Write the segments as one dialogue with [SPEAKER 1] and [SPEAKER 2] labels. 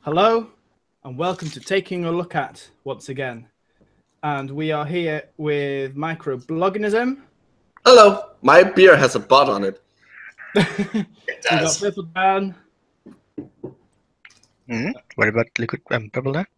[SPEAKER 1] Hello, and welcome to Taking a Look At once again. And we are here with Microbloganism.
[SPEAKER 2] Hello, my beer has a butt on it.
[SPEAKER 1] We got Purple Dan.
[SPEAKER 3] What about liquid purple Dan?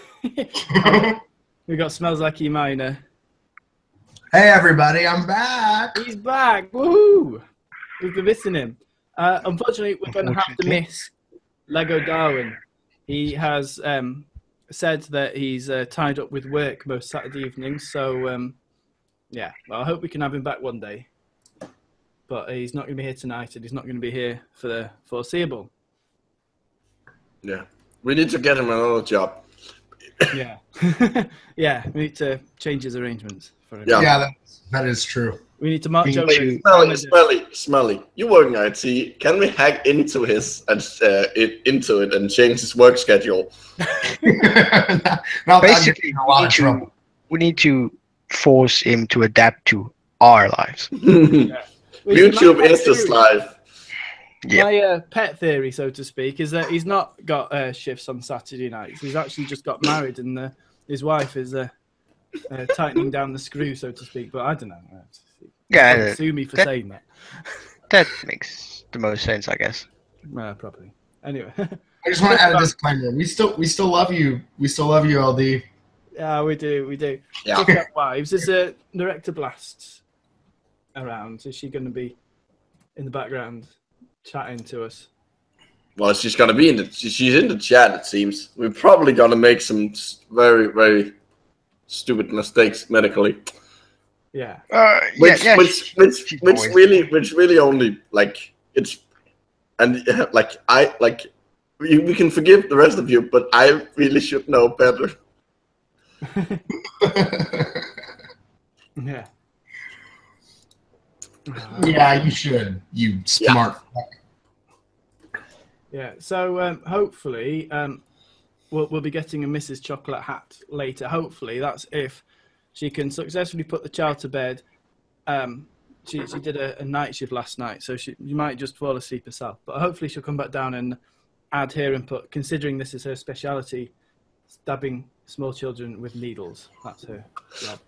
[SPEAKER 1] We got Smells Like E Minor.
[SPEAKER 4] Hey everybody, I'm back.
[SPEAKER 1] He's back! Woohoo! We've been missing him. Unfortunately, we're going to have to miss Lego Darwin. He has said that he's tied up with work most Saturday evenings, so yeah. Well, I hope we can have him back one day. But he's not going to be here tonight, and he's not going to be here for the foreseeable.
[SPEAKER 2] Yeah, we need to get him another job.
[SPEAKER 1] Yeah. Yeah, we need to change his arrangements for him.
[SPEAKER 4] Yeah, that is true.
[SPEAKER 1] We need to march over.
[SPEAKER 2] Smelly. You work in IT. Can we hack into his into it and change his work schedule?
[SPEAKER 3] Basically, we need to force him to adapt to our lives.
[SPEAKER 1] Yeah.
[SPEAKER 2] YouTube is this life.
[SPEAKER 3] Yep.
[SPEAKER 1] My pet theory, so to speak, is that he's not got shifts on Saturday nights. He's actually just got married, and his wife is tightening down the screw, so to speak. But I don't know.
[SPEAKER 3] Yeah,
[SPEAKER 1] sue me for saying that.
[SPEAKER 3] That makes the most sense, I guess.
[SPEAKER 1] Probably. Anyway.
[SPEAKER 4] I just want to add a disclaimer. We still love you. We still love you, LD.
[SPEAKER 1] Yeah, we do. We do.
[SPEAKER 2] Yeah.
[SPEAKER 1] Talking about wives, is Director Blast around? Is she going to be in the background chatting to us?
[SPEAKER 2] Well, she's gonna be she's in the chat. It seems we're probably gonna make some very, very stupid mistakes medically.
[SPEAKER 1] Yeah.
[SPEAKER 2] Which really only like it's and we can forgive the rest of you, but I really should know better.
[SPEAKER 1] Yeah.
[SPEAKER 4] Yeah, you should. You smart fuck.
[SPEAKER 1] Yeah. So hopefully we'll be getting a Mrs. Chocolate hat later. Hopefully that's if she can successfully put the child to bed. She did a night shift last night, so you might just fall asleep herself. But hopefully she'll come back down and add her input, considering this is her speciality, stabbing small children with needles. That's her job.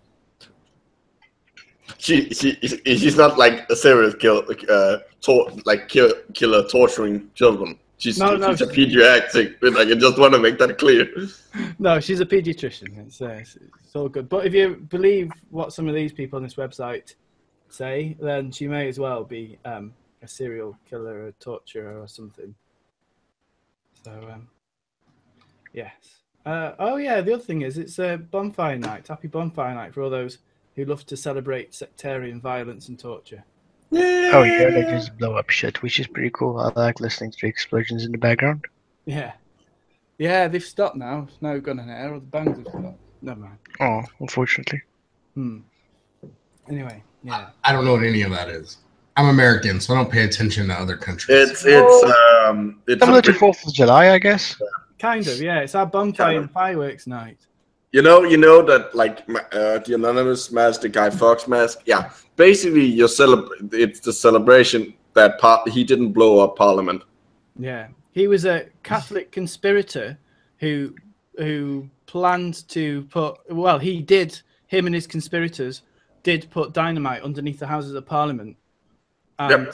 [SPEAKER 2] She's not like a serial killer, killer torturing children. She's a pediatric. Like, I just want to make that clear.
[SPEAKER 1] No, she's a pediatrician. It's all good. But if you believe what some of these people on this website say, then she may as well be a serial killer, or a torturer, or something. So, yes. Oh, yeah, the other thing is it's bonfire night. Happy bonfire night for all those who love to celebrate sectarian violence and torture.
[SPEAKER 3] Oh yeah, they just blow up shit, which is pretty cool. I like listening to the explosions in the background.
[SPEAKER 1] Yeah. Yeah, they've stopped now. No gun and air, or the bangs have stopped. Never mind.
[SPEAKER 3] Oh, unfortunately.
[SPEAKER 1] Anyway, yeah.
[SPEAKER 4] I don't know what any of that is. I'm American, so I don't pay attention to other countries.
[SPEAKER 2] It's
[SPEAKER 3] Similar to 4th of July, I guess.
[SPEAKER 1] Kind of, yeah. It's our bonfire and fireworks night.
[SPEAKER 2] You know that like the anonymous mask, the Guy Fawkes mask. Yeah, basically it's the celebration that he didn't blow up Parliament.
[SPEAKER 1] Yeah, he was a Catholic conspirator who planned to put. Well, he did. Him and his conspirators did put dynamite underneath the Houses of Parliament, and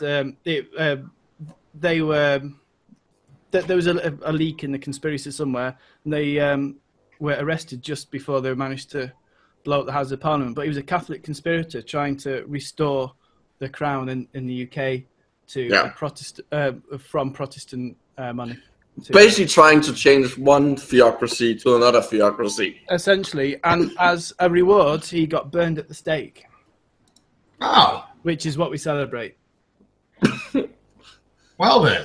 [SPEAKER 1] they were. There was a leak in the conspiracy somewhere, and they were arrested just before they managed to blow up the House of Parliament. But he was a Catholic conspirator trying to restore the crown in the UK to from Protestant money.
[SPEAKER 2] Basically trying to change one theocracy to another theocracy.
[SPEAKER 1] Essentially, and as a reward, he got burned at the stake.
[SPEAKER 4] Oh.
[SPEAKER 1] Which is what we celebrate.
[SPEAKER 4] Well then.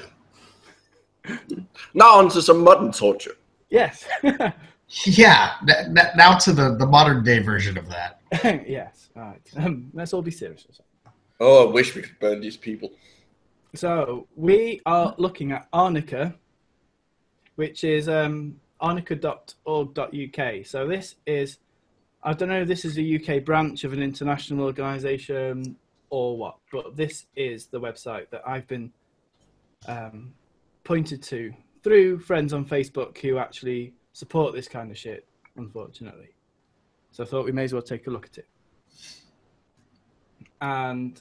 [SPEAKER 2] Now on to some modern torture.
[SPEAKER 1] Yes.
[SPEAKER 4] Yeah, now to the modern day version of that.
[SPEAKER 1] Yes, all right. Let's all be serious.
[SPEAKER 2] Oh, I wish we could burn these people.
[SPEAKER 1] So we are looking at Arnica, which is arnica.org.uk. So this is, I don't know if this is a UK branch of an international organisation or what, but this is the website that I've been pointed to through friends on Facebook who actually support this kind of shit, unfortunately. So I thought we may as well take a look at it. And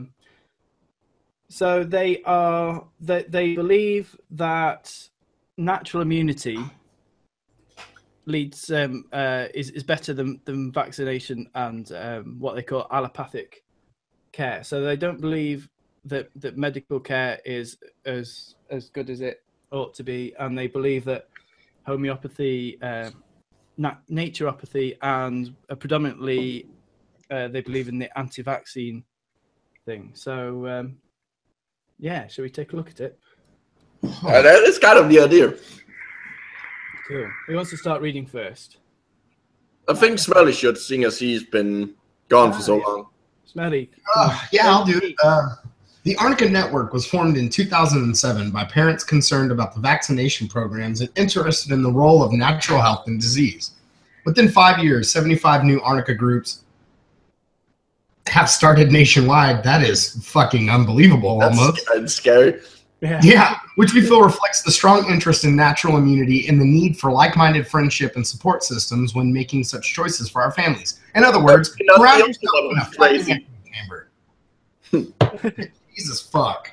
[SPEAKER 1] so they believe that natural immunity leads is better than vaccination and what they call allopathic care. So they don't believe that medical care is as good as it ought to be, and they believe that homeopathy, naturopathy, and predominantly they believe in the anti-vaccine thing. So yeah, shall we take a look at it?
[SPEAKER 2] That is kind of the idea.
[SPEAKER 1] Cool. Who wants to start reading first?
[SPEAKER 2] I think Smelly should, seeing as he's been gone for so long.
[SPEAKER 1] Smelly.
[SPEAKER 4] Yeah, I'll do it. The Arnica Network was formed in 2007 by parents concerned about the vaccination programs and interested in the role of natural health and disease. Within 5 years, 75 new Arnica groups have started nationwide. That is fucking unbelievable, almost.
[SPEAKER 2] That's scary.
[SPEAKER 4] Yeah, which we feel reflects the strong interest in natural immunity and the need for like-minded friendship and support systems when making such choices for our families. In other words, surround yourself in a fucking chamber. Jesus fuck.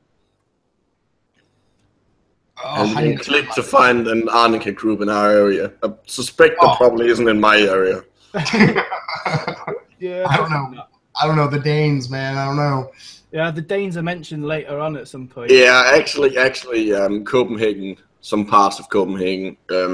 [SPEAKER 2] And you click to find an Arnica group in our area. I suspect that probably isn't in my area.
[SPEAKER 1] Yeah,
[SPEAKER 4] I don't know. I don't know the Danes, man. I don't know.
[SPEAKER 1] Yeah, the Danes are mentioned later on at some point.
[SPEAKER 2] Yeah, actually, Copenhagen, some parts of Copenhagen,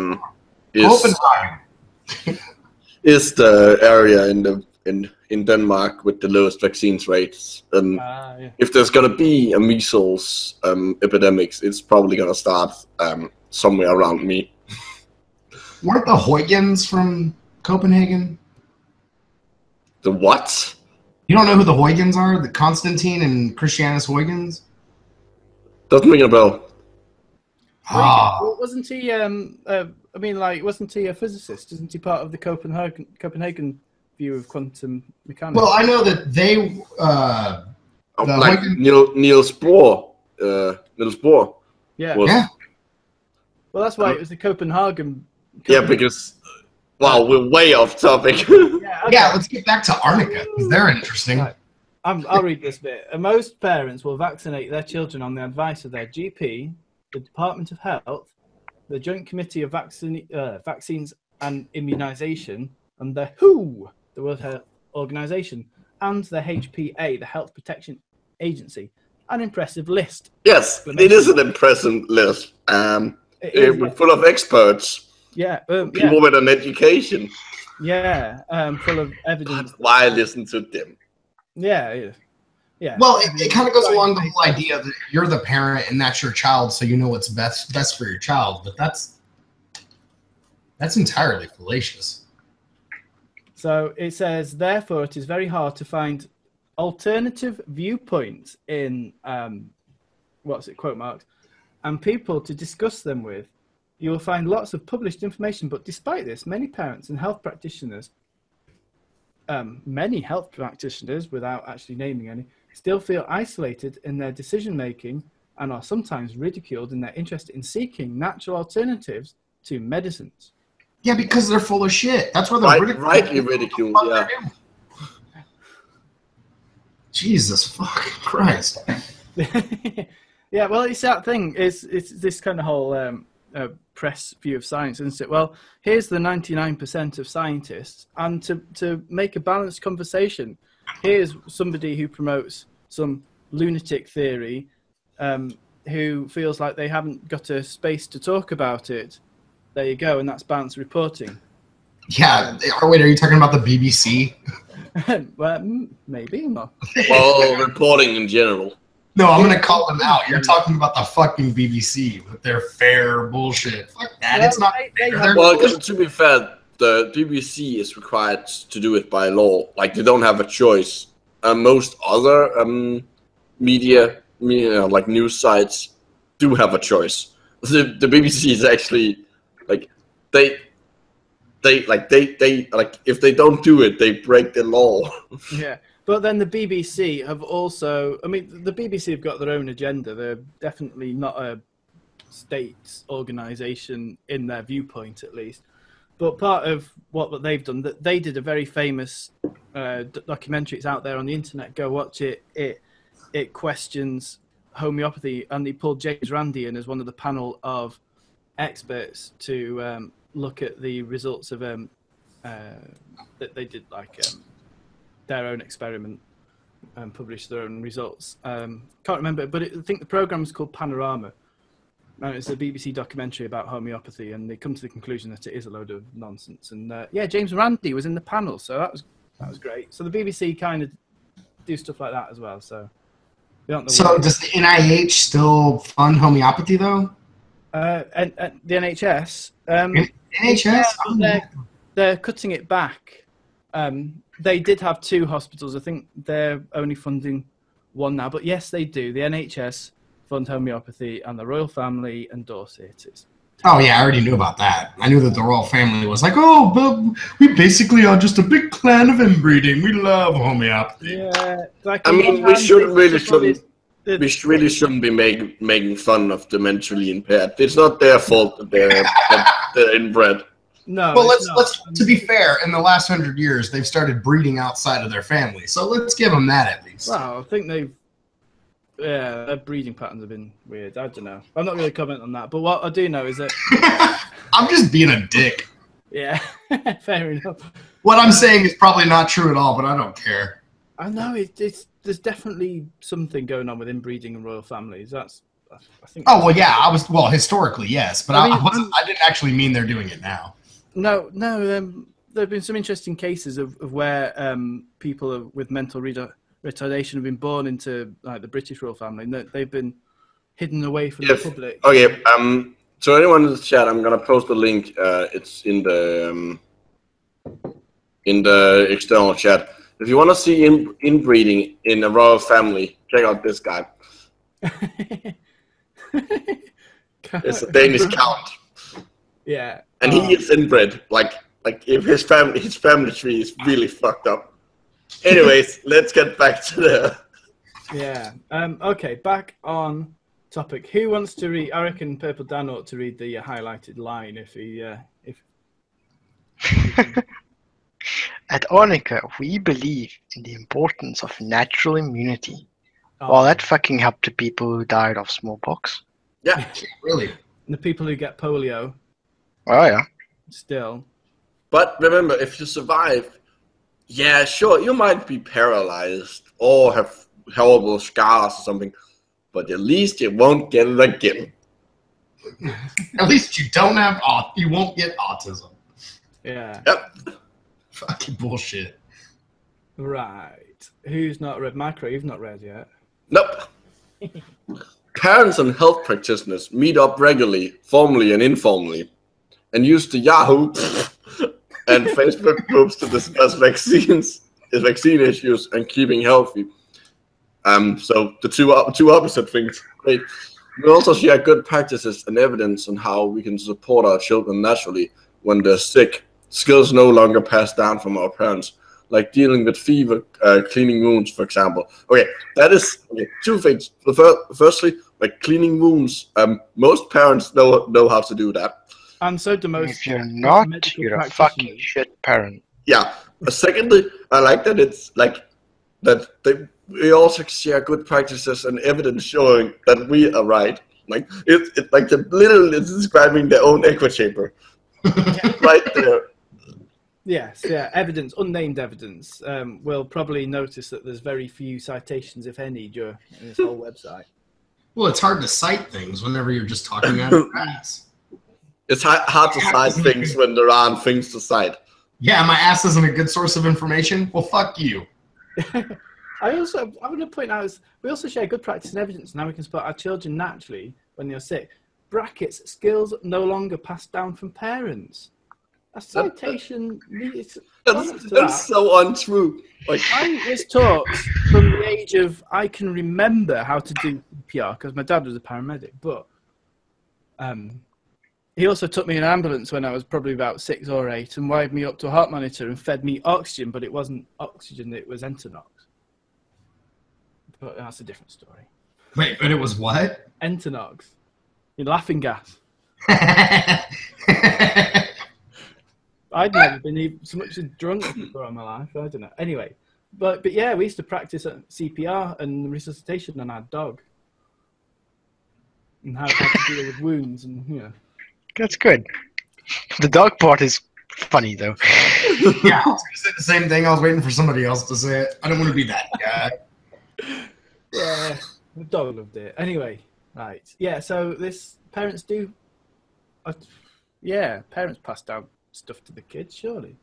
[SPEAKER 2] is the area in Denmark with the lowest vaccines rates.
[SPEAKER 1] Yeah.
[SPEAKER 2] If there's gonna be a measles epidemics, it's probably gonna start somewhere around me.
[SPEAKER 4] Weren't the Huygens from Copenhagen?
[SPEAKER 2] The what?
[SPEAKER 4] You don't know who the Huygens are? The Constantine and Christianus Huygens?
[SPEAKER 2] Doesn't ring a bell.
[SPEAKER 1] Wasn't he? Wasn't he a physicist? Isn't he part of the Copenhagen view of quantum mechanics?
[SPEAKER 4] Well, I know that they.
[SPEAKER 2] Like Niels Bohr. Niels Bohr.
[SPEAKER 1] Yeah.
[SPEAKER 4] Yeah.
[SPEAKER 1] Well, that's why it was the Copenhagen.
[SPEAKER 2] Yeah, because wow, we're way off topic.
[SPEAKER 4] Yeah, let's get back to Arnica, because they're interesting.
[SPEAKER 1] Right. I'll read this bit. Most parents will vaccinate their children on the advice of their GP, the Department of Health, the Joint Committee of Vaccines and Immunization, and the WHO, the World Health Organization, and the HPA, the Health Protection Agency. An impressive list.
[SPEAKER 2] Yes, it is an impressive list. We're full of experts.
[SPEAKER 1] Yeah.
[SPEAKER 2] People with an education.
[SPEAKER 1] Yeah, full of evidence.
[SPEAKER 2] Why listen to them?
[SPEAKER 1] Yeah.
[SPEAKER 4] Well, it kind of goes along the whole idea that you're the parent and that's your child, so you know what's best for your child. But that's entirely fallacious.
[SPEAKER 1] So it says, therefore, it is very hard to find alternative viewpoints in quote marks, and people to discuss them with. You will find lots of published information, but despite this, many parents and health practitioners, without actually naming any, still feel isolated in their decision-making and are sometimes ridiculed in their interest in seeking natural alternatives to medicines.
[SPEAKER 4] Yeah, because they're full of shit. That's why they're
[SPEAKER 2] rightly ridiculed, yeah.
[SPEAKER 4] Jesus fucking Christ.
[SPEAKER 1] Yeah, well, it's that thing. It's this kind of whole press view of science, isn't it? Well, here's the 99% of scientists, and to make a balanced conversation, here's somebody who promotes some lunatic theory, who feels like they haven't got a space to talk about it. There you go, and that's balanced reporting.
[SPEAKER 4] Yeah. Wait, are you talking about the BBC?
[SPEAKER 1] Well, maybe not.
[SPEAKER 2] Well, reporting in general.
[SPEAKER 4] No, I'm gonna call them out. You're talking about the fucking BBC with their fair bullshit. Fuck that.
[SPEAKER 1] Well,
[SPEAKER 4] it's not.
[SPEAKER 2] Well, to be fair, the BBC is required to do it by law. Like, they don't have a choice. Most other media, like news sites, do have a choice. The BBC is actually like they if they don't do it, they break the law.
[SPEAKER 1] Yeah. But then the BBC have also, I mean, the BBC have got their own agenda. They're definitely not a states organisation in their viewpoint, at least. But part of what they've done, that they did a very famous documentary. It's out there on the internet. Go watch it. It questions homeopathy, and they pulled James Randi in as one of the panel of experts to look at the results of that they did, like their own experiment and published their own results. Can't remember, but I think the program was called Panorama. And it's a BBC documentary about homeopathy, and they come to the conclusion that it is a load of nonsense. And yeah, James Randi was in the panel, so that was great. So the BBC kind of do stuff like that as well. So does
[SPEAKER 4] the NIH still fund homeopathy though?
[SPEAKER 1] And the NHS.
[SPEAKER 4] NHS.
[SPEAKER 1] Yeah, they're cutting it back. They did have 2 hospitals. I think they're only funding 1 now. But yes, they do. The NHS fund homeopathy, and the royal family endorse it.
[SPEAKER 4] Oh yeah, I already knew about that. I knew that the royal family was like, oh, but we basically are just a big clan of inbreeding. We love homeopathy.
[SPEAKER 1] Yeah,
[SPEAKER 2] I mean, we really shouldn't be making fun of the mentally impaired. It's not their fault that they're inbred.
[SPEAKER 1] No.
[SPEAKER 4] Well, let's to be fair, in the last 100 years, they've started breeding outside of their family. So let's give them that at least.
[SPEAKER 1] Well, I think their breeding patterns have been weird. I don't know. I'm not really commenting on that. But what I do know is that
[SPEAKER 4] I'm just being a dick.
[SPEAKER 1] Yeah, fair enough.
[SPEAKER 4] What I'm saying is probably not true at all, but I don't care.
[SPEAKER 1] I know there's definitely something going on with inbreeding and royal families. I think.
[SPEAKER 4] Oh well, yeah. Historically, yes, but I didn't actually mean they're doing it now.
[SPEAKER 1] No. There have been some interesting cases of where people with mental retardation have been born into like the British royal family, and they've been hidden away from the public.
[SPEAKER 2] Okay. So anyone in the chat, I'm gonna post the link. It's in the external chat. If you want to see inbreeding in a royal family, check out this guy. It's a Danish count.
[SPEAKER 1] Yeah.
[SPEAKER 2] And he is inbred. Like if his family tree is really fucked up. Anyways, let's get back to the.
[SPEAKER 1] Yeah. Okay. Back on topic. Who wants to read? I reckon Purple Dan ought to read the highlighted line if he.
[SPEAKER 3] At Arnica, we believe in the importance of natural immunity. Well, that fucking helped the people who died of smallpox.
[SPEAKER 2] Yeah,
[SPEAKER 4] really.
[SPEAKER 1] And the people who get polio.
[SPEAKER 3] Oh yeah.
[SPEAKER 1] Still.
[SPEAKER 2] But remember, if you survive, yeah, sure, you might be paralyzed or have horrible scars or something, but at least you won't get it again.
[SPEAKER 4] At least you won't get autism.
[SPEAKER 1] Yeah.
[SPEAKER 2] Yep.
[SPEAKER 4] Fucking bullshit.
[SPEAKER 1] Right. Who's not read Macro? You've not read yet.
[SPEAKER 2] Nope. Parents and health practitioners meet up regularly, formally and informally, and use the Yahoo and Facebook groups to discuss vaccine issues, and keeping healthy. So the two opposite things. Great. We also share good practices and evidence on how we can support our children naturally when they're sick. Skills no longer passed down from our parents, like dealing with fever, cleaning wounds, for example. Okay, that is 2 things. Firstly, like cleaning wounds. Most parents know how to do that.
[SPEAKER 1] And so do most.
[SPEAKER 3] If you're not, you're a fucking shit parent.
[SPEAKER 2] Yeah. Secondly, I like that it's like that we also share good practices and evidence showing that we are right. Like it's like the literally describing their own echo chamber. Right there.
[SPEAKER 1] Yes, yeah, evidence, unnamed evidence. We'll probably notice that there's very few citations, if any, in this whole website.
[SPEAKER 4] Well, it's hard to cite things whenever you're just talking out of your ass.
[SPEAKER 2] It's hard to cite things when there aren't things to cite.
[SPEAKER 4] Yeah, my ass isn't a good source of information. Well, fuck you.
[SPEAKER 1] I want to point out, we also share good practice and evidence on how we can support our children naturally when they're sick. Brackets, skills no longer passed down from parents. A citation.
[SPEAKER 2] That's so untrue. Like
[SPEAKER 1] I was taught from the age of I can remember how to do CPR because my dad was a paramedic, but he also took me in an ambulance when I was probably about 6 or 8 and wired me up to a heart monitor and fed me oxygen, but it wasn't oxygen, it was Entonox. But that's a different story.
[SPEAKER 4] Wait, but it was what?
[SPEAKER 1] Entonox. You're laughing gas. I'd never been so much drunk before in my life. I don't know. Anyway, but yeah, we used to practice at CPR and resuscitation on our dog, and how to deal with wounds and
[SPEAKER 3] That's good. The dog part is funny though.
[SPEAKER 4] Yeah, I was going to say the same thing. I was waiting for somebody else to say it. I don't want to be that guy.
[SPEAKER 1] Yeah, the dog loved it. Anyway, right. Yeah, so parents do. Parents pass down stuff to the kids, surely.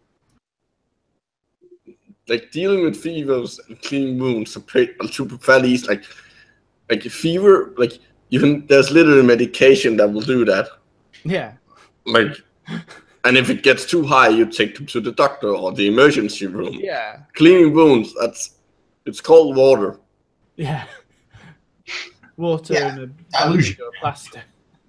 [SPEAKER 2] Like dealing with fevers and cleaning wounds are super fairly easy. Like a fever, like there's literally medication that will do that.
[SPEAKER 1] Yeah.
[SPEAKER 2] Like, and if it gets too high, you take them to the doctor or the emergency room.
[SPEAKER 1] Yeah.
[SPEAKER 2] Cleaning wounds, it's cold water.
[SPEAKER 1] Yeah. Water and a
[SPEAKER 4] dilution.
[SPEAKER 1] plaster.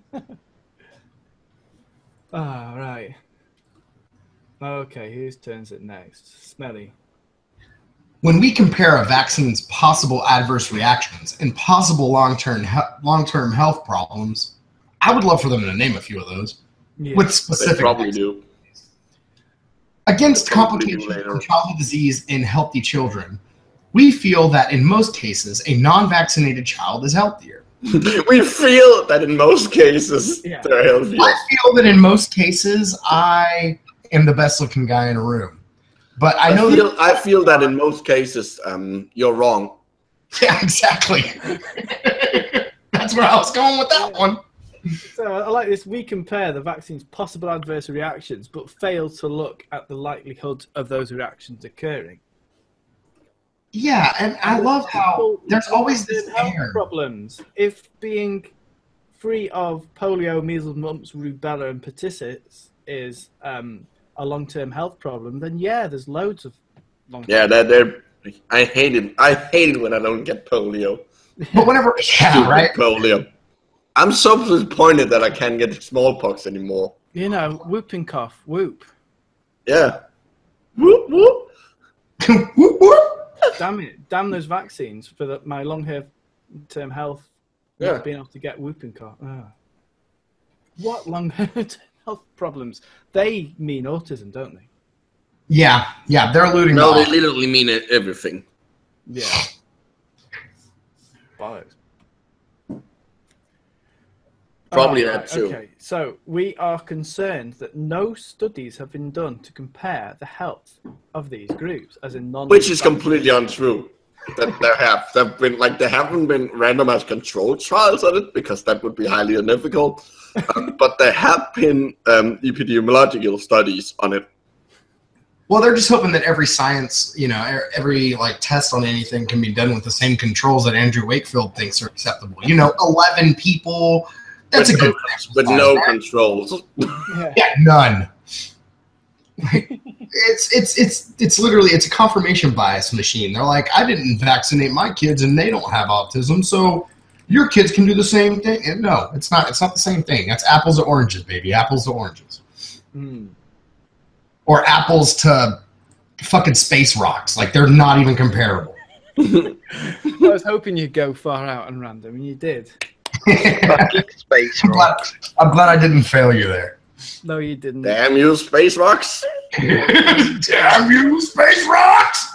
[SPEAKER 1] Right. Okay, whose turns it next? Smelly.
[SPEAKER 4] When we compare a vaccine's possible adverse reactions and possible long-term health problems, I would love for them to name a few of those with
[SPEAKER 2] They
[SPEAKER 4] specific
[SPEAKER 2] probably do.
[SPEAKER 4] against
[SPEAKER 2] They probably do
[SPEAKER 4] complications
[SPEAKER 2] later.
[SPEAKER 4] from childhood disease in healthy children. We feel that in most cases, a non-vaccinated child is healthier.
[SPEAKER 2] We feel that in most cases they're healthier.
[SPEAKER 4] I feel that in most cases, I am the best-looking guy in a room. But I
[SPEAKER 2] feel that in most cases, you're wrong.
[SPEAKER 4] Yeah, exactly. That's where I was going with that one.
[SPEAKER 1] So I like this. We compare the vaccine's possible adverse reactions, but fail to look at the likelihood of those reactions occurring.
[SPEAKER 4] Yeah, and I love how there's always this
[SPEAKER 1] health
[SPEAKER 4] air.
[SPEAKER 1] problems. If being free of polio, measles, mumps, rubella, and pertussis is a long-term health problem, then there's loads of long-term.
[SPEAKER 2] Yeah, I hate it. I hate it when I don't get polio.
[SPEAKER 4] But whenever,
[SPEAKER 2] Stupid
[SPEAKER 4] right?
[SPEAKER 2] polio. I'm so disappointed that I can't get smallpox anymore.
[SPEAKER 1] Whooping cough, whoop.
[SPEAKER 2] Yeah. Whoop whoop.
[SPEAKER 4] Whoop, whoop.
[SPEAKER 1] Damn it! Damn those vaccines for my long-term health.
[SPEAKER 2] Yeah.
[SPEAKER 1] Being able to get whooping cough. What long-term health problems? They mean autism, don't they?
[SPEAKER 4] Yeah, they're alluding
[SPEAKER 2] No,
[SPEAKER 4] to
[SPEAKER 2] they literally mean everything.
[SPEAKER 1] Yeah. Bollocks.
[SPEAKER 2] Probably that too.
[SPEAKER 1] Okay, so we are concerned that no studies have been done to compare the health of these groups, as in non.
[SPEAKER 2] Which is completely untrue. That there haven't been randomized controlled trials on it because that would be highly unethical. But there have been epidemiological studies on it.
[SPEAKER 4] Well, they're just hoping that every science, every test on anything can be done with the same controls that Andrew Wakefield thinks are acceptable. 11 people. That's
[SPEAKER 2] with
[SPEAKER 4] a good
[SPEAKER 2] with no controls.
[SPEAKER 4] Yeah, none. It's literally a confirmation bias machine. They're like, I didn't vaccinate my kids and they don't have autism, so your kids can do the same thing. And no, it's not. It's not the same thing. That's apples to oranges, baby. Apples to oranges. Or apples to fucking space rocks. They're not even comparable.
[SPEAKER 1] I was hoping you'd go far out and random, and you did.
[SPEAKER 3] Fucking space rocks.
[SPEAKER 4] I'm glad I didn't fail you there.
[SPEAKER 1] No, you didn't.
[SPEAKER 2] Damn you, space rocks!
[SPEAKER 4] Damn you, space rocks!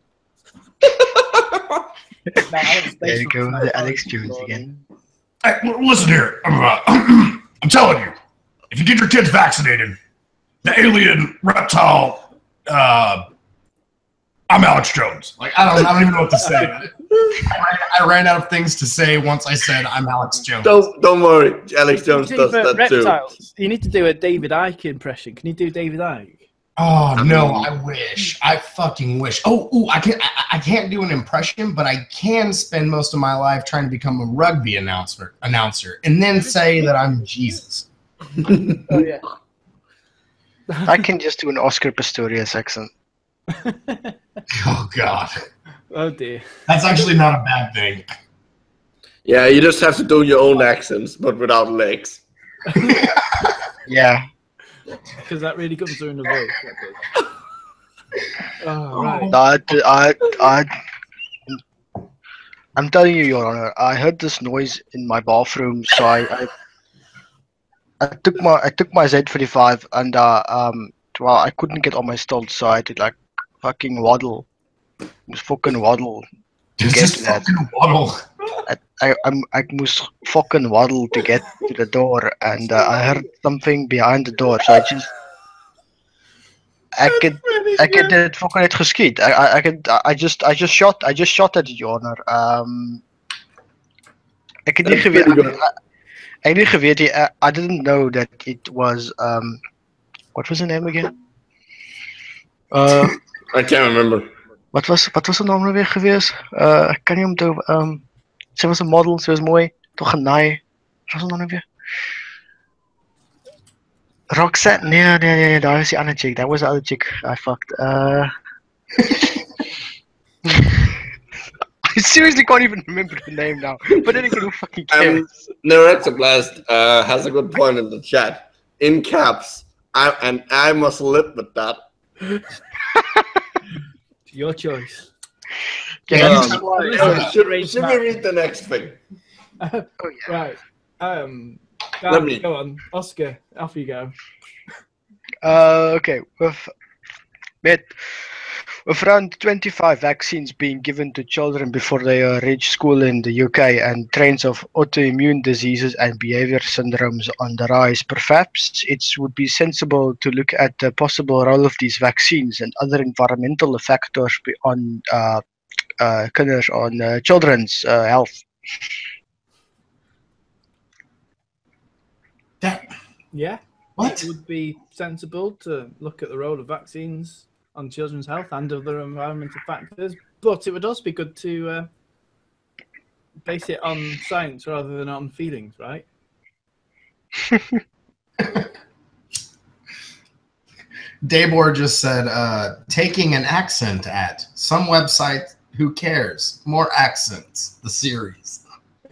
[SPEAKER 3] There you go, the Alex Jones again.
[SPEAKER 4] Hey, listen here. I'm telling you, if you get your kids vaccinated, the alien reptile, I'm Alex Jones. I don't even know what to say. I ran out of things to say once I said I'm Alex Jones.
[SPEAKER 2] Don't worry, Alex Jones does that
[SPEAKER 1] reptiles, too. You need to do a David Icke impression. Can you do David Icke?
[SPEAKER 4] Oh no, I wish. I fucking wish. Oh, I can't do an impression, but I can spend most of my life trying to become a rugby announcer, and then say that I'm Jesus.
[SPEAKER 1] Oh yeah.
[SPEAKER 3] I can just do an Oscar Pistorius accent.
[SPEAKER 4] Oh god.
[SPEAKER 1] Oh dear.
[SPEAKER 4] That's actually not a bad thing.
[SPEAKER 2] Yeah, you just have to do your own accents, but without legs.
[SPEAKER 3] Yeah.
[SPEAKER 1] Because that really comes through in the voice. Oh, right.
[SPEAKER 3] I'm telling you, Your Honor, I heard this noise in my bathroom, so I took my Z45 and well, I couldn't get on my stilts, so I had to like fucking waddle. Moest fucking waddle to get
[SPEAKER 4] Just
[SPEAKER 3] to that.
[SPEAKER 4] fucking waddle.
[SPEAKER 3] I must fucking waddle to get to the door, and I heard something behind the door, so I could het fucking net geskiet. I just shot at it, Your Honor. Ek het nie geweet. I didn't geweet. I didn't know that it was what was the name again?
[SPEAKER 2] I can't remember.
[SPEAKER 3] Wat was de naam nou weer geweest? Ek kan nie onthou. Sy was 'n model, sy was mooi, tog genaai. Wat was haar naam nou weer? Roxette? Nee, that was the other chick. That was the other chick I fucked. I seriously can't even remember the name now. But then again, who fucking cares?
[SPEAKER 2] Nerexoblast has a good point in the chat. In caps. I must live with that.
[SPEAKER 1] Your choice.
[SPEAKER 3] Yeah,
[SPEAKER 2] Should we read the next thing?
[SPEAKER 3] oh yeah.
[SPEAKER 1] Right.
[SPEAKER 2] Let me-
[SPEAKER 1] Go on, Oscar. Off you go.
[SPEAKER 3] Okay. With around 25 vaccines being given to children before they reach school in the UK and trends of autoimmune diseases and behavior syndromes on the rise, perhaps it would be sensible to look at the possible role of these vaccines and other environmental factors on children's health.
[SPEAKER 1] Yeah.
[SPEAKER 4] What?
[SPEAKER 1] It would be sensible to look at the role of vaccines on children's health and other environmental factors, but it would also be good to base it on science rather than on feelings, right?
[SPEAKER 4] Dabor just said, taking an accent at some website, who cares? More accents, the series.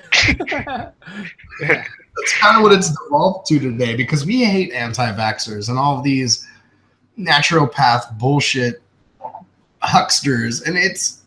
[SPEAKER 4] That's kind of what it's devolved to today, because we hate anti-vaxxers and all of these naturopath bullshit hucksters, and it's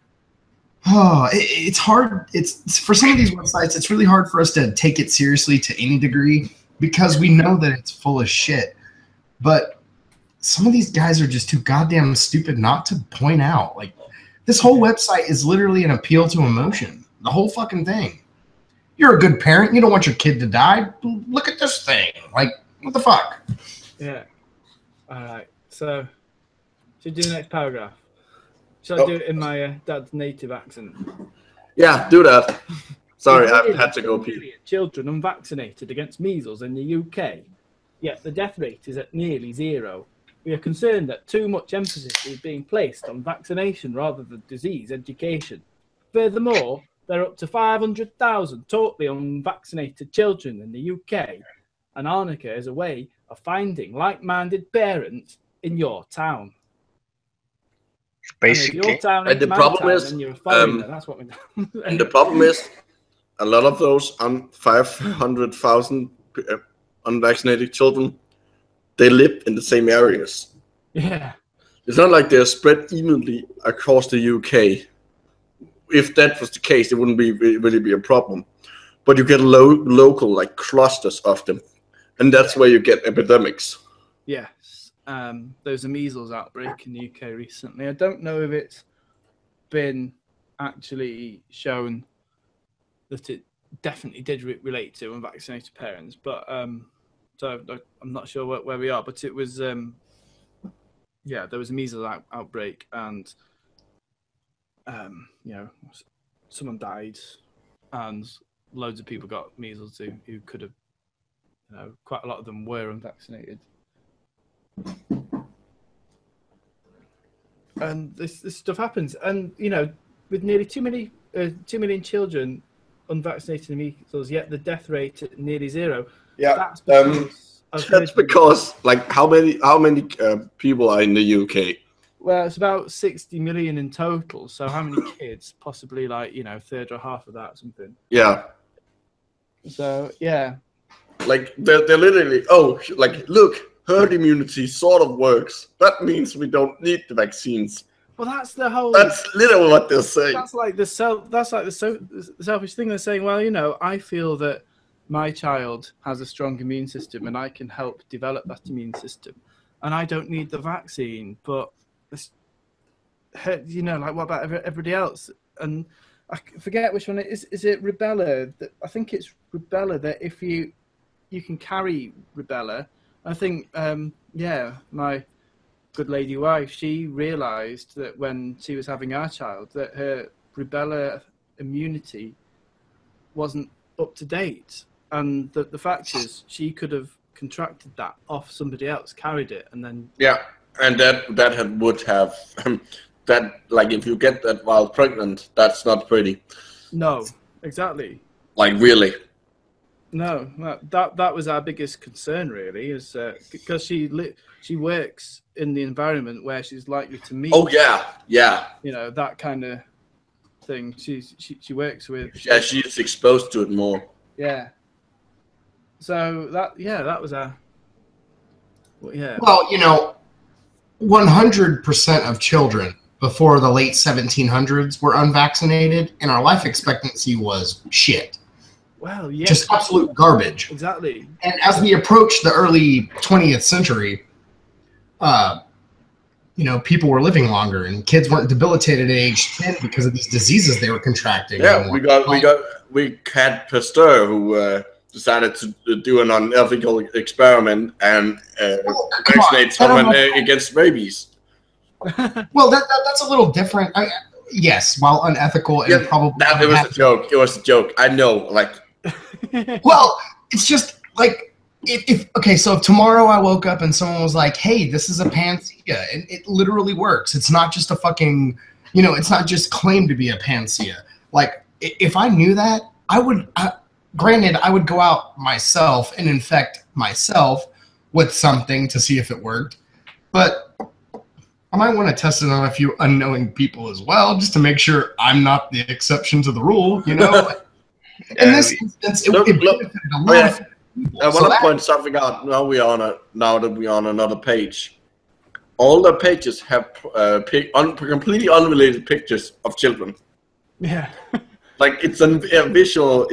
[SPEAKER 4] hard. It's for some of these websites, it's really hard for us to take it seriously to any degree because we know that it's full of shit. But some of these guys are just too goddamn stupid not to point out. Like, this whole website is literally an appeal to emotion. The whole fucking thing. You're a good parent. You don't want your kid to die. Look at this thing. Like, what the fuck?
[SPEAKER 1] Yeah. All right. So, should I do the next paragraph? Shall I do it in my dad's native accent?
[SPEAKER 2] Yeah, do that. Sorry, I've had to go pee.
[SPEAKER 1] Children unvaccinated against measles in the UK, yet the death rate is at nearly zero. We are concerned that too much emphasis is being placed on vaccination rather than disease education. Furthermore, there are up to 500,000 totally unvaccinated children in the UK, and Arnica is a way of finding like-minded parents in your town.
[SPEAKER 3] Basically,
[SPEAKER 1] And if your town
[SPEAKER 2] And
[SPEAKER 1] ain't
[SPEAKER 2] the
[SPEAKER 1] my
[SPEAKER 2] problem
[SPEAKER 1] town,
[SPEAKER 2] is,
[SPEAKER 1] then you're a foreigner. That's what we do.
[SPEAKER 2] And the problem is, a lot of those 500,000 unvaccinated children, they live in the same areas.
[SPEAKER 1] Yeah.
[SPEAKER 2] It's not like they're spread evenly across the UK. If that was the case, it wouldn't really be a problem. But you get local like clusters of them, and that's where you get epidemics.
[SPEAKER 1] Yes. There was a measles outbreak in the UK recently. I don't know if it's been actually shown that it definitely did relate to unvaccinated parents, but so I'm not sure where we are. But it was, there was a measles outbreak, and someone died, and loads of people got measles who could have, quite a lot of them were unvaccinated. And this stuff happens, and with nearly 2 million children unvaccinated in measles, yet the death rate at nearly zero.
[SPEAKER 2] Yeah,
[SPEAKER 1] that's
[SPEAKER 2] because like how many people are in the UK?
[SPEAKER 1] Well, it's about 60 million in total. So how many kids? Possibly like third or half of that, something.
[SPEAKER 2] Yeah.
[SPEAKER 1] So yeah.
[SPEAKER 2] Like they're literally look, herd immunity sort of works. That means we don't need the vaccines.
[SPEAKER 1] Well, that's the whole.
[SPEAKER 2] That's literally what they're saying.
[SPEAKER 1] That's like the selfish thing. They're saying, well, I feel that my child has a strong immune system, and I can help develop that immune system, and I don't need the vaccine. But it's, like, what about everybody else? And I forget which one it is. Is it rubella? I think it's rubella. That if you can carry rubella, I think my good lady wife, she realised that when she was having our child, that her rubella immunity wasn't up to date, and the fact is she could have contracted that off somebody else, carried it, and then
[SPEAKER 2] and that would have that, like, if you get that while pregnant, that's not pretty.
[SPEAKER 1] No, exactly.
[SPEAKER 2] Like, really.
[SPEAKER 1] No, that was our biggest concern, really, is because she works in the environment where she's likely to meet.
[SPEAKER 2] Oh yeah.
[SPEAKER 1] That kind of thing. She works with.
[SPEAKER 2] Yeah, she's exposed to it more.
[SPEAKER 1] Yeah. So that was our. Yeah.
[SPEAKER 4] Well, 100% of children before the late 1700s were unvaccinated, and our life expectancy was shit.
[SPEAKER 1] Well, yeah.
[SPEAKER 4] Just absolute garbage.
[SPEAKER 1] Exactly.
[SPEAKER 4] And as we approach the early 20th century, people were living longer, and kids weren't debilitated at age 10 because of these diseases they were contracting.
[SPEAKER 2] Yeah, we had Pasteur who decided to do an unethical experiment and vaccinate someone against rabies.
[SPEAKER 4] Well, that's a little different. Yes, while unethical and probably.
[SPEAKER 2] It was a joke. It was a joke. I know. Like.
[SPEAKER 4] Well, it's just like if tomorrow I woke up and someone was like, "Hey, this is a panacea," and it literally works. It's not just a fucking, it's not just claimed to be a panacea. Like, if I knew that, I would. Granted, I would go out myself and infect myself with something to see if it worked, but I might want to test it on a few unknowing people as well, just to make sure I'm not the exception to the rule, In this instance, it benefited a lot of people.
[SPEAKER 2] I want to point something out. Now that we're on another page. All the pages have completely unrelated pictures of children.
[SPEAKER 1] Yeah.
[SPEAKER 2] Like, it's a visual.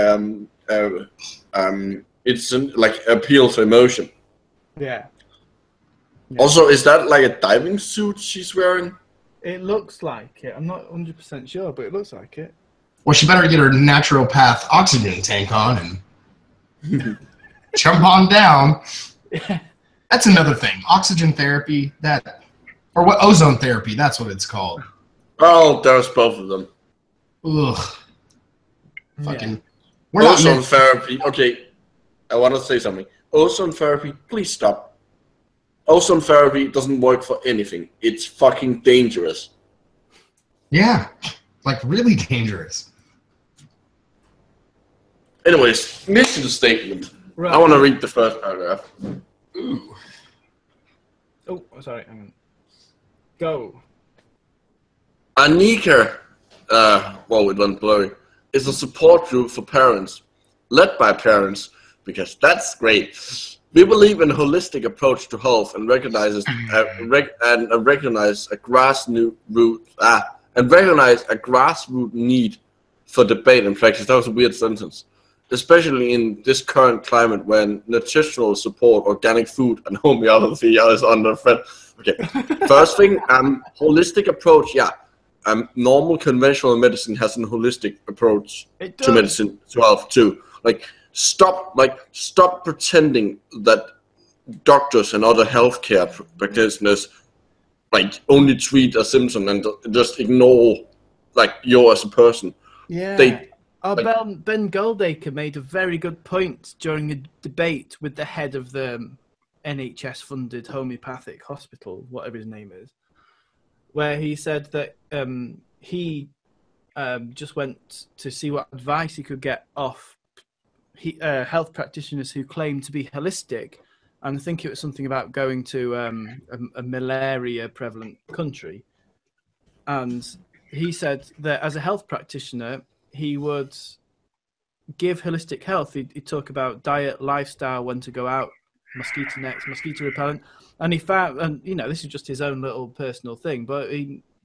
[SPEAKER 2] It's like appeal to emotion.
[SPEAKER 1] Yeah.
[SPEAKER 2] Also, is that like a diving suit she's wearing?
[SPEAKER 1] It looks like it. I'm not 100% sure, but it looks like it.
[SPEAKER 4] Well, she better get her naturopath oxygen tank on and jump on down.
[SPEAKER 1] Yeah.
[SPEAKER 4] That's another thing. Oxygen therapy, ozone therapy, that's what it's called.
[SPEAKER 2] Oh, there's both of them.
[SPEAKER 4] Ugh. Fucking.
[SPEAKER 1] Yeah.
[SPEAKER 2] Ozone therapy. Okay, I want to say something. Ozone therapy, please stop. Ozone therapy doesn't work for anything. It's fucking dangerous.
[SPEAKER 4] Yeah, like really dangerous.
[SPEAKER 2] Anyways, mission statement.
[SPEAKER 1] Right.
[SPEAKER 2] I want to read the first paragraph.
[SPEAKER 4] Ooh.
[SPEAKER 1] Oh, sorry. Go.
[SPEAKER 2] Anika, it went blurry, is a support group for parents, led by parents, because that's great. We believe in a holistic approach to health and recognize a grassroots need for debate and practice. That was a weird sentence. Especially in this current climate when nutritional support, organic food, and homeopathy is under threat. Okay, first thing, holistic approach. Yeah, normal conventional medicine has a holistic approach to medicine to health too. Stop pretending that doctors and other healthcare practitioners only treat a symptom and just ignore you as a person.
[SPEAKER 1] Yeah. Ben Goldacre made a very good point during a debate with the head of the NHS-funded homeopathic hospital, whatever his name is, where he said that he just went to see what advice he could get off health practitioners who claim to be holistic, and I think it was something about going to a malaria prevalent country, and he said that as a health practitioner he would give holistic health. He'd talk about diet, lifestyle, when to go out, mosquito nets, mosquito repellent, and he found, and this is just his own little personal thing, but he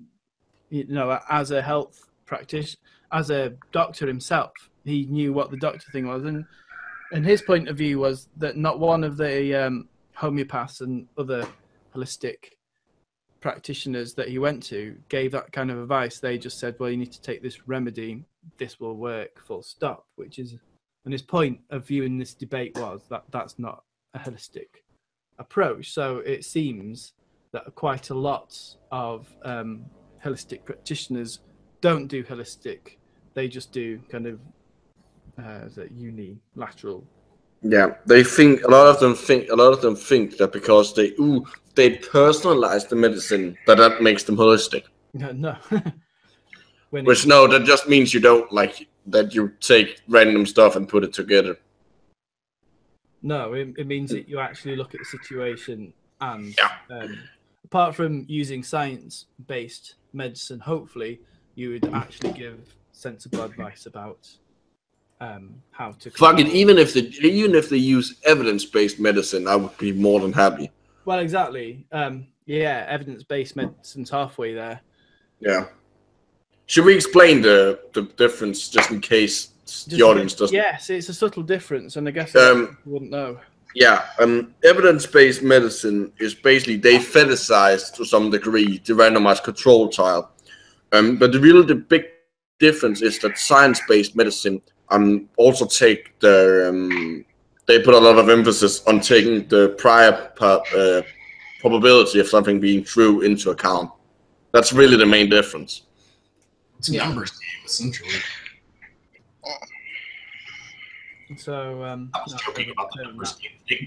[SPEAKER 1] you know, as a health practitioner, as a doctor himself, he knew what the doctor thing was, and his point of view was that not one of the homeopaths and other holistic practitioners that he went to gave that kind of advice. They just said, well, you need to take this remedy, this will work, full stop, which is, and his point of view in this debate was that that's not a holistic approach. So it seems that quite a lot of holistic practitioners don't do holistic, they just do kind of unilateral.
[SPEAKER 2] Yeah, they think a lot of them think that because they personalize the medicine that makes them holistic.
[SPEAKER 1] No.
[SPEAKER 2] Which no, that just means you don't like that you take random stuff and put it together.
[SPEAKER 1] No, it means that you actually look at the situation and apart from using science-based medicine, hopefully you would actually give sensible advice about how to.
[SPEAKER 2] Fuck it, even if they use evidence-based medicine, I would be more than happy.
[SPEAKER 1] Well, exactly. Yeah, evidence-based medicine's halfway there.
[SPEAKER 2] Yeah. Should we explain the difference just in case the audience doesn't?
[SPEAKER 1] Yes, it's a subtle difference, and I guess you wouldn't know.
[SPEAKER 2] Yeah, evidence-based medicine is basically they fetishize to some degree the randomized control trial. But the big difference is that science-based medicine also take they put a lot of emphasis on taking the prior probability of something being true into account. That's really the main difference.
[SPEAKER 4] It's a numbers game, essentially.
[SPEAKER 1] So
[SPEAKER 4] I was joking about the numbers game thing.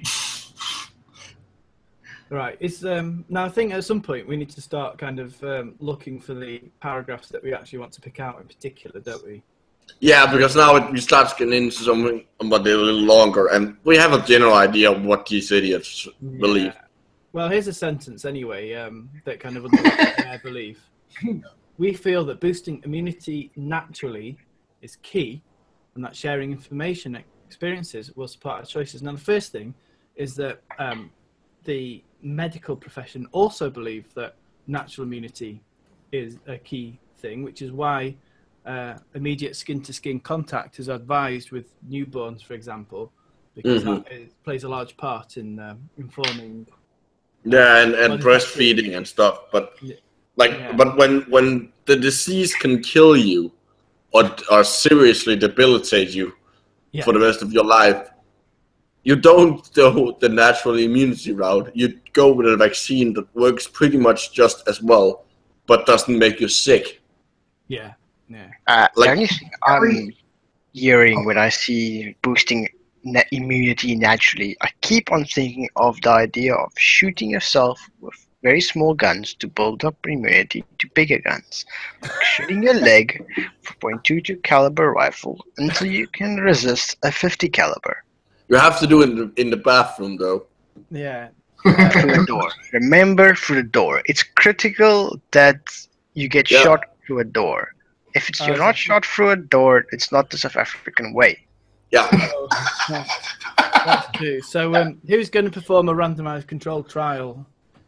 [SPEAKER 1] Right. It's now I think at some point we need to start kind of looking for the paragraphs that we actually want to pick out in particular, don't we?
[SPEAKER 2] Yeah, because now we start getting into something about a little longer, and we have a general idea of what these idiots believe.
[SPEAKER 1] Well, here's a sentence anyway that kind of underlines their belief. We feel that boosting immunity naturally is key, and that sharing information and experiences will support our choices. Now, the first thing is that the medical profession also believe that natural immunity is a key thing, which is why immediate skin-to-skin contact is advised with newborns, for example, because that plays a large part in informing.
[SPEAKER 2] Yeah, and breastfeeding and stuff, but but when the disease can kill you or seriously debilitate you for the rest of your life, you don't go the natural immunity route. You go with a vaccine that works pretty much just as well, but doesn't make you sick.
[SPEAKER 1] Yeah, yeah.
[SPEAKER 3] The only thing I'm hearing when I see boosting immunity naturally, I keep on thinking of the idea of shooting yourself with very small guns to build up immunity to bigger guns. Like shooting your leg with a .22 caliber rifle until you can resist a 50 caliber.
[SPEAKER 2] You have to do it in the bathroom, though.
[SPEAKER 1] Yeah.
[SPEAKER 3] Through the door. Remember, through the door. It's critical that you get shot through a door. If you're not shot through a door, it's not the South African way.
[SPEAKER 2] Yeah.
[SPEAKER 1] That's true. So who's going to perform a randomized controlled trial?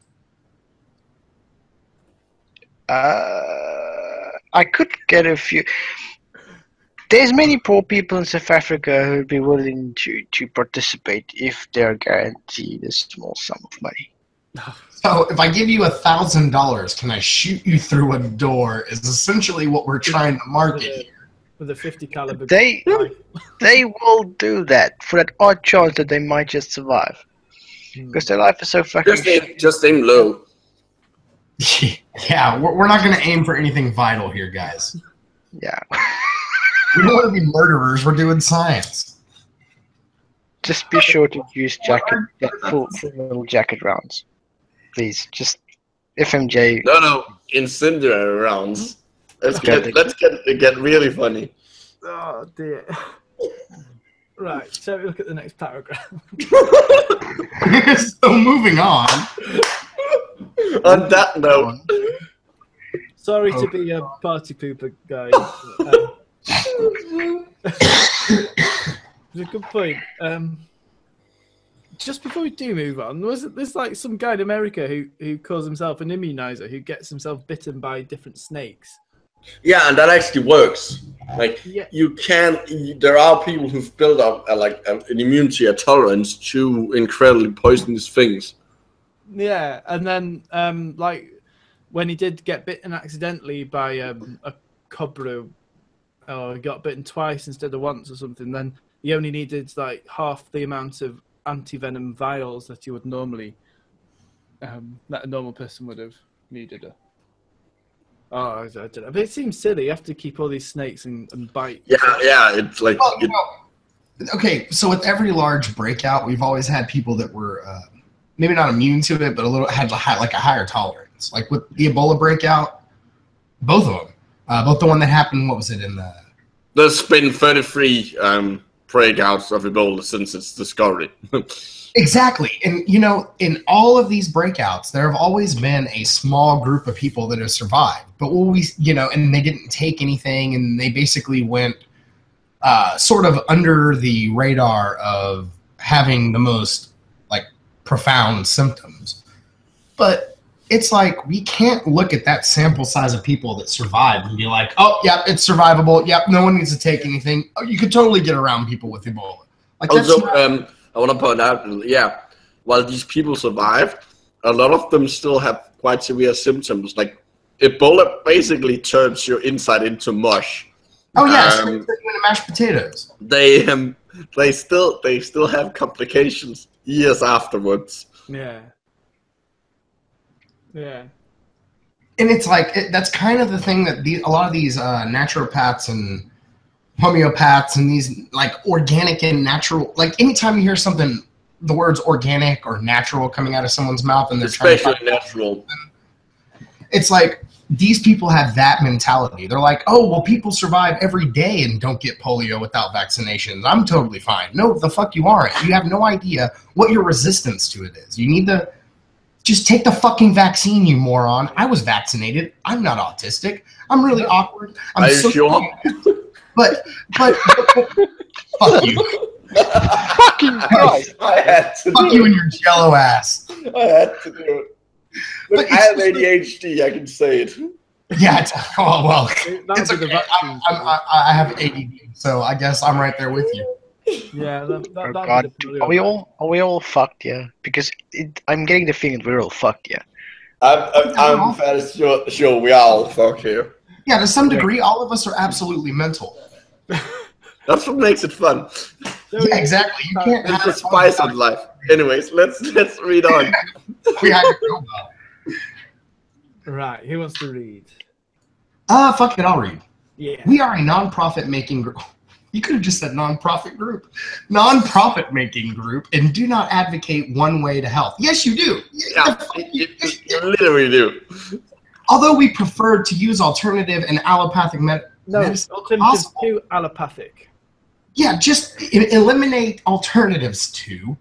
[SPEAKER 3] I could get a few. There's many poor people in South Africa who would be willing to participate if they're guaranteed a small sum of money.
[SPEAKER 4] So if I give you $1,000, can I shoot you through a door? Is essentially what we're trying to market here.
[SPEAKER 1] With a 50 caliber.
[SPEAKER 3] They will do that for that odd chance that they might just survive, because their life is so fucking.
[SPEAKER 2] Just aim low.
[SPEAKER 4] Yeah, we're not going to aim for anything vital here, guys.
[SPEAKER 3] Yeah.
[SPEAKER 4] We don't want to be murderers. We're doing science.
[SPEAKER 3] Just be sure to use full little jacket rounds, please. Just FMJ.
[SPEAKER 2] No, incendiary rounds. Let's get really funny.
[SPEAKER 1] Oh dear. Right, so we look at the next paragraph.
[SPEAKER 4] So moving on.
[SPEAKER 2] On that note.
[SPEAKER 1] Sorry to be a party pooper, guys. It's a good point. just before we do move on, there's like some guy in America who calls himself an immunizer who gets himself bitten by different snakes.
[SPEAKER 2] Yeah, and that actually works. Like
[SPEAKER 1] Yeah.
[SPEAKER 2] there are people who've built up an immunity, a tolerance to incredibly poisonous things.
[SPEAKER 1] Yeah, and then like when he did get bitten accidentally by a cobra, or he got bitten twice instead of once or something, then he only needed like half the amount of anti-venom vials that you would normally that a normal person would have needed. I don't know, but it seems silly. You have to keep all these snakes and bite.
[SPEAKER 2] Yeah, it's like
[SPEAKER 4] Well, okay, so with every large breakout, we've always had people that were maybe not immune to it, but had like a higher tolerance. Like with the Ebola breakout, both of them, both the one that happened. What was it in the?
[SPEAKER 2] there's been 33 breakouts of Ebola since its discovery.
[SPEAKER 4] Exactly. And, in all of these breakouts, there have always been a small group of people that have survived. But and they didn't take anything, and they basically went sort of under the radar of having the most, profound symptoms. But it's like, we can't look at that sample size of people that survived and be like, oh, yep, it's survivable. Yep, no one needs to take anything. Oh, you could totally get around people with Ebola.
[SPEAKER 2] Also, I want to point out, while these people survived, a lot of them still have quite severe symptoms. Like Ebola basically turns your inside into mush.
[SPEAKER 4] Oh yes, turn you into mashed potatoes.
[SPEAKER 2] They still have complications years afterwards.
[SPEAKER 1] Yeah.
[SPEAKER 4] And it's that's kind of the thing that a lot of these naturopaths and homeopaths and these organic and natural, anytime you hear something, the words organic or natural coming out of someone's mouth, and they're
[SPEAKER 2] especially natural,
[SPEAKER 4] it's like these people have that mentality. They're like, oh, well, people survive every day and don't get polio without vaccinations. I'm totally fine. No, the fuck you aren't. You have no idea what your resistance to it is. You need to just take the fucking vaccine, you moron. I was vaccinated. I'm not autistic. I'm really awkward.
[SPEAKER 2] Are you sure?
[SPEAKER 4] But fuck you.
[SPEAKER 3] Fucking Christ.
[SPEAKER 2] I had to
[SPEAKER 4] Fuck you and your jello ass.
[SPEAKER 2] I had to do it. Look, I have ADHD, I can say it.
[SPEAKER 4] Yeah, it's
[SPEAKER 1] That'd be
[SPEAKER 4] okay. I have ADD, so I guess I'm right there with you.
[SPEAKER 1] Yeah,
[SPEAKER 3] Oh God, are we all fucked? Yeah, because I'm getting the feeling we're all fucked. Yeah.
[SPEAKER 2] I'm fairly sure we are all fucked here.
[SPEAKER 4] Yeah, to some degree, all of us are absolutely mental.
[SPEAKER 2] That's what makes it fun.
[SPEAKER 4] Yeah, exactly. You can't
[SPEAKER 2] It's
[SPEAKER 4] have
[SPEAKER 2] the spice of life. Anyways, let's read on.
[SPEAKER 4] We had to go well.
[SPEAKER 1] Right, who wants to read?
[SPEAKER 4] Fuck it, I'll read.
[SPEAKER 1] Yeah.
[SPEAKER 4] We are a non-profit making group. You could have just said non-profit group. Non-profit making group, and do not advocate one way to health. Yes, you do.
[SPEAKER 2] Yeah, you literally do.
[SPEAKER 4] Although we prefer to use alternative and allopathic medicine.
[SPEAKER 1] Alternative to allopathic.
[SPEAKER 4] Yeah, just eliminate alternatives to.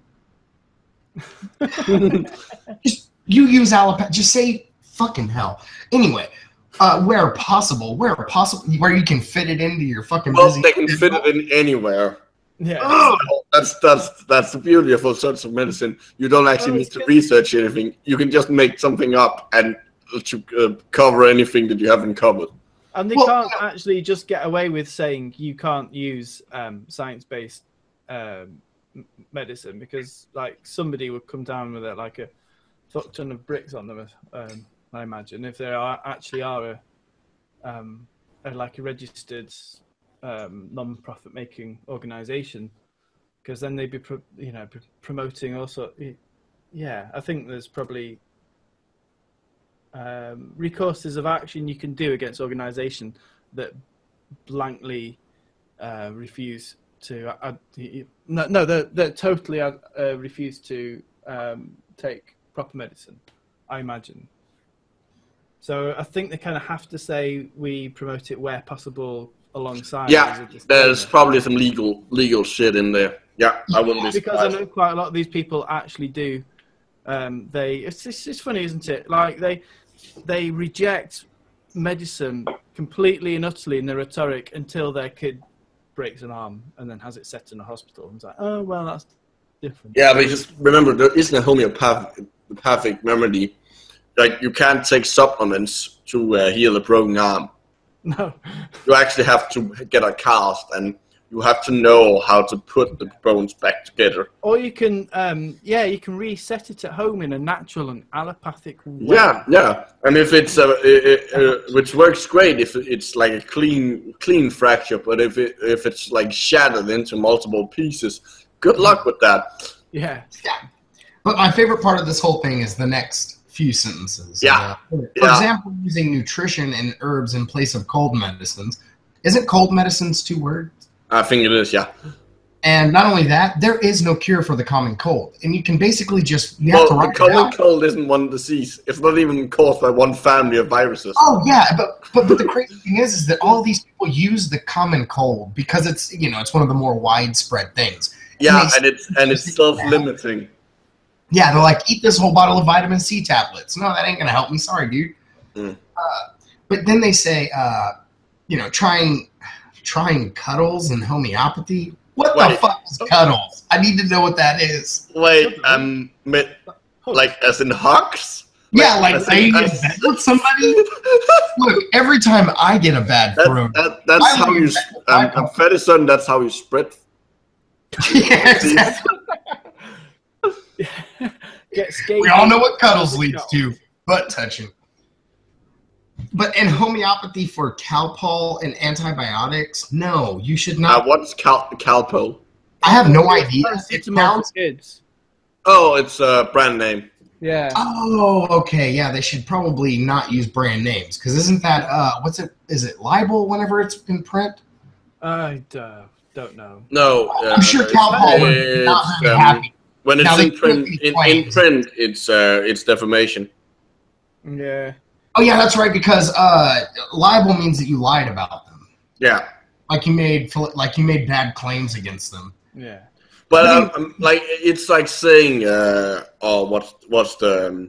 [SPEAKER 4] Just you use allopathic. Just say fucking hell. Anyway, where possible, where you can fit it into your fucking.
[SPEAKER 2] Well, they can fit it in anywhere.
[SPEAKER 1] Yeah.
[SPEAKER 2] That's the beauty of all sorts of medicine. You don't actually need to research anything. You can just make something up and to cover anything that you haven't covered.
[SPEAKER 1] And they can't actually just get away with saying you can't use science-based medicine, because somebody would come down with it like a fuck ton of bricks on them. I imagine if there actually are a registered non-profit making organization, because then they'd be promoting also. Yeah, I think there's probably recourses of action you can do against organization that blankly refuse to that totally refuse to take proper medicine, I imagine. So I think they kind of have to say we promote it where possible alongside.
[SPEAKER 2] Yeah, there's probably some legal shit in there. Yeah, I wouldn't be surprised.
[SPEAKER 1] Because I know quite a lot of these people actually do. It's funny, isn't it? They reject medicine completely and utterly in their rhetoric until their kid breaks an arm and then has it set in a hospital. And it's like, oh well, that's different.
[SPEAKER 2] Yeah, but just remember, there isn't a homeopathic remedy. Like, you can't take supplements to heal a broken arm.
[SPEAKER 1] No.
[SPEAKER 2] You actually have to get a cast, and you have to know how to put the bones back together.
[SPEAKER 1] Or you can, you can reset it at home in a natural and allopathic way.
[SPEAKER 2] Yeah. And if it's which works great if it's like a clean fracture, but if it's like shattered into multiple pieces, good luck with that.
[SPEAKER 1] Yeah.
[SPEAKER 4] But my favorite part of this whole thing is the next few sentences. For example, using nutrition and herbs in place of cold medicines. Isn't cold medicines 2 words?
[SPEAKER 2] I think it is, yeah.
[SPEAKER 4] And not only that, there is no cure for the common cold. And you can basically just...
[SPEAKER 2] the common cold isn't one disease. It's not even caused by one family of viruses.
[SPEAKER 4] Oh, yeah, but the crazy thing is that all these people use the common cold because it's, it's one of the more widespread things.
[SPEAKER 2] Yeah, and it's self-limiting.
[SPEAKER 4] Yeah, they're like, eat this whole bottle of vitamin C tablets. No, that ain't going to help me. Sorry, dude. But then they say, trying cuddles and homeopathy. What the fuck is cuddles? I need to know what that is.
[SPEAKER 2] Wait, like as in hugs?
[SPEAKER 4] Yeah, like laying in bed with somebody. Look, every time I get a bad throat,
[SPEAKER 2] that's how you. I'm fairly certain that's how you spread.
[SPEAKER 4] Yeah, exactly. We all know what cuddles leads to, butt touching. But in homeopathy for Calpol and antibiotics, no, you should not.
[SPEAKER 2] What's Calpol?
[SPEAKER 4] I have no idea.
[SPEAKER 1] It sounds kids.
[SPEAKER 2] Oh, it's a brand name.
[SPEAKER 1] Yeah.
[SPEAKER 4] Oh, okay. Yeah, they should probably not use brand names because isn't that what's it? Is it libel whenever it's in print?
[SPEAKER 1] I don't know.
[SPEAKER 2] No,
[SPEAKER 4] I'm sure Calpol would not be happy.
[SPEAKER 2] When it's in print, it's defamation.
[SPEAKER 1] Yeah.
[SPEAKER 4] Oh yeah, that's right. Because libel means that you lied about them.
[SPEAKER 2] Yeah.
[SPEAKER 4] Like you made bad claims against them.
[SPEAKER 1] Yeah.
[SPEAKER 2] But like it's like saying, what's the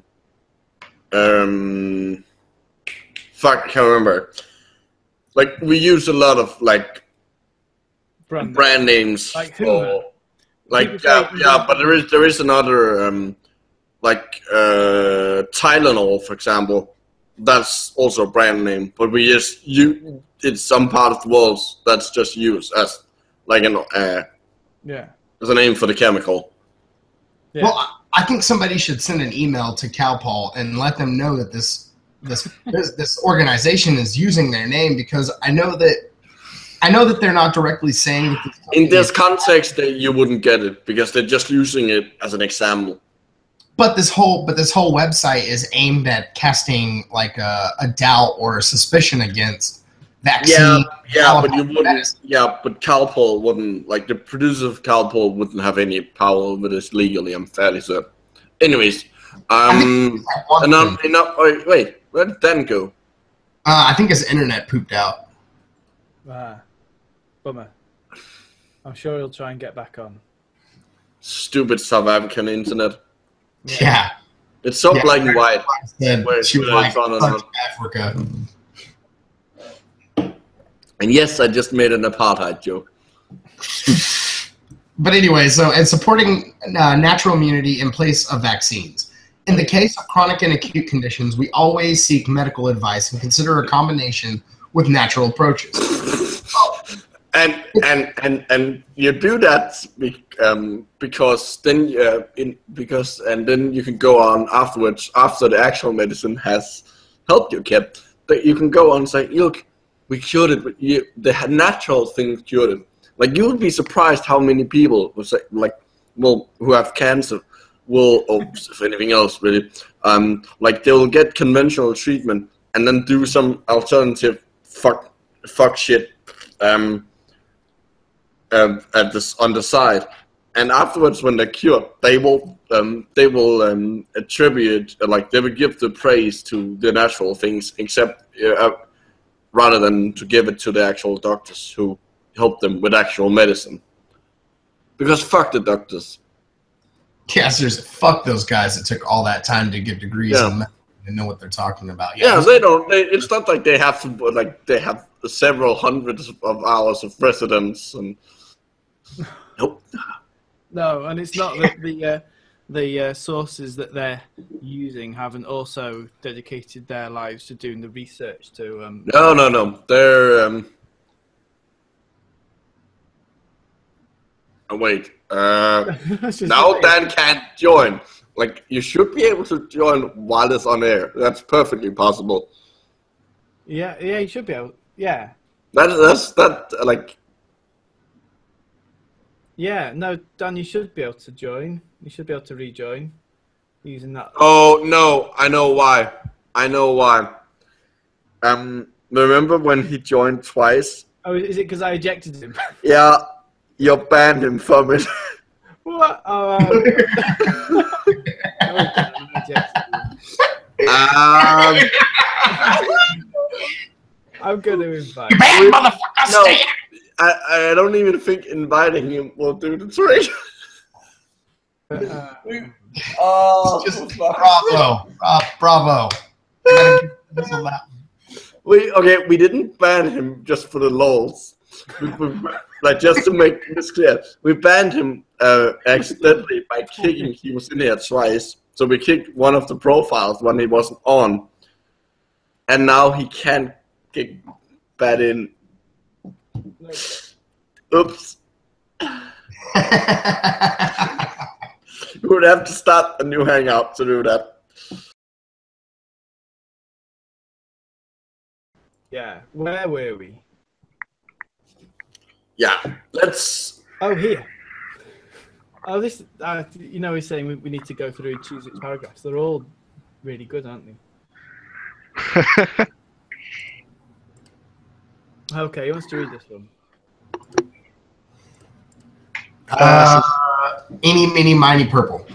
[SPEAKER 2] fuck, I can't remember. Like we use a lot of like brand names
[SPEAKER 1] like
[SPEAKER 2] for, like but there is another like Tylenol, for example. That's also a brand name, but we just it's some part of the world that's just used as like as a name for the chemical.
[SPEAKER 4] Yeah. Well, I think somebody should send an email to Calpol and let them know that this organization is using their name because I know that they're not directly saying that
[SPEAKER 2] in this context that you wouldn't get it because they're just using it as an example.
[SPEAKER 4] But this whole website is aimed at casting like a doubt or a suspicion against vaccine.
[SPEAKER 2] Yeah, but you wouldn't. Medicine. Yeah, but Calpol wouldn't. Like the producers of Calpol wouldn't have any power over this legally. I'm fairly certain. Anyways, wait, where did Dan go?
[SPEAKER 4] I think his internet pooped out.
[SPEAKER 1] Bummer. I'm sure he'll try and get back on.
[SPEAKER 2] Stupid South African internet.
[SPEAKER 4] Yeah.
[SPEAKER 2] It's so black and white.
[SPEAKER 4] She was like, Africa.
[SPEAKER 2] And yes, I just made an apartheid joke.
[SPEAKER 4] But anyway, and supporting natural immunity in place of vaccines. In the case of chronic and acute conditions, we always seek medical advice and consider a combination with natural approaches.
[SPEAKER 2] And you do that because then then you can go on afterwards after the actual medicine has helped your kid. But you can go on and say, look, we cured it. But the natural thing cured it. Like you would be surprised how many people will say, who have cancer will, or if anything else really, like they will get conventional treatment and then do some alternative fuck shit. At this on the side, and afterwards when they're cured, they will attribute they will give the praise to the natural things, except rather than to give it to the actual doctors who help them with actual medicine. Because fuck the doctors.
[SPEAKER 4] Yeah, seriously, fuck those guys that took all that time to get degrees in medicine and know what they're talking about.
[SPEAKER 2] Yeah, they don't. It's not like they have to. They have several hundreds of hours of residence and. Nope.
[SPEAKER 1] No, and it's not that the sources that they're using haven't also dedicated their lives to doing the research to.
[SPEAKER 2] No. They're. Oh, wait. Now Dan can't join. Like, you should be able to join while it's on air. That's perfectly possible.
[SPEAKER 1] Yeah, you should be able. Yeah.
[SPEAKER 2] Like.
[SPEAKER 1] Yeah, no, Dan, you should be able to join. You should be able to rejoin using that.
[SPEAKER 2] Oh no, I know why. Remember when he joined twice?
[SPEAKER 1] Oh, is it because I ejected him?
[SPEAKER 2] Yeah, you banned him from it.
[SPEAKER 1] What? Oh, I'm going to invite.
[SPEAKER 4] You bad motherfucker!
[SPEAKER 2] No.
[SPEAKER 4] Stay.
[SPEAKER 2] I don't even think inviting him will do the trick.
[SPEAKER 4] Bravo.
[SPEAKER 2] We didn't ban him just for the lols. Like, just to make this clear, we banned him accidentally by kicking. He was in here twice, so we kicked one of the profiles when he wasn't on, and now he can't get back in. Oops. You would have to start a new hangout to do that.
[SPEAKER 1] Yeah, where were we?
[SPEAKER 2] Yeah, let's.
[SPEAKER 1] Oh, here. Oh, this. He's saying we need to go through and choose its paragraphs. They're all really good, aren't they? Okay, who wants to read this one?
[SPEAKER 4] Eeny, meeny, miny, purple.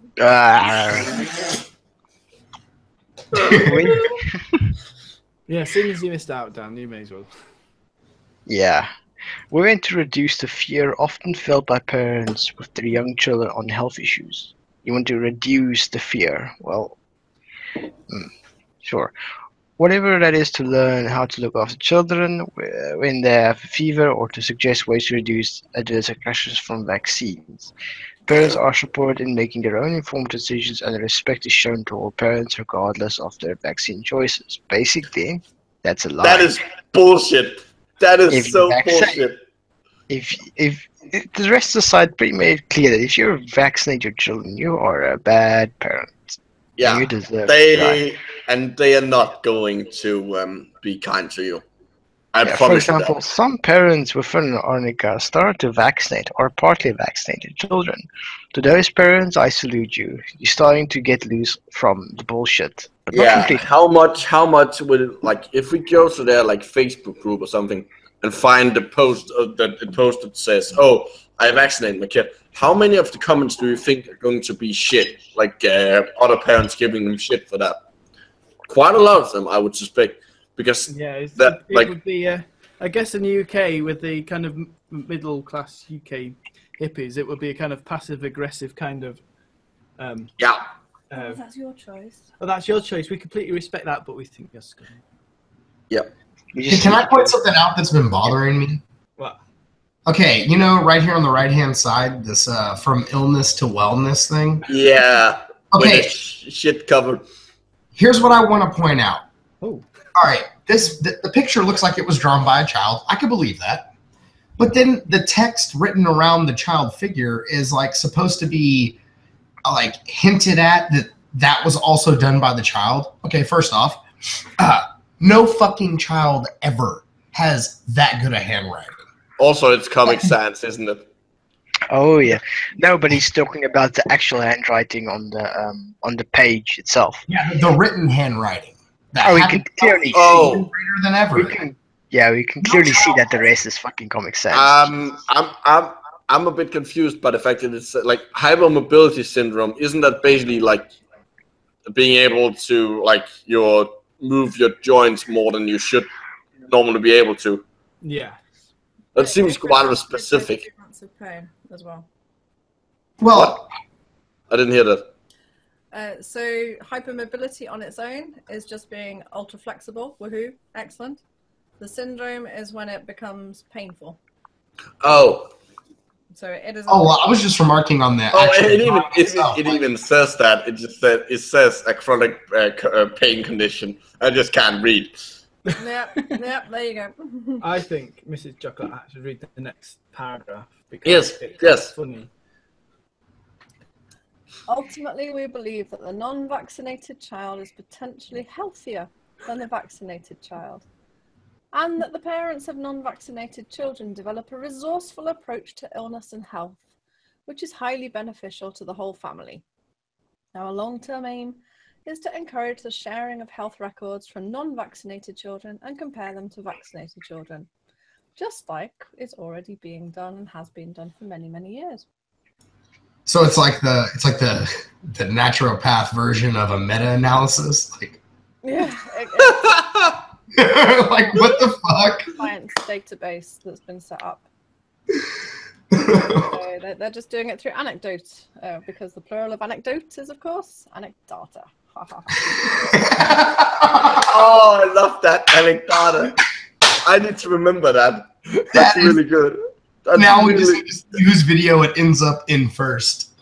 [SPEAKER 1] Yeah, seeing as you missed out, Dan, you may as well.
[SPEAKER 3] Yeah. We're going to reduce the fear often felt by parents with their young children on health issues. You want to reduce the fear. Well, sure. Whatever that is, to learn how to look after children when they have a fever, or to suggest ways to reduce adverse reactions from vaccines. Parents are supported in making their own informed decisions, and respect is shown to all parents regardless of their vaccine choices. Basically, that's a lie.
[SPEAKER 2] That is bullshit. That is so bullshit.
[SPEAKER 3] If the rest of the side pretty made it clear that if you vaccinate your children, you are a bad parent.
[SPEAKER 2] Yeah,
[SPEAKER 3] you deserve
[SPEAKER 2] and they are not going to be kind to you. I promise.
[SPEAKER 3] For example, some parents within Arnica start to vaccinate or partly vaccinate their children. To those parents, I salute you. You're starting to get loose from the bullshit. But
[SPEAKER 2] yeah, how much would it, like, if we go to their like Facebook group or something and find the post that says, "Oh, I vaccinated my kid." How many of the comments do you think are going to be shit? Like other parents giving them shit for that? Quite a lot of them, I would suspect, because
[SPEAKER 1] it would be. I guess in the UK, with the kind of middle class UK hippies, it would be a kind of passive aggressive kind of.
[SPEAKER 5] That's your choice.
[SPEAKER 1] Well, that's your choice. We completely respect that, but we think you're scum.
[SPEAKER 2] Yep.
[SPEAKER 4] Can I point something out that's been bothering me?
[SPEAKER 1] What?
[SPEAKER 4] Okay, right here on the right-hand side, this from illness to wellness thing.
[SPEAKER 2] Yeah.
[SPEAKER 4] Okay.
[SPEAKER 2] Shit covered.
[SPEAKER 4] Here's what I want to point out.
[SPEAKER 1] Oh.
[SPEAKER 4] All right. The picture looks like it was drawn by a child. I could believe that. But then the text written around the child figure is like supposed to be like hinted at that was also done by the child. Okay, first off, no fucking child ever has that good a handwriting.
[SPEAKER 2] Also, it's Comic Sans, isn't it?
[SPEAKER 3] Oh yeah, no, but he's talking about the actual handwriting on the page itself.
[SPEAKER 4] Yeah, the written handwriting.
[SPEAKER 3] We can clearly see.
[SPEAKER 4] Greater than ever.
[SPEAKER 3] We can clearly see that the rest is fucking Comic Sans.
[SPEAKER 2] I'm a bit confused by the fact that it's like hypermobility syndrome. Isn't that basically like being able to like move your joints more than you should normally be able to?
[SPEAKER 1] Yeah.
[SPEAKER 2] That seems quite specific.
[SPEAKER 5] Difference of pain as well.
[SPEAKER 4] Well,
[SPEAKER 2] what? I didn't hear that.
[SPEAKER 5] So hypermobility on its own is just being ultra flexible. Woohoo! Excellent. The syndrome is when it becomes painful.
[SPEAKER 2] Oh.
[SPEAKER 5] So it is.
[SPEAKER 4] Oh, well, I was just remarking on that.
[SPEAKER 2] Oh, it even says that. It says a chronic pain condition. I just can't read.
[SPEAKER 5] Yep, there you go.
[SPEAKER 1] I think Mrs. Chocolate had to read the next paragraph because
[SPEAKER 2] Yes,
[SPEAKER 1] it's
[SPEAKER 2] yes.
[SPEAKER 1] funny.
[SPEAKER 5] Ultimately, we believe that the non-vaccinated child is potentially healthier than the vaccinated child, and that the parents of non-vaccinated children develop a resourceful approach to illness and health, which is highly beneficial to the whole family. Our long-term aim is to encourage the sharing of health records from non-vaccinated children and compare them to vaccinated children, just like it's already being done and has been done for many, many years.
[SPEAKER 4] So it's like the naturopath version of a meta-analysis. Like,
[SPEAKER 5] Yeah,
[SPEAKER 4] like what the fuck?
[SPEAKER 5] science database that's been set up. So they're just doing it through anecdote, because the plural of anecdote is, of course, anecdata.
[SPEAKER 2] Oh, I love that anecdata. I need to remember that. That's really good. That's
[SPEAKER 4] Now we
[SPEAKER 2] really...
[SPEAKER 4] just use video. It ends up in first.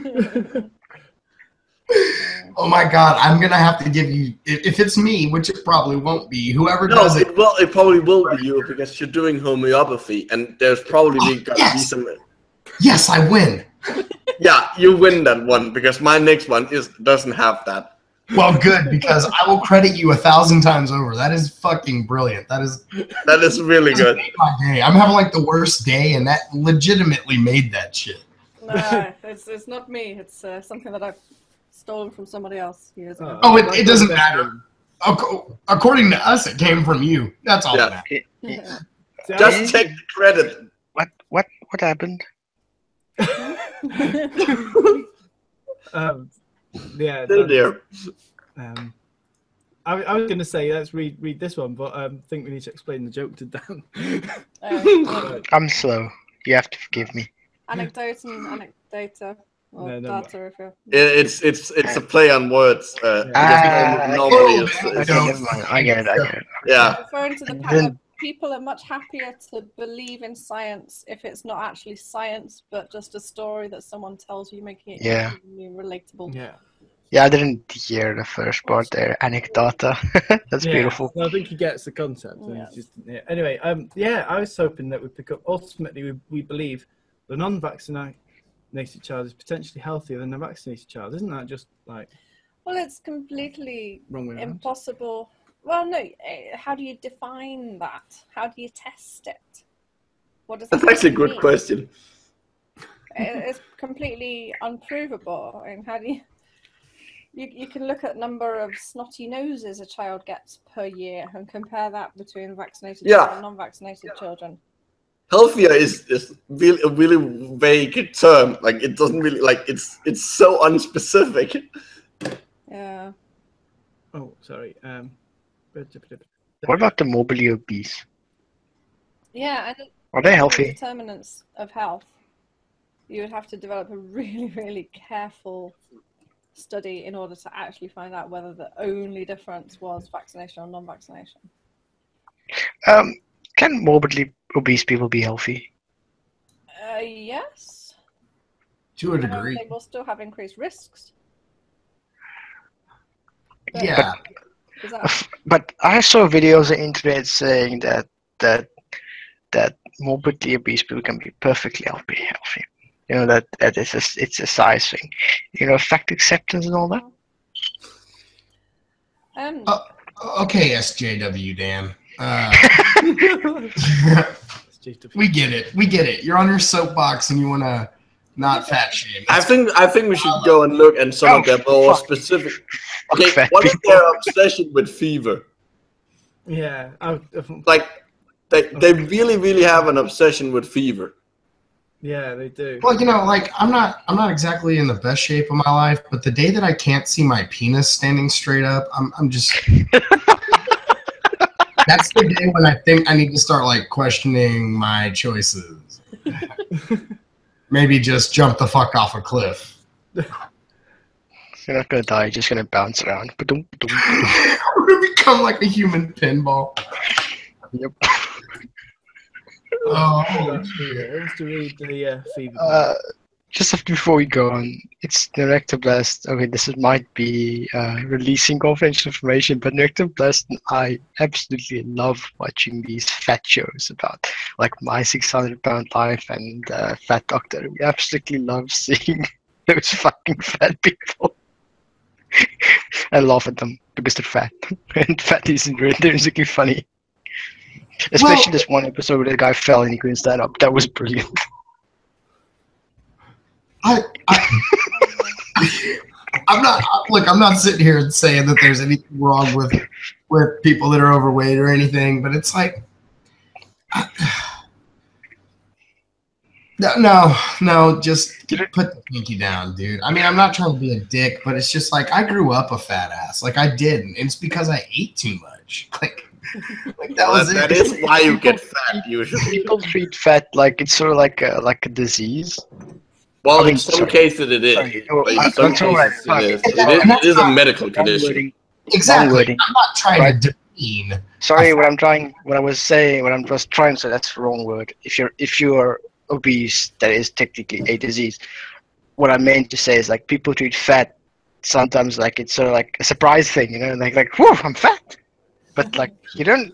[SPEAKER 4] Oh my god! I'm gonna have to give you, if it's me, which it probably won't be. Whoever
[SPEAKER 2] No,
[SPEAKER 4] does it.
[SPEAKER 2] it probably will be you because you're doing homeopathy, and there's probably gonna be
[SPEAKER 4] yes.
[SPEAKER 2] some.
[SPEAKER 4] Yes, I win.
[SPEAKER 2] Yeah, you win that one because my next one doesn't have that.
[SPEAKER 4] Well, good, because I will credit you 1,000 times over. That is fucking brilliant. That is
[SPEAKER 2] really good.
[SPEAKER 4] made my day. I'm having like the worst day, and that legitimately made that shit.
[SPEAKER 5] No, it's not me. It's something that I've stolen from somebody else years ago.
[SPEAKER 4] Oh, it doesn't matter. According to us, it came from you. That's all that matters.
[SPEAKER 5] Yeah.
[SPEAKER 2] Just take the credit.
[SPEAKER 3] What happened?
[SPEAKER 1] Yeah.
[SPEAKER 2] Oh dear.
[SPEAKER 1] I was going to say let's read this one, but I think we need to explain the joke to Dan.
[SPEAKER 3] I'm slow. You have to forgive me.
[SPEAKER 5] Anecdote and anecdata. Or
[SPEAKER 1] No,
[SPEAKER 5] data, if you're...
[SPEAKER 2] It's a play on words. Normally
[SPEAKER 3] Never mind. I get it.
[SPEAKER 2] Yeah.
[SPEAKER 5] Referring to the fact that people are much happier to believe in science if it's not actually science, but just a story that someone tells you, making it relatable.
[SPEAKER 3] Yeah, I didn't hear the first part there. Anecdata. That's beautiful.
[SPEAKER 1] No, I think he gets the concept.
[SPEAKER 5] Yeah.
[SPEAKER 1] Anyway, I was hoping that we'd pick up. Ultimately, we believe the non-vaccinated child is potentially healthier than the vaccinated child. Isn't that just like?
[SPEAKER 5] Well, it's completely
[SPEAKER 1] wrong way around?
[SPEAKER 5] Impossible. Well, no. How do you define that? How do you test it? What does
[SPEAKER 2] That's actually a good question.
[SPEAKER 5] It's completely unprovable. And how do you? You can look at number of snotty noses a child gets per year and compare that between vaccinated children and non-vaccinated children.
[SPEAKER 2] Healthier is really a really vague term. Like it doesn't really it's so unspecific.
[SPEAKER 5] Yeah.
[SPEAKER 1] Oh, sorry.
[SPEAKER 3] What about the morbidly obese?
[SPEAKER 5] Yeah, and
[SPEAKER 3] are they healthy?
[SPEAKER 5] Determinants of health. You would have to develop a really, really careful study in order to actually find out whether the only difference was vaccination or non-vaccination.
[SPEAKER 3] Can morbidly obese people be healthy?
[SPEAKER 5] Yes.
[SPEAKER 4] To a degree.
[SPEAKER 5] They will still have increased risks. But
[SPEAKER 4] Yeah.
[SPEAKER 3] But I saw videos on the internet saying that morbidly obese people can be perfectly healthy. You know, that it's a size thing. You know, fact acceptance and all that.
[SPEAKER 4] Okay, SJW, Dan. We get it. You're on your soapbox and you want to not fat shame.
[SPEAKER 2] I think we should go and look at some of their more specific. Okay, what is their obsession with fever?
[SPEAKER 1] Yeah,
[SPEAKER 2] like they really, really have an obsession with fever.
[SPEAKER 1] Yeah, they do.
[SPEAKER 4] Well, you know, like I'm not exactly in the best shape of my life, but the day that I can't see my penis standing straight up, I'm just. That's the day when I think I need to start like questioning my choices. Maybe just jump the fuck off a cliff.
[SPEAKER 3] You're not gonna die. You're just gonna bounce around.
[SPEAKER 4] We're gonna become like a human pinball.
[SPEAKER 3] Yep.
[SPEAKER 4] Oh,
[SPEAKER 1] Who wants to read the fever?
[SPEAKER 3] Just before we go on, it's Necroblast. Okay, might be releasing confidential information, but Necroblast and I absolutely love watching these fat shows about like My 600-Pound Life and Fat Doctor. We absolutely love seeing those fucking fat people. I laugh at them because they're fat, and fat isn't intrinsically funny. Especially this one episode where the guy fell and he couldn't stand up. That was brilliant.
[SPEAKER 4] I'm not sitting here and saying that there's anything wrong with people that are overweight or anything, but it's like, no, just put the pinky down, dude. I mean, I'm not trying to be a dick, but it's just like I grew up a fat ass. Like I didn't, and it's because I ate too much. Like that was it.
[SPEAKER 2] That is why you get fat usually.
[SPEAKER 3] People treat fat like it's sort of like a disease.
[SPEAKER 2] Well, in some cases it is. In some cases it is a medical condition.
[SPEAKER 4] Exactly. I'm not trying to demean.
[SPEAKER 3] Sorry, what I'm trying to say, that's the wrong word. If you're obese, that is technically a disease. What I meant to say is like people treat fat sometimes like it's sort of like a surprise thing, you know, like whoa, I'm fat. But like you don't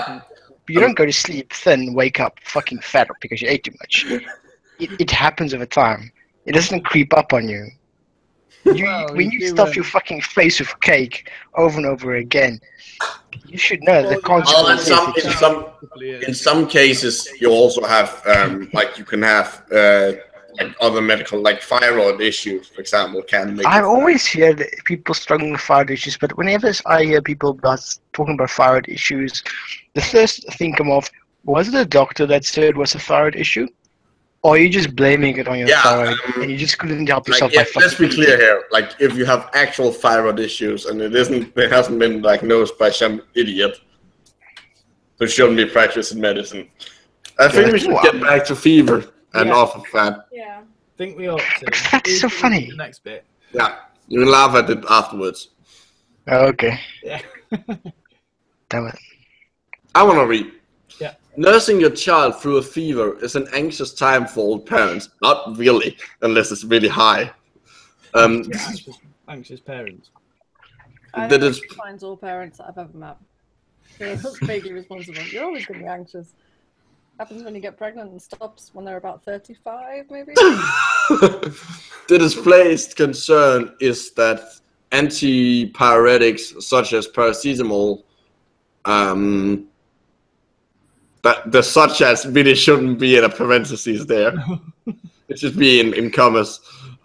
[SPEAKER 3] go to sleep thin, wake up fucking fat because you ate too much. It happens over time. It doesn't creep up on you. When you stuff your fucking face with cake over and over again, you should know the consequences.
[SPEAKER 2] In some cases, you also have like you can have like other medical, like thyroid issues, for example, can make.
[SPEAKER 3] I always hear that people struggling with thyroid issues, but whenever I hear people talking about thyroid issues, the first thing come off, was it a doctor that said it was a thyroid issue? Or are you just blaming it on your thyroid and you just couldn't help yourself by fucking
[SPEAKER 2] let's be clear here. Like, if you have actual thyroid issues and it hasn't been diagnosed by some idiot who shouldn't be practicing medicine, I think we should get back to fever and off of fat.
[SPEAKER 5] Yeah.
[SPEAKER 1] I think we ought to.
[SPEAKER 3] That's so funny.
[SPEAKER 1] The next bit.
[SPEAKER 2] Yeah, you can laugh at it afterwards.
[SPEAKER 3] Okay.
[SPEAKER 1] Yeah.
[SPEAKER 3] Damn it.
[SPEAKER 2] I want to read.
[SPEAKER 1] Yeah.
[SPEAKER 2] Nursing your child through a fever is an anxious time for all parents. Not really, unless it's really high.
[SPEAKER 1] Anxious parents.
[SPEAKER 5] I think it defines all parents that I've ever met. They're vaguely responsible. You're always going to be anxious. Happens when you get pregnant and stops when they're about 35, maybe?
[SPEAKER 2] The displaced concern is that antipyretics such as paracetamol, that the such as really shouldn't be in a parentheses there. It should be in commas.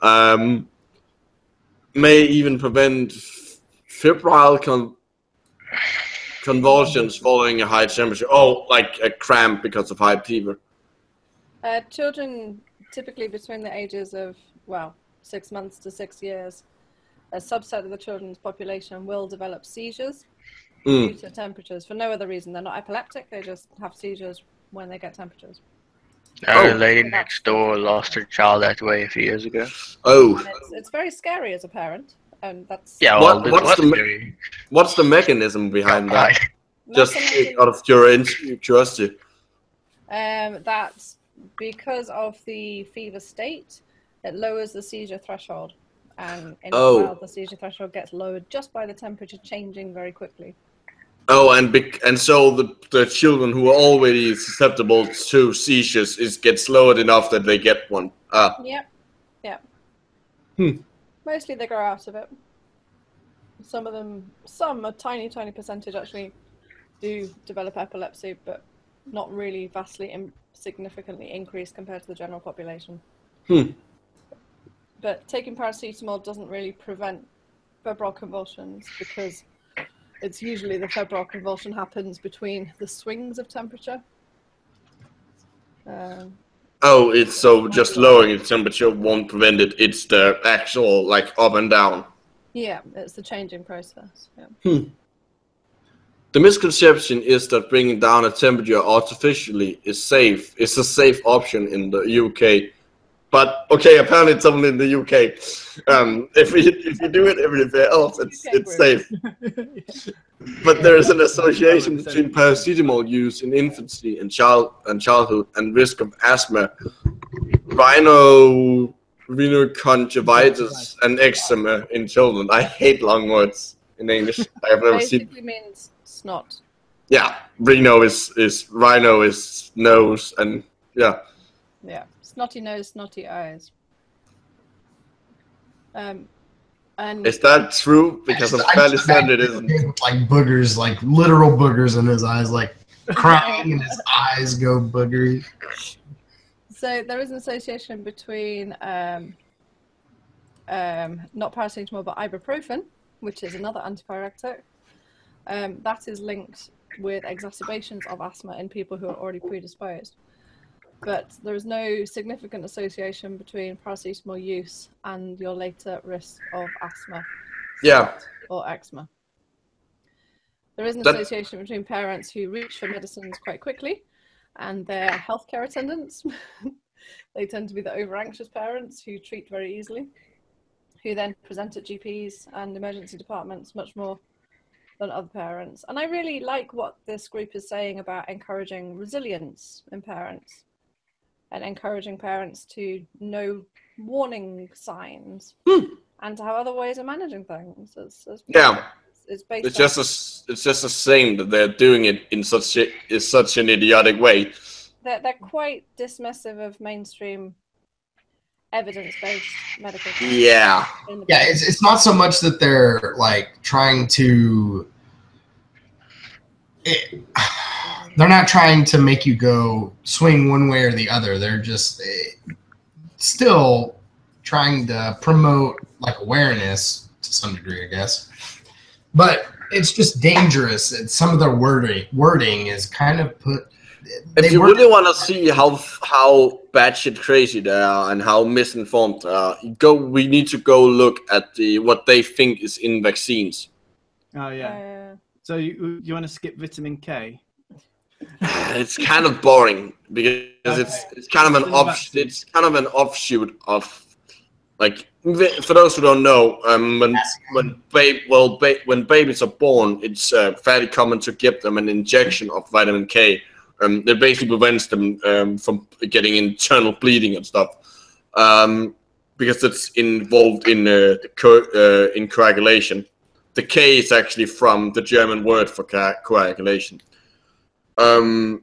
[SPEAKER 2] May even prevent febrile convulsions following a high temperature. Oh, like a cramp because of high fever.
[SPEAKER 5] Children typically between the ages of, 6 months to 6 years, a subset of the children's population will develop seizures due to temperatures for no other reason. They're not epileptic, they just have seizures when they get temperatures.
[SPEAKER 3] A lady next door lost her child that way a few years ago.
[SPEAKER 2] Oh.
[SPEAKER 5] And it's very scary as a parent. And that's
[SPEAKER 2] what's the mechanism behind that? Just out of curiosity.
[SPEAKER 5] That's because of the fever state. It lowers the seizure threshold, and in a child, the seizure threshold gets lowered just by the temperature changing very quickly.
[SPEAKER 2] Oh, and so the children who are already susceptible to seizures gets lowered enough that they get one.
[SPEAKER 5] Yep. Mostly they grow out of it. Some a tiny percentage actually do develop epilepsy, but not really vastly significantly increased compared to the general population. But taking paracetamol doesn't really prevent febrile convulsions because it's usually the febrile convulsion happens between the swings of temperature.
[SPEAKER 2] It's so just lowering the temperature won't prevent it. It's the actual up and down.
[SPEAKER 5] Yeah, it's the changing process. Yeah.
[SPEAKER 2] The misconception is that bringing down a temperature artificially is a safe option in the UK, But okay, apparently it's only in the UK. If you do it everywhere else, it's safe. But there is an association between paracetamol use in infancy and childhood and risk of asthma, rhinoconjunctivitis, and eczema in children. I hate long words in English. I have never seen.
[SPEAKER 5] Basically means snot.
[SPEAKER 2] Yeah, rhino is nose, and yeah.
[SPEAKER 5] Yeah, snotty nose, snotty eyes. And
[SPEAKER 2] Is that true? Because I'm fairly certain it isn't.
[SPEAKER 4] Like boogers, like literal boogers in his eyes, like crying, and his eyes go boogery.
[SPEAKER 5] so there is an association between not paracetamol but ibuprofen, which is another antipyrectic. That is linked with exacerbations of asthma in people who are already predisposed. But there is no significant association between paracetamol use and your later risk of asthma,
[SPEAKER 2] Yeah.
[SPEAKER 5] or eczema. There is an association between parents who reach for medicines quite quickly and their healthcare attendants. They tend to be the over-anxious parents who treat very easily, who then present at GPs and emergency departments much more than other parents. And I really like what this group is saying about encouraging resilience in parents and encouraging parents to know warning signs and to have other ways of managing things. It's
[SPEAKER 2] just a shame that they're doing it in such an idiotic way.
[SPEAKER 5] They're quite dismissive of mainstream evidence-based medical science.
[SPEAKER 2] Yeah.
[SPEAKER 4] Yeah, it's not so much that they're like trying to. They're not trying to make you go swing one way or the other. They're just still trying to promote like awareness to some degree, I guess. But it's just dangerous. Some of their wording is kind of put.
[SPEAKER 2] If you really want to see how batshit crazy they are and how misinformed they are, we need to go look at what they think is in vaccines.
[SPEAKER 1] Oh yeah. So you want to skip vitamin K?
[SPEAKER 2] It's kind of boring because it's kind of an offshoot of, like, for those who don't know, when babies are born, it's fairly common to give them an injection of vitamin K. That basically prevents them from getting internal bleeding and stuff, because it's involved in coagulation. The K is actually from the German word for coagulation. And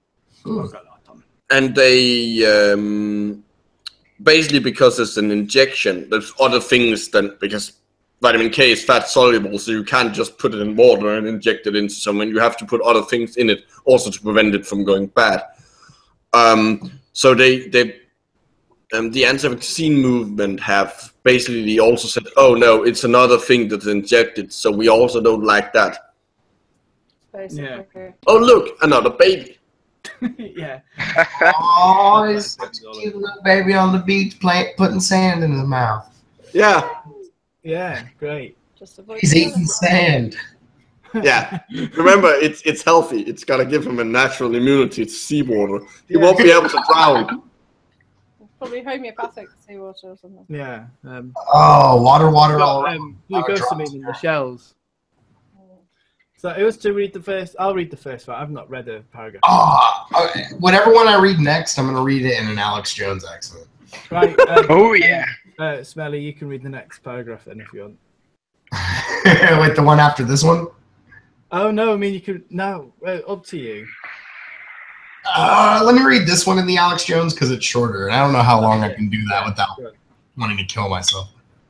[SPEAKER 2] they basically, because it's an injection, there's other things because vitamin K is fat soluble, so you can't just put it in water and inject it into someone. You have to put other things in it also to prevent it from going bad. So the anti-vaccine movement have basically also said, oh no, it's another thing that's injected, so we also don't like that.
[SPEAKER 5] Basically.
[SPEAKER 1] Yeah.
[SPEAKER 2] Oh look, another baby.
[SPEAKER 1] Yeah.
[SPEAKER 4] Oh, he's such a cute little baby on the beach putting sand in his mouth.
[SPEAKER 2] Yeah.
[SPEAKER 1] Yeah, great.
[SPEAKER 5] Just avoid
[SPEAKER 4] He's eating sand.
[SPEAKER 2] Yeah. Remember, it's healthy. It's got to give him a natural immunity to seawater. He won't be able to drown.
[SPEAKER 5] Probably homeopathic seawater or something.
[SPEAKER 1] Yeah.
[SPEAKER 4] Water all around.
[SPEAKER 1] Glucosamine in the shells. So who was to read the first? I'll read the first one. I've not read a paragraph.
[SPEAKER 4] Whatever one I read next, I'm going to read it in an Alex Jones accent.
[SPEAKER 1] Right.
[SPEAKER 3] Oh, yeah.
[SPEAKER 1] Smelly, you can read the next paragraph then if you want.
[SPEAKER 4] Wait, the one after this one?
[SPEAKER 1] Oh, no, I mean, you could... No, up to you.
[SPEAKER 4] Let me read this one in the Alex Jones because it's shorter, and I don't know how long I can do that without wanting to kill myself.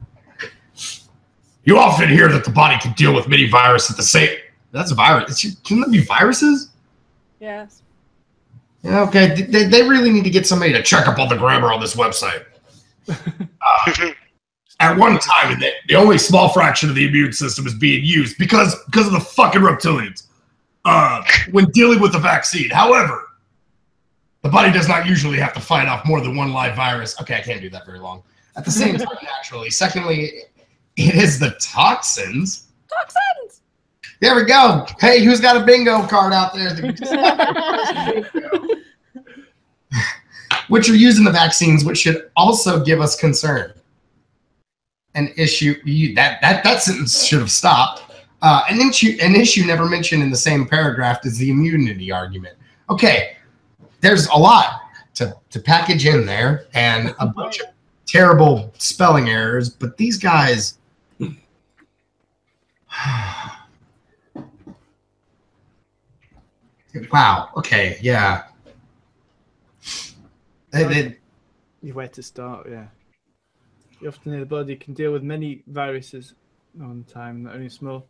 [SPEAKER 4] You often hear that the body can deal with many viruses at the same... That's a virus. Can that be viruses?
[SPEAKER 5] Yes.
[SPEAKER 4] Yeah, okay, they really need to get somebody to check up on the grammar on this website. At one time, the only small fraction of the immune system is being used because of the fucking reptilians when dealing with the vaccine. However, the body does not usually have to fight off more than one live virus. Okay, I can't do that very long. At the same time, naturally. Secondly, it is the toxins.
[SPEAKER 5] Toxins!
[SPEAKER 4] There we go. Hey, who's got a bingo card out there? which are used in the vaccines, which should also give us concern. An issue that sentence should have stopped. An issue never mentioned in the same paragraph is the immunity argument. Okay, there's a lot to package in there and a bunch of terrible spelling errors, but these guys. Wow. Okay. Yeah.
[SPEAKER 1] Where to start? Yeah. The often the body can deal with many viruses on time, not only small.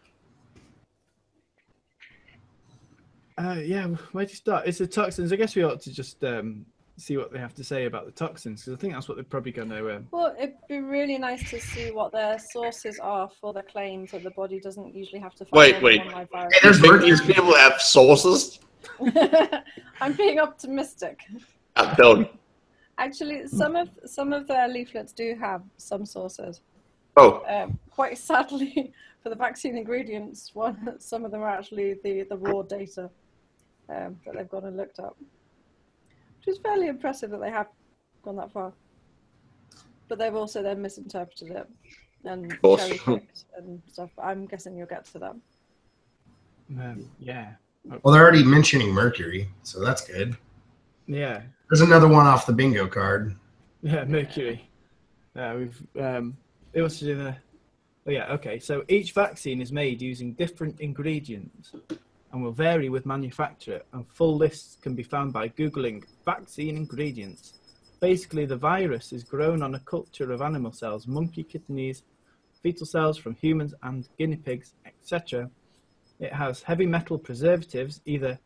[SPEAKER 1] Yeah, where to start? It's the toxins. I guess we ought to just see what they have to say about the toxins, because I think that's what they're probably going to.
[SPEAKER 5] Well, it'd be really nice to see what their sources are for the claims that the body doesn't usually have to find
[SPEAKER 2] Wait.
[SPEAKER 5] one live virus.
[SPEAKER 2] You think these people have sources?
[SPEAKER 5] I'm being optimistic.
[SPEAKER 2] Don't.
[SPEAKER 5] Actually, some of their leaflets do have some sources.
[SPEAKER 2] Oh.
[SPEAKER 5] Quite sadly, for the vaccine ingredients, some of them are actually the raw data that they've gone and looked up, which is fairly impressive that they have gone that far. But they've also then misinterpreted it and cherry-picked and stuff. But I'm guessing you'll get to that.
[SPEAKER 1] Yeah.
[SPEAKER 4] Well, they're already mentioning mercury, so that's good.
[SPEAKER 1] Yeah.
[SPEAKER 4] There's another one off the bingo card.
[SPEAKER 1] Yeah, mercury. We've it was to do the. Oh yeah, okay. So each vaccine is made using different ingredients and will vary with manufacturer. And full lists can be found by googling vaccine ingredients. Basically, the virus is grown on a culture of animal cells, monkey kidneys, fetal cells from humans and guinea pigs, etc. It has heavy metal preservatives, either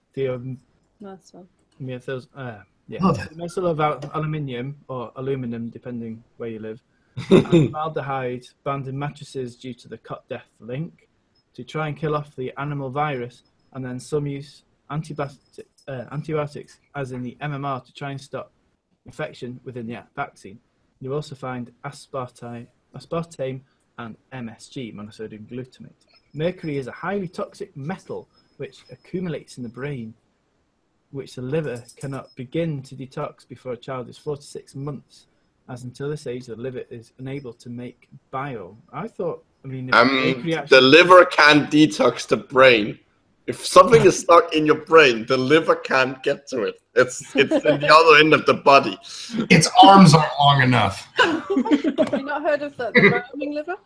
[SPEAKER 1] methyl of aluminium or aluminum, depending where you live, and formaldehyde bound in mattresses due to the cot death link to try and kill off the animal virus, and then some use antibiotics, as in the MMR, to try and stop infection within the vaccine. You also find aspartame and MSG, monosodium glutamate. Mercury is a highly toxic metal which accumulates in the brain, which the liver cannot begin to detox before a child is 4 to 6 months, as until this age the liver is unable to make bile. The
[SPEAKER 2] liver can't detox the brain. If something is stuck in your brain, the liver can't get to it. It's in the other end of the body.
[SPEAKER 4] Its arms aren't long enough.
[SPEAKER 5] Have you not heard of the roaming liver?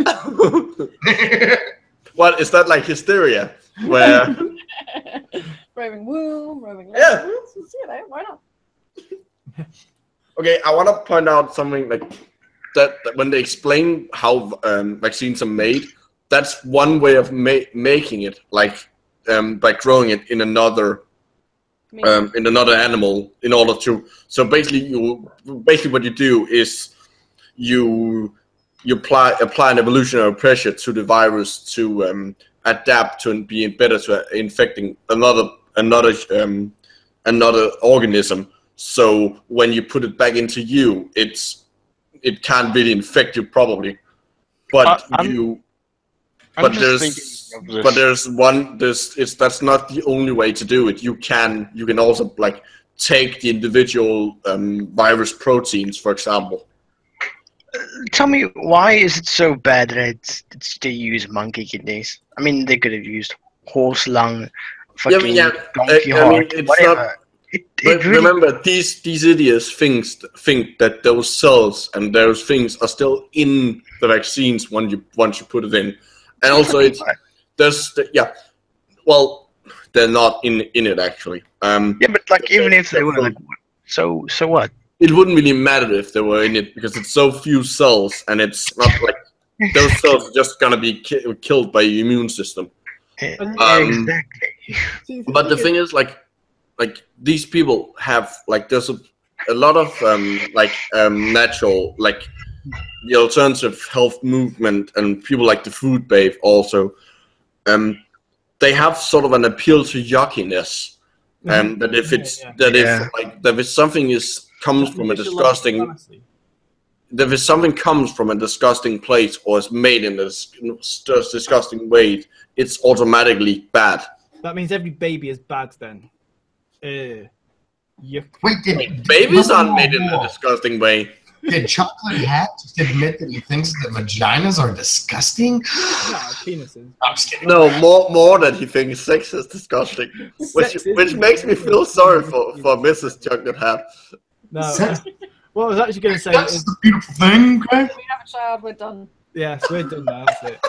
[SPEAKER 2] What is that, like hysteria? Where
[SPEAKER 5] roaming womb, roaming liver.
[SPEAKER 2] Yeah.
[SPEAKER 5] You know, why not?
[SPEAKER 2] Okay, I want to point out something like that when they explain how vaccines are made, that's one way of making it, like by growing it in another animal in order to. So basically, what you do is you apply an evolutionary pressure to the virus to adapt to and be better to infecting another organism. So when you put it back into you, it can't really infect you probably, but that's not the only way to do it. You can also like take the individual virus proteins, for example.
[SPEAKER 3] Tell me, why is it so bad that they use monkey kidneys? I mean, they could have used horse lung, fucking donkey heart, whatever.
[SPEAKER 2] Remember, these idiots think that those cells and those things are still in the vaccines once you put it in, and also they're not in it actually.
[SPEAKER 3] But like even if they were, like, so what?
[SPEAKER 2] It wouldn't really matter if they were in it because it's so few cells, and it's not like those cells are just gonna be killed by your immune system.
[SPEAKER 3] Exactly.
[SPEAKER 2] But the thing is, like these people have there's a lot of natural, like the alternative health movement and people like the Food Babe also. They have sort of an appeal to yuckiness, and that if something comes from a disgusting. If something comes from a disgusting place or is made in a disgusting way, it's automatically bad.
[SPEAKER 1] That means every baby is bad then. Yuck.
[SPEAKER 4] Wait, did
[SPEAKER 2] Babies aren't made in a disgusting way.
[SPEAKER 4] Did Chocolate Hat just admit that he thinks that vaginas are disgusting?
[SPEAKER 1] No, penises.
[SPEAKER 4] I'm just kidding.
[SPEAKER 2] No, more that he thinks sex is disgusting, which makes me feel sorry for Mrs. Chocolate Hat.
[SPEAKER 1] No.
[SPEAKER 4] Sex-
[SPEAKER 1] What I was actually going to say
[SPEAKER 4] That's
[SPEAKER 1] is,
[SPEAKER 4] the beautiful thing, okay?
[SPEAKER 5] We have a child, we're done.
[SPEAKER 1] yes, we're done now. That's it.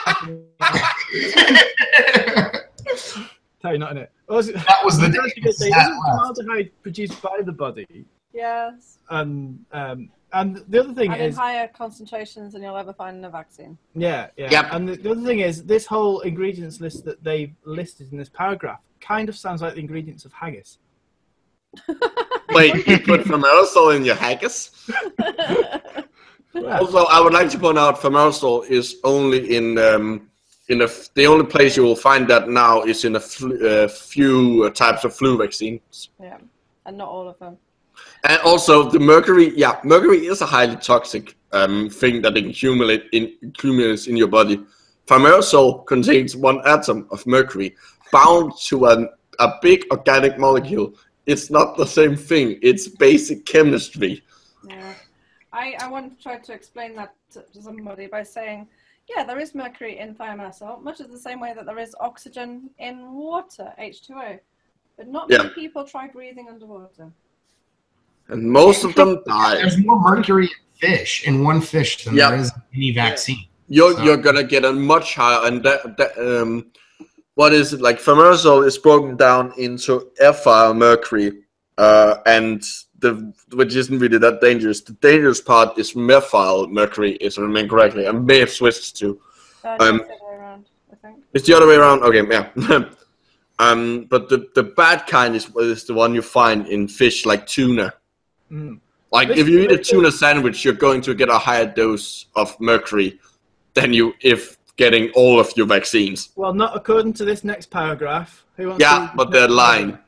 [SPEAKER 1] Tell you not in it.
[SPEAKER 4] That was the
[SPEAKER 1] I was actually going to say,
[SPEAKER 4] that
[SPEAKER 1] isn't
[SPEAKER 4] left.
[SPEAKER 1] formaldehyde produced by the body?
[SPEAKER 5] Yes.
[SPEAKER 1] And the other thing
[SPEAKER 5] And in
[SPEAKER 1] is,
[SPEAKER 5] higher concentrations than you'll ever find in a vaccine.
[SPEAKER 1] yeah.
[SPEAKER 2] Yep.
[SPEAKER 1] And the other thing is, this whole ingredients list that they've listed in this paragraph kind of sounds like the ingredients of haggis.
[SPEAKER 2] Wait, you put Thimerosal in your haggis?
[SPEAKER 1] Yeah.
[SPEAKER 2] Also, I would like to point out Thimerosal is only in the only place you will find that now is in a few types of flu vaccines.
[SPEAKER 5] Yeah. And not all of them.
[SPEAKER 2] And also the mercury, mercury is a highly toxic thing that accumulates in your body. Thimerosal contains one atom of mercury bound to a big organic molecule. It's not the same thing. It's basic chemistry.
[SPEAKER 5] Yeah. I want to try to explain that to somebody by saying, yeah, there is mercury in thimerosal, much of the same way that there is oxygen in water, H2O. But not many people try breathing underwater.
[SPEAKER 2] And most of them die.
[SPEAKER 4] There's more mercury in one fish than there is in any vaccine.
[SPEAKER 2] You're gonna get a much higher, and what is it like? Thimerosal is broken down into ethyl mercury, and which isn't really that dangerous. The dangerous part is methyl mercury, if I remember correctly. I may have switched to.
[SPEAKER 5] It's the other way around, I think.
[SPEAKER 2] It's the other way around. Okay, yeah. But the bad kind is the one you find in fish like tuna.
[SPEAKER 1] Mm.
[SPEAKER 2] Like if you eat a tuna sandwich, you're going to get a higher dose of mercury than if getting all of your vaccines.
[SPEAKER 1] Well, not according to this next paragraph. Who wants
[SPEAKER 2] Yeah,
[SPEAKER 1] to
[SPEAKER 2] but they're lying.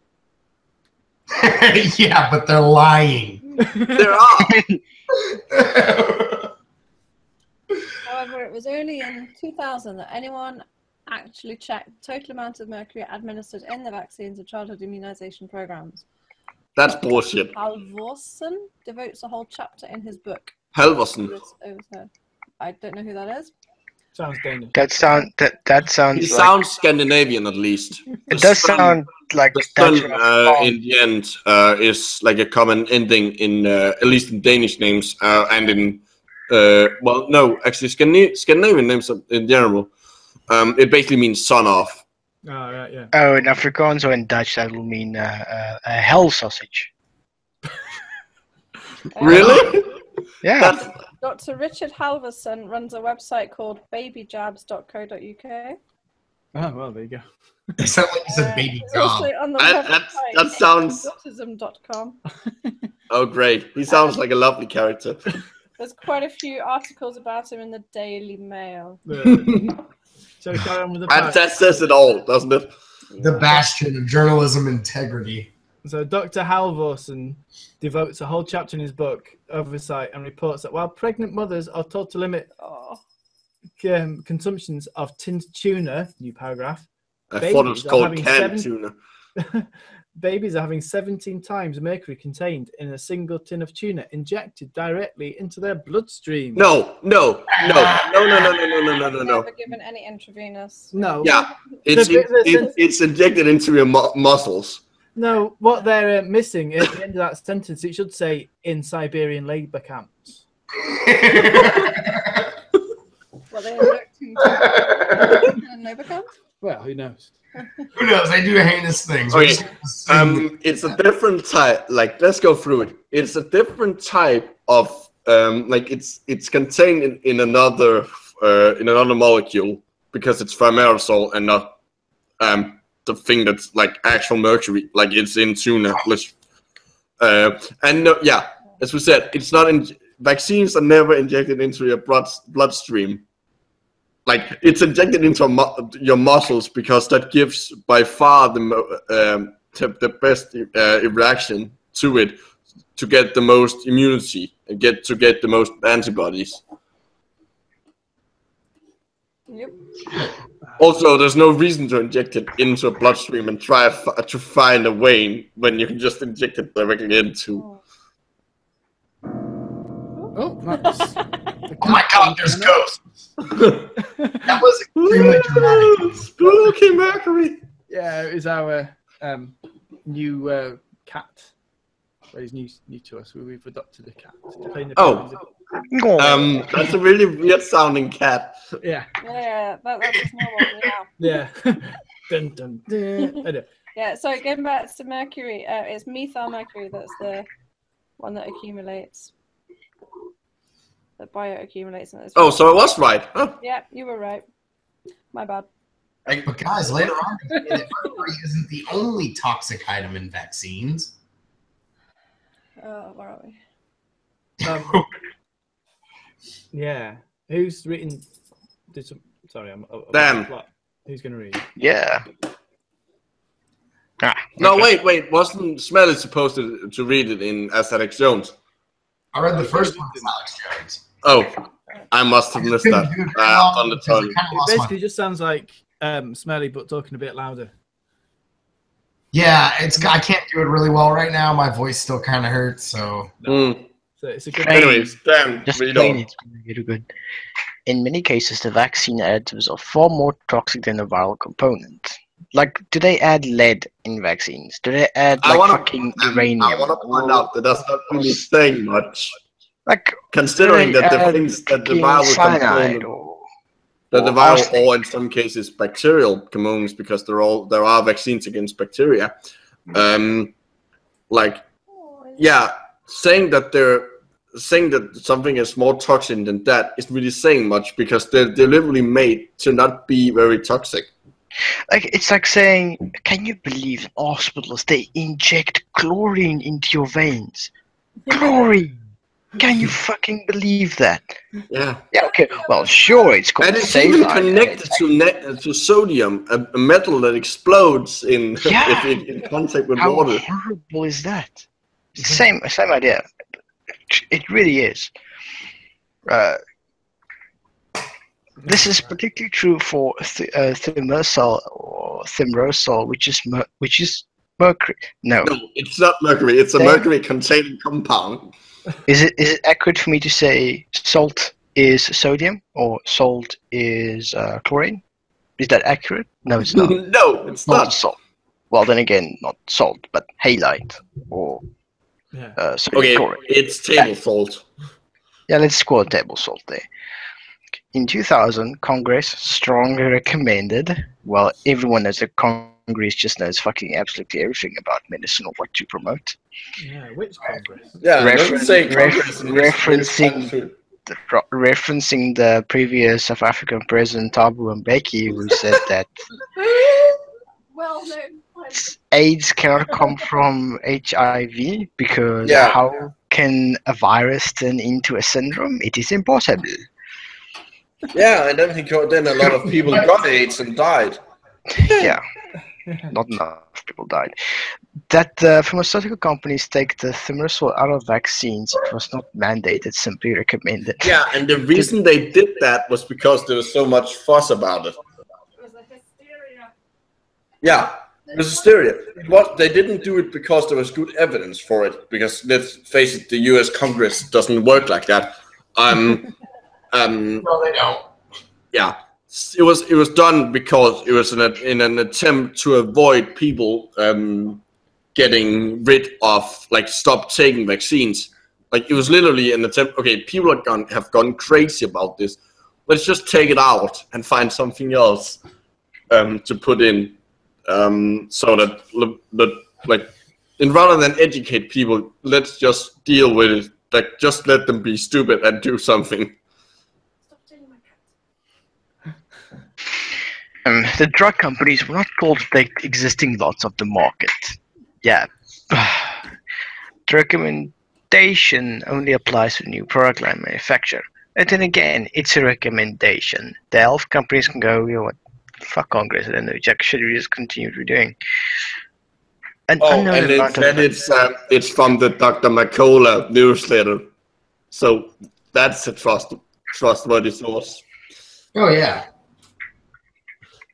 [SPEAKER 4] Yeah, but they're lying.
[SPEAKER 2] There are.
[SPEAKER 5] However, it was only in 2000 that anyone actually checked the total amount of mercury administered in the vaccines and childhood immunization programs.
[SPEAKER 2] That's bullshit.
[SPEAKER 5] Halvorsen devotes a whole chapter in his book.
[SPEAKER 2] Halvorsen.
[SPEAKER 5] I don't know who that is.
[SPEAKER 1] Sounds Danish.
[SPEAKER 3] That sounds
[SPEAKER 2] He
[SPEAKER 3] like,
[SPEAKER 2] sounds Scandinavian at least.
[SPEAKER 3] it does sound like
[SPEAKER 2] The sun,
[SPEAKER 3] Dutch or
[SPEAKER 2] in the end, is like a common ending in at least in Danish names and in well, no, actually Scandinavian names in general. It basically means son of.
[SPEAKER 1] Oh, right, yeah.
[SPEAKER 3] Oh, in Afrikaans or in Dutch that will mean a hell sausage.
[SPEAKER 2] Really?
[SPEAKER 3] Yeah.
[SPEAKER 2] That's,
[SPEAKER 5] Dr. Richard Halvorsen runs a website called babyjabs.co.uk.
[SPEAKER 1] Oh, well, there you go.
[SPEAKER 4] It sounded like you said baby
[SPEAKER 5] Also
[SPEAKER 4] job.
[SPEAKER 5] on the
[SPEAKER 2] that
[SPEAKER 5] website,
[SPEAKER 2] sounds.
[SPEAKER 5] autism.com.
[SPEAKER 2] Oh, great! He sounds like a lovely character.
[SPEAKER 5] There's quite a few articles about him in the Daily Mail.
[SPEAKER 1] Shall we carry on with the
[SPEAKER 2] That says it all, doesn't it?
[SPEAKER 4] The bastion of journalism integrity.
[SPEAKER 1] So Dr. Halvorsen devotes a whole chapter in his book, Oversight, and reports that while pregnant mothers are told to limit consumptions of tinned tuna, new paragraph,
[SPEAKER 2] I thought it was
[SPEAKER 1] babies are
[SPEAKER 2] called
[SPEAKER 1] having
[SPEAKER 2] canned tuna.
[SPEAKER 1] babies are having 17 times mercury contained in a single tin of tuna injected directly into their bloodstream.
[SPEAKER 2] No.
[SPEAKER 5] Never given any intravenous.
[SPEAKER 1] No.
[SPEAKER 2] Yeah, it's injected into your muscles.
[SPEAKER 1] No, what they're missing at the end of that sentence, it should say in Siberian labor camps.
[SPEAKER 5] What they injecting in labor camps?
[SPEAKER 1] Well, who knows?
[SPEAKER 4] Who knows? They do heinous things.
[SPEAKER 2] Okay, it's a different type. Like, let's go through it. It's a different type of like it's contained in another molecule because it's thimerosal and not the thing that's like actual mercury, like it's in tuna. And yeah, as we said, it's not in vaccines are never injected into your bloodstream. Like it's injected into your muscles because that gives by far the best reaction to it to get the most immunity and get the most antibodies.
[SPEAKER 5] Yep.
[SPEAKER 2] Also, there's no reason to inject it into a bloodstream and try to find a vein when you can just inject it directly into.
[SPEAKER 1] Oh, that's
[SPEAKER 4] Oh my God, there's ghosts. That was extremely dramatic.
[SPEAKER 2] Spooky Mercury.
[SPEAKER 1] yeah, it was our new cat. Well, he's new to us. We've adopted a cat.
[SPEAKER 2] Oh. That's a really weird sounding cat.
[SPEAKER 1] Yeah.
[SPEAKER 5] Yeah, that's a small one now.
[SPEAKER 1] Yeah. Dun, dun, dun. I know.
[SPEAKER 5] Yeah, so getting back to mercury, it's methyl mercury that's the one that accumulates. That bioaccumulates.
[SPEAKER 2] Oh, so I was right. Huh.
[SPEAKER 5] Yeah, you were right. My bad.
[SPEAKER 4] But guys, later on, mercury isn't the only toxic item in vaccines.
[SPEAKER 5] Where are we?
[SPEAKER 1] Yeah. Who's written? Sorry, I'm.
[SPEAKER 2] Dan.
[SPEAKER 1] Who's going to read?
[SPEAKER 3] Yeah.
[SPEAKER 2] No, wait. Wasn't Smelly supposed to read it in Aesthetic Jones?
[SPEAKER 4] I read the first one as Alex Jones.
[SPEAKER 2] Oh, I must have missed that. On the tongue.
[SPEAKER 1] It basically just sounds like Smelly, but talking a bit louder.
[SPEAKER 4] Yeah, I can't do it really well right now. My voice still kind of hurts, so.
[SPEAKER 2] Mm.
[SPEAKER 1] So it's a good.
[SPEAKER 2] Anyways, Dan,
[SPEAKER 3] Just
[SPEAKER 2] read
[SPEAKER 3] plain
[SPEAKER 2] on.
[SPEAKER 3] it's really good. In many cases, the vaccine additives are far more toxic than the viral component. Like, do they add lead in vaccines? Do they add fucking uranium?
[SPEAKER 2] I want to point out that that's not really saying much.
[SPEAKER 3] Like,
[SPEAKER 2] Considering
[SPEAKER 3] do they
[SPEAKER 2] that the
[SPEAKER 3] add
[SPEAKER 2] things that the
[SPEAKER 3] fucking
[SPEAKER 2] viral
[SPEAKER 3] cyanide
[SPEAKER 2] component,
[SPEAKER 3] or
[SPEAKER 2] that the
[SPEAKER 3] or
[SPEAKER 2] viral
[SPEAKER 3] arsenic?
[SPEAKER 2] or in some cases bacterial components, because there are vaccines against bacteria. Saying that something is more toxic than that is really saying much, because they're deliberately made to not be very toxic.
[SPEAKER 3] Like, it's like saying, can you believe in hospitals they inject chlorine into your veins? Chlorine! Can you fucking believe that?
[SPEAKER 2] Yeah.
[SPEAKER 3] Yeah, okay. Well, sure, it's called
[SPEAKER 2] And it's even
[SPEAKER 3] saline.
[SPEAKER 2] connected to sodium, a metal that explodes in
[SPEAKER 3] Yeah.
[SPEAKER 2] in contact with
[SPEAKER 3] How
[SPEAKER 2] water.
[SPEAKER 3] horrible is that? It's the same idea. It really is. This is particularly true for thimerosal or thimerosal, which is mercury. No,
[SPEAKER 2] No, it's not mercury. It's a mercury-containing compound.
[SPEAKER 3] is it accurate for me to say salt is sodium or salt is chlorine? Is that accurate? No, it's not.
[SPEAKER 2] No, it's
[SPEAKER 3] Not
[SPEAKER 2] not.
[SPEAKER 3] salt. Well, then again, not salt, but halide or
[SPEAKER 1] Yeah.
[SPEAKER 3] sodium
[SPEAKER 2] Okay,
[SPEAKER 3] chloride.
[SPEAKER 2] it's table salt.
[SPEAKER 3] Yeah, let's call it table salt there. In 2000, Congress strongly recommended, well, everyone knows that Congress just knows fucking absolutely everything about medicine or what to promote.
[SPEAKER 1] Yeah. Which Congress?
[SPEAKER 2] Yeah,
[SPEAKER 3] Reference-
[SPEAKER 2] don't say Congress in this
[SPEAKER 3] referencing-
[SPEAKER 2] country.
[SPEAKER 3] Referencing the previous South African president, Thabo Mbeki, who said that
[SPEAKER 5] Well, no.
[SPEAKER 3] AIDS cannot come from HIV because
[SPEAKER 2] Yeah.
[SPEAKER 3] how can a virus turn into a syndrome? It is impossible.
[SPEAKER 2] Yeah, and then a lot of people got AIDS and died.
[SPEAKER 3] Yeah, not enough people died. That the pharmaceutical companies take the thimerosal out of vaccines, it was not mandated, simply recommended.
[SPEAKER 2] Yeah, and the reason they did that was because there was so much fuss about it.
[SPEAKER 5] It was a hysteria.
[SPEAKER 2] Yeah, it was hysteria. They didn't do it because there was good evidence for it, because let's face it, the US Congress doesn't work like that.
[SPEAKER 4] No, they don't.
[SPEAKER 2] Yeah, it was done because it was in an attempt to avoid people getting rid of, like, stop taking vaccines. Like, it was literally an attempt. Okay, people have gone crazy about this. Let's just take it out and find something else to put in, so that like, and rather than educate people, let's just deal with it. Like, just let them be stupid and do something.
[SPEAKER 5] Stop taking my cat.
[SPEAKER 3] The drug companies were not told to take existing lots of the market. Yeah. The recommendation only applies to new product line manufacture. And then again, it's a recommendation. The health companies can go, you know what, fuck Congress, and then they should just continue what we're doing. An unknown
[SPEAKER 2] And
[SPEAKER 3] amount
[SPEAKER 2] it's from the Dr. McCullough newsletter, so that's a trustworthy source.
[SPEAKER 4] Oh yeah.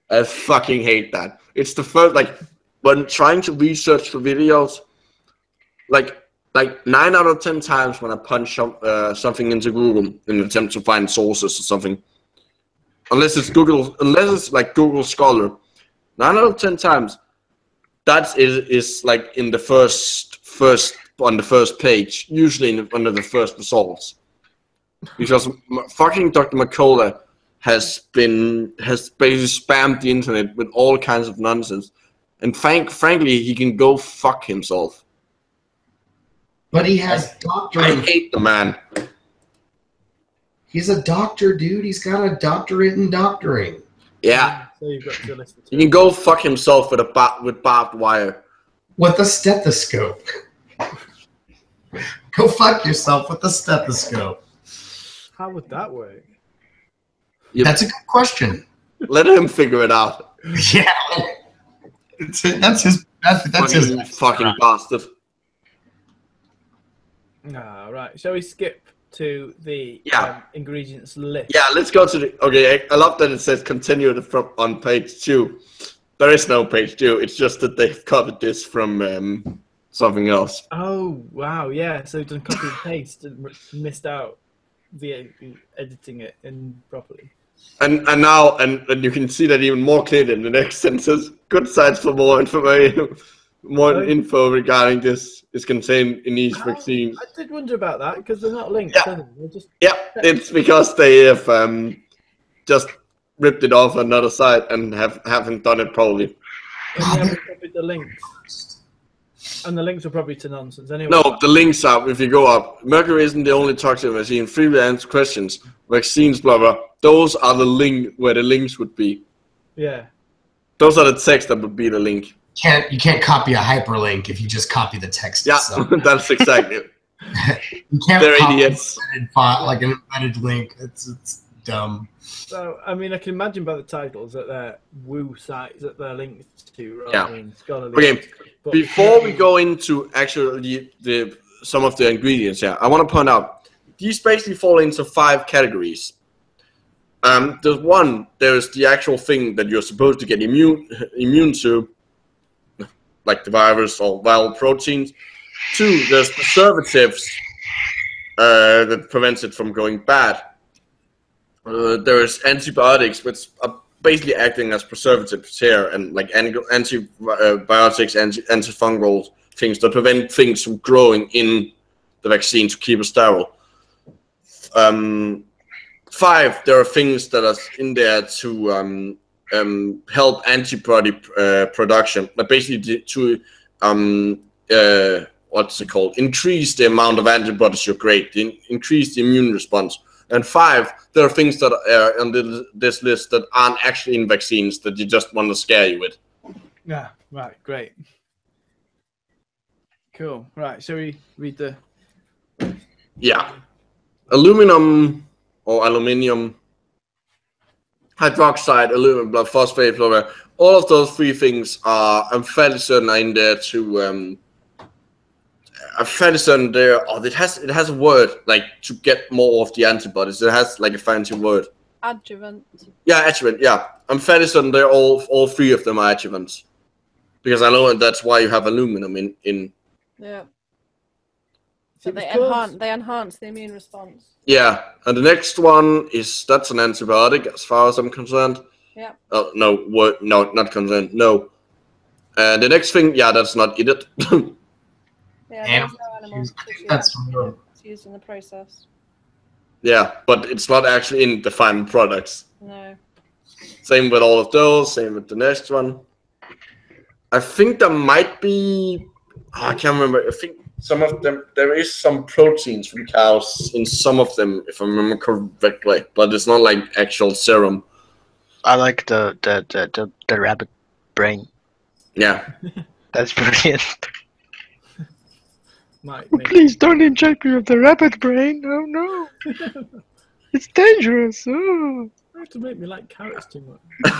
[SPEAKER 2] I fucking hate that. It's the first, like, when trying to research for videos, like 9 out of 10 times when I punch something into Google in an attempt to find sources or something, unless it's like Google Scholar, 9 out of 10 times, that is like in the first on the first page, usually under the first results, because fucking Dr. McCullough has basically spammed the internet with all kinds of nonsense, and frankly, he can go fuck himself.
[SPEAKER 4] But he has
[SPEAKER 2] I
[SPEAKER 4] doctorate.
[SPEAKER 2] hate the man.
[SPEAKER 4] He's a doctor, dude. He's got a doctorate in doctoring.
[SPEAKER 2] Yeah,
[SPEAKER 1] So you've got to listen to
[SPEAKER 2] he can go fuck himself with barbed wire.
[SPEAKER 4] With a stethoscope. Go fuck yourself with a stethoscope.
[SPEAKER 1] How would that work?
[SPEAKER 2] Yep.
[SPEAKER 4] That's a good question.
[SPEAKER 2] Let him figure it out.
[SPEAKER 4] Yeah. That's his
[SPEAKER 2] Fucking bastard.
[SPEAKER 1] Right. Shall we skip to the ingredients list?
[SPEAKER 2] Yeah, let's go to the. Okay, I love that it says continue on page 2. There is no page 2. It's just that they've covered this from something else.
[SPEAKER 1] Oh wow, yeah. So done copy and paste and missed out the editing it in properly.
[SPEAKER 2] And now you can see that even more clearly in the next sentence. Good sites for more information. More info regarding this is contained in each vaccine.
[SPEAKER 1] I did wonder about that because they're not linked.
[SPEAKER 2] Yeah.
[SPEAKER 1] Are they? They're just...
[SPEAKER 2] Yeah, it's because they have just ripped it off another site and haven't done it properly.
[SPEAKER 1] And they haven't copied the links. And the links are probably to nonsense anyway.
[SPEAKER 2] No, the links are, if you go up, Mercury isn't the only toxic vaccine. Freely answer questions, vaccines, blah, blah. Those are the link where the links would be.
[SPEAKER 1] Yeah.
[SPEAKER 2] Those are the text that would be the link.
[SPEAKER 4] You can't copy a hyperlink if you just copy the text
[SPEAKER 2] Yeah,
[SPEAKER 4] itself.
[SPEAKER 2] that's exactly it.
[SPEAKER 4] You can't
[SPEAKER 2] They're
[SPEAKER 4] copy
[SPEAKER 2] idiots.
[SPEAKER 4] like an embedded link. It's dumb.
[SPEAKER 1] So, I mean, I can imagine by the titles that they're woo sites that they're linked to rather than scholarly.
[SPEAKER 2] Okay,
[SPEAKER 1] But
[SPEAKER 2] before we go into actually some of the ingredients, I want to point out, these basically fall into 5 categories. There's the actual thing that you're supposed to get immune to, like the virus or viral proteins. 2, there's preservatives that prevents it from going bad. There's antibiotics, which are basically acting as preservatives here, and like antibiotics, antifungal things that prevent things from growing in the vaccine to keep it sterile. 5, there are things that are in there to help antibody production, but basically to what's it called? Increase the amount of antibodies you create, increase the immune response. And 5, there are things that are on this list that aren't actually in vaccines that you just want to scare you with.
[SPEAKER 1] Yeah, right, great. Cool. Right, shall we read the...
[SPEAKER 2] Yeah. Aluminum or aluminium, hydroxide, aluminum, blood phosphate, fluoride, all of those 3 things are, I'm fairly certain, are in there to... I'm fairly certain there. Oh, it has a word like to get more of the antibodies. It has like a fancy word.
[SPEAKER 5] Adjuvant.
[SPEAKER 2] Yeah, adjuvant. Yeah, I'm fairly certain they're all 3 of them are adjuvants, because I know that's why you have aluminum in.
[SPEAKER 5] Yeah. So they enhance the immune response.
[SPEAKER 2] Yeah, and the next one that's an antibiotic as far as I'm concerned.
[SPEAKER 5] Yeah.
[SPEAKER 2] Oh no, not concerned. No. And the next thing, that's not in it.
[SPEAKER 5] Yeah, there's no animal tissue
[SPEAKER 4] That's
[SPEAKER 5] that's used in the process.
[SPEAKER 2] Yeah, but it's not actually in the final products.
[SPEAKER 5] No.
[SPEAKER 2] Same with all of those. Same with the next one. I think there might be. I can't remember. I think some of them. There is some proteins from cows in some of them, if I remember correctly. But it's not like actual serum.
[SPEAKER 3] I like the rabbit brain.
[SPEAKER 2] Yeah.
[SPEAKER 3] That's brilliant.
[SPEAKER 1] Might make...
[SPEAKER 3] Please don't inject me with the rabbit brain. Oh no. It's dangerous. Oh.
[SPEAKER 1] You have to make me like carrots too much.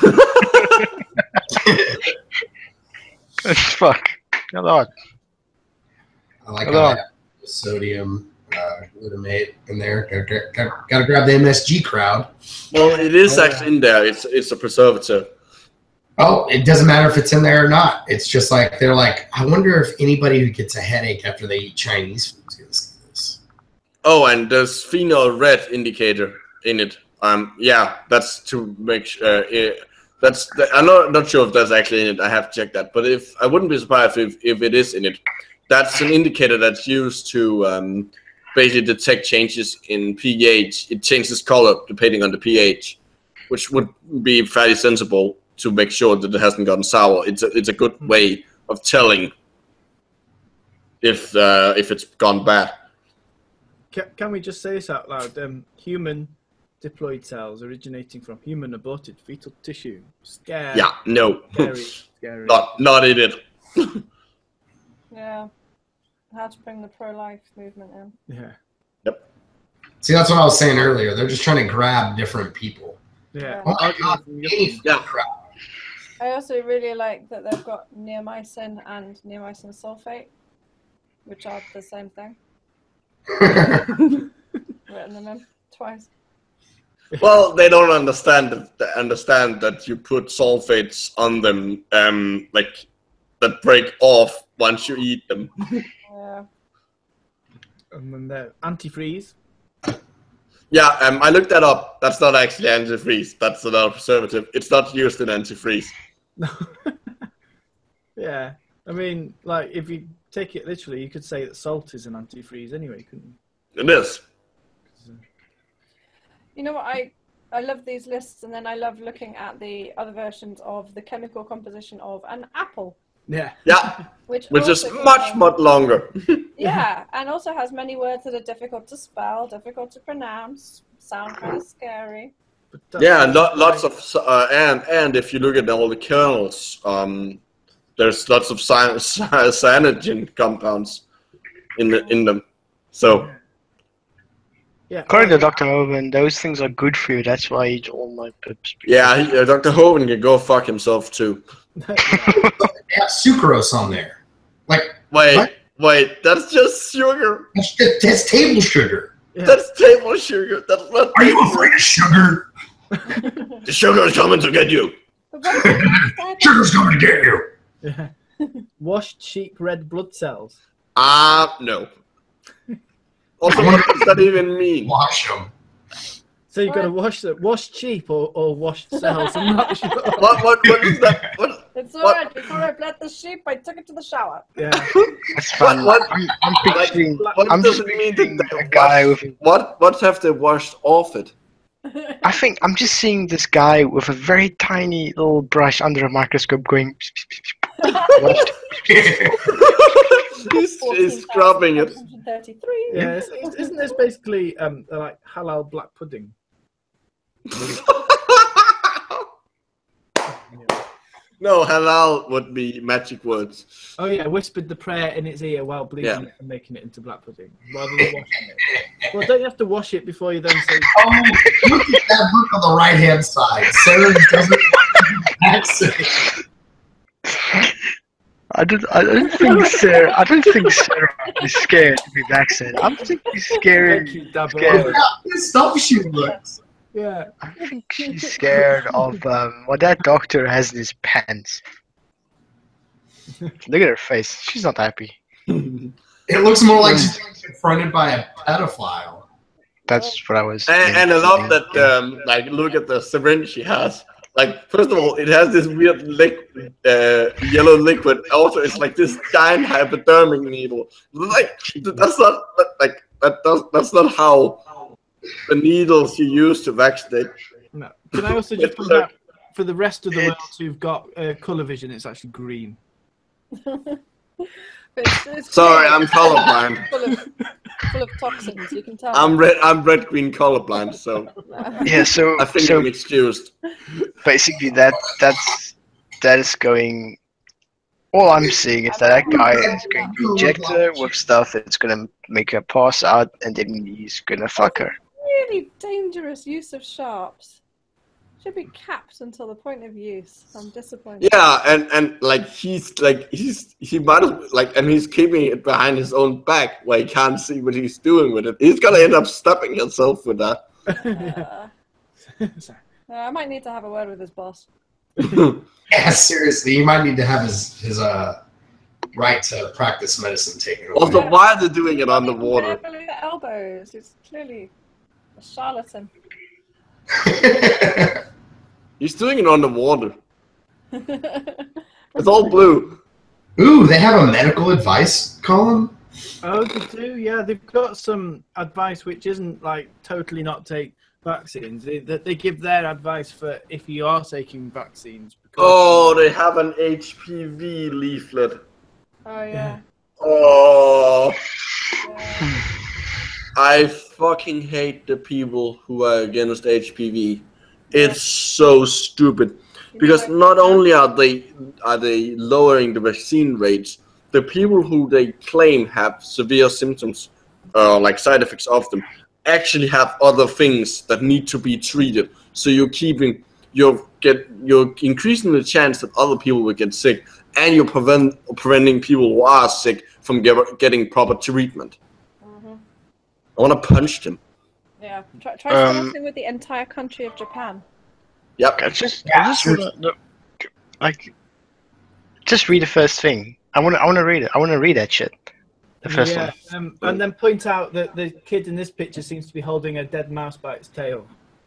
[SPEAKER 3] Fuck. A lot.
[SPEAKER 4] I like how they have sodium glutamate in there. Gotta grab the MSG crowd.
[SPEAKER 2] Well, it is actually in there. It's a preservative.
[SPEAKER 4] Oh, it doesn't matter if it's in there or not. It's just like they're like, I wonder if anybody who gets a headache after they eat Chinese food is going to see this.
[SPEAKER 2] Oh, and there's phenol red indicator in it. Yeah, that's to make sure. I'm not sure if that's actually in it. I have to check that. But I wouldn't be surprised if it is in it. That's an indicator that's used to basically detect changes in pH. It changes color depending on the pH, which would be fairly sensible to make sure that it hasn't gotten sour. It's a good way of telling if it's gone bad.
[SPEAKER 1] Can we just say this out loud? Human diploid cells originating from human aborted fetal tissue. Scary.
[SPEAKER 2] Yeah, no.
[SPEAKER 1] Scary.
[SPEAKER 2] Not in it.
[SPEAKER 5] Yeah. How to bring the pro-life movement in.
[SPEAKER 1] Yeah.
[SPEAKER 2] Yep.
[SPEAKER 4] See, that's what I was saying earlier. They're just trying to grab different people.
[SPEAKER 1] Yeah.
[SPEAKER 4] Oh my God,
[SPEAKER 2] Yeah.
[SPEAKER 4] crap.
[SPEAKER 5] I also really like that they've got neomycin and neomycin sulfate, which are the same thing. Written them in twice.
[SPEAKER 2] Well, they don't understand that you put sulfates on them, like that break off once you eat them.
[SPEAKER 5] Yeah.
[SPEAKER 1] And then the antifreeze.
[SPEAKER 2] Yeah, I looked that up. That's not actually antifreeze. That's another preservative. It's not used in antifreeze.
[SPEAKER 1] Yeah. I mean, like, if you take it literally, you could say that salt is an antifreeze anyway, couldn't you?
[SPEAKER 2] It is.
[SPEAKER 5] You know what? I love these lists, and then I love looking at the other versions of the chemical composition of an apple.
[SPEAKER 1] Yeah.
[SPEAKER 2] Yeah,
[SPEAKER 5] Which
[SPEAKER 2] is
[SPEAKER 5] also
[SPEAKER 2] much longer.
[SPEAKER 5] Yeah, and also has many words that are difficult to spell, difficult to pronounce, sound kind of scary.
[SPEAKER 1] But that's
[SPEAKER 2] Yeah, lots of and if you look at all the kernels, there's lots of cyanogen compounds in them. So
[SPEAKER 1] yeah.
[SPEAKER 3] According to Dr. Hoban, those things are good for you. That's why I eat all my pips.
[SPEAKER 2] yeah, Dr. Hoven can go fuck himself too.
[SPEAKER 4] They have sucrose on there. Like, what?
[SPEAKER 2] Wait, that's just sugar.
[SPEAKER 4] That's table sugar.
[SPEAKER 1] Yeah.
[SPEAKER 2] That's table sugar. That's not.
[SPEAKER 4] Are you afraid of sugar?
[SPEAKER 2] The sugar is coming to get you.
[SPEAKER 5] But what is
[SPEAKER 4] Sugar's coming to get you.
[SPEAKER 1] Yeah. Washed sheep red blood cells.
[SPEAKER 2] No. Also, what does that even mean?
[SPEAKER 4] Wash them.
[SPEAKER 1] So you've got to wash sheep or washed cells. I'm not sure.
[SPEAKER 2] What is that? What?
[SPEAKER 5] It's alright, before I bled the sheep, I took it to the shower.
[SPEAKER 1] Yeah.
[SPEAKER 3] That's fun.
[SPEAKER 2] What-
[SPEAKER 3] I'm picturing,
[SPEAKER 2] What
[SPEAKER 3] I'm
[SPEAKER 2] does
[SPEAKER 3] just
[SPEAKER 2] it mean
[SPEAKER 3] picturing
[SPEAKER 2] that
[SPEAKER 3] a guy with.
[SPEAKER 2] What have they washed off it?
[SPEAKER 3] I think I'm just seeing this guy with a very tiny little brush under a microscope going. Washed.
[SPEAKER 2] He's scrubbing it.
[SPEAKER 5] 14,733.
[SPEAKER 1] Yeah. Isn't this basically like halal black pudding?
[SPEAKER 2] No, halal would be magic words.
[SPEAKER 1] Oh yeah, whispered the prayer in its ear while bleeding
[SPEAKER 2] Yeah.
[SPEAKER 1] it and making it into black pudding rather than washing it. Well, don't you have to wash it before you then say?
[SPEAKER 4] Oh, look at that book on the right-hand side. Sarah doesn't accent.
[SPEAKER 3] I don't think Sarah is scared to be vaccinated. I don't think she's
[SPEAKER 1] Thank
[SPEAKER 3] scared.
[SPEAKER 1] you, Dabo.
[SPEAKER 3] Scared.
[SPEAKER 4] Look how pissed off she looks.
[SPEAKER 1] Yeah.
[SPEAKER 3] I think she's scared of what that doctor has in his pants. Look at her face. She's not happy.
[SPEAKER 4] It looks more like she's being confronted by a pedophile.
[SPEAKER 3] That's what I was.
[SPEAKER 2] And I love that. Like, look at the syringe she has. Like, first of all, it has this weird yellow liquid. Also, it's like this giant hypodermic needle. Like, that's not like that's not how the needles you use to vaccinate.
[SPEAKER 1] No. Can I also just point out for the rest of the world who've got colour vision, it's actually green.
[SPEAKER 5] It's
[SPEAKER 2] Sorry,
[SPEAKER 5] clear.
[SPEAKER 2] I'm colorblind.
[SPEAKER 5] full of toxins, you can tell.
[SPEAKER 2] I'm red green colorblind, so
[SPEAKER 3] Yeah, so
[SPEAKER 2] I think I'm excused.
[SPEAKER 3] basically that is going. All I'm seeing is that guy is going to inject her with stuff that's gonna make her pass out, and then he's gonna fuck her.
[SPEAKER 5] Really dangerous use of sharps. Should be capped until the point of use. I'm disappointed.
[SPEAKER 2] Yeah, and like he might have like, and he's keeping it behind his own back where he can't see what he's doing with it. He's gonna end up stabbing himself with that.
[SPEAKER 5] I might need to have a word with his boss.
[SPEAKER 4] Yeah, seriously, he might need to have his right to practice medicine taken away.
[SPEAKER 2] Also, why are they doing it underwater?
[SPEAKER 5] Below the elbows. It's clearly a charlatan.
[SPEAKER 2] He's doing it underwater. It's all blue.
[SPEAKER 4] Ooh, they have a medical advice column?
[SPEAKER 1] Oh, they do. Yeah, they've got some advice which isn't like totally not take vaccines. They give their advice for if you are taking vaccines.
[SPEAKER 2] Oh, they have an HPV leaflet.
[SPEAKER 5] Oh yeah.
[SPEAKER 2] Oh,
[SPEAKER 5] Yeah.
[SPEAKER 2] I fucking hate the people who are against HPV. It's so stupid. Because not only are they lowering the vaccine rates, the people who they claim have severe symptoms, like side effects of them, actually have other things that need to be treated. So you're increasing the chance that other people will get sick, and you're preventing people who are sick from getting proper treatment.
[SPEAKER 5] Mm-hmm.
[SPEAKER 2] I want to punch them.
[SPEAKER 5] Yeah. Try starting with the entire country of Japan.
[SPEAKER 2] Yep.
[SPEAKER 3] I just wanna, like, just read the first thing. I wanna read it. I wanna read that shit. The first one.
[SPEAKER 1] And then point out that the kid in this picture seems to be holding a dead mouse by its tail.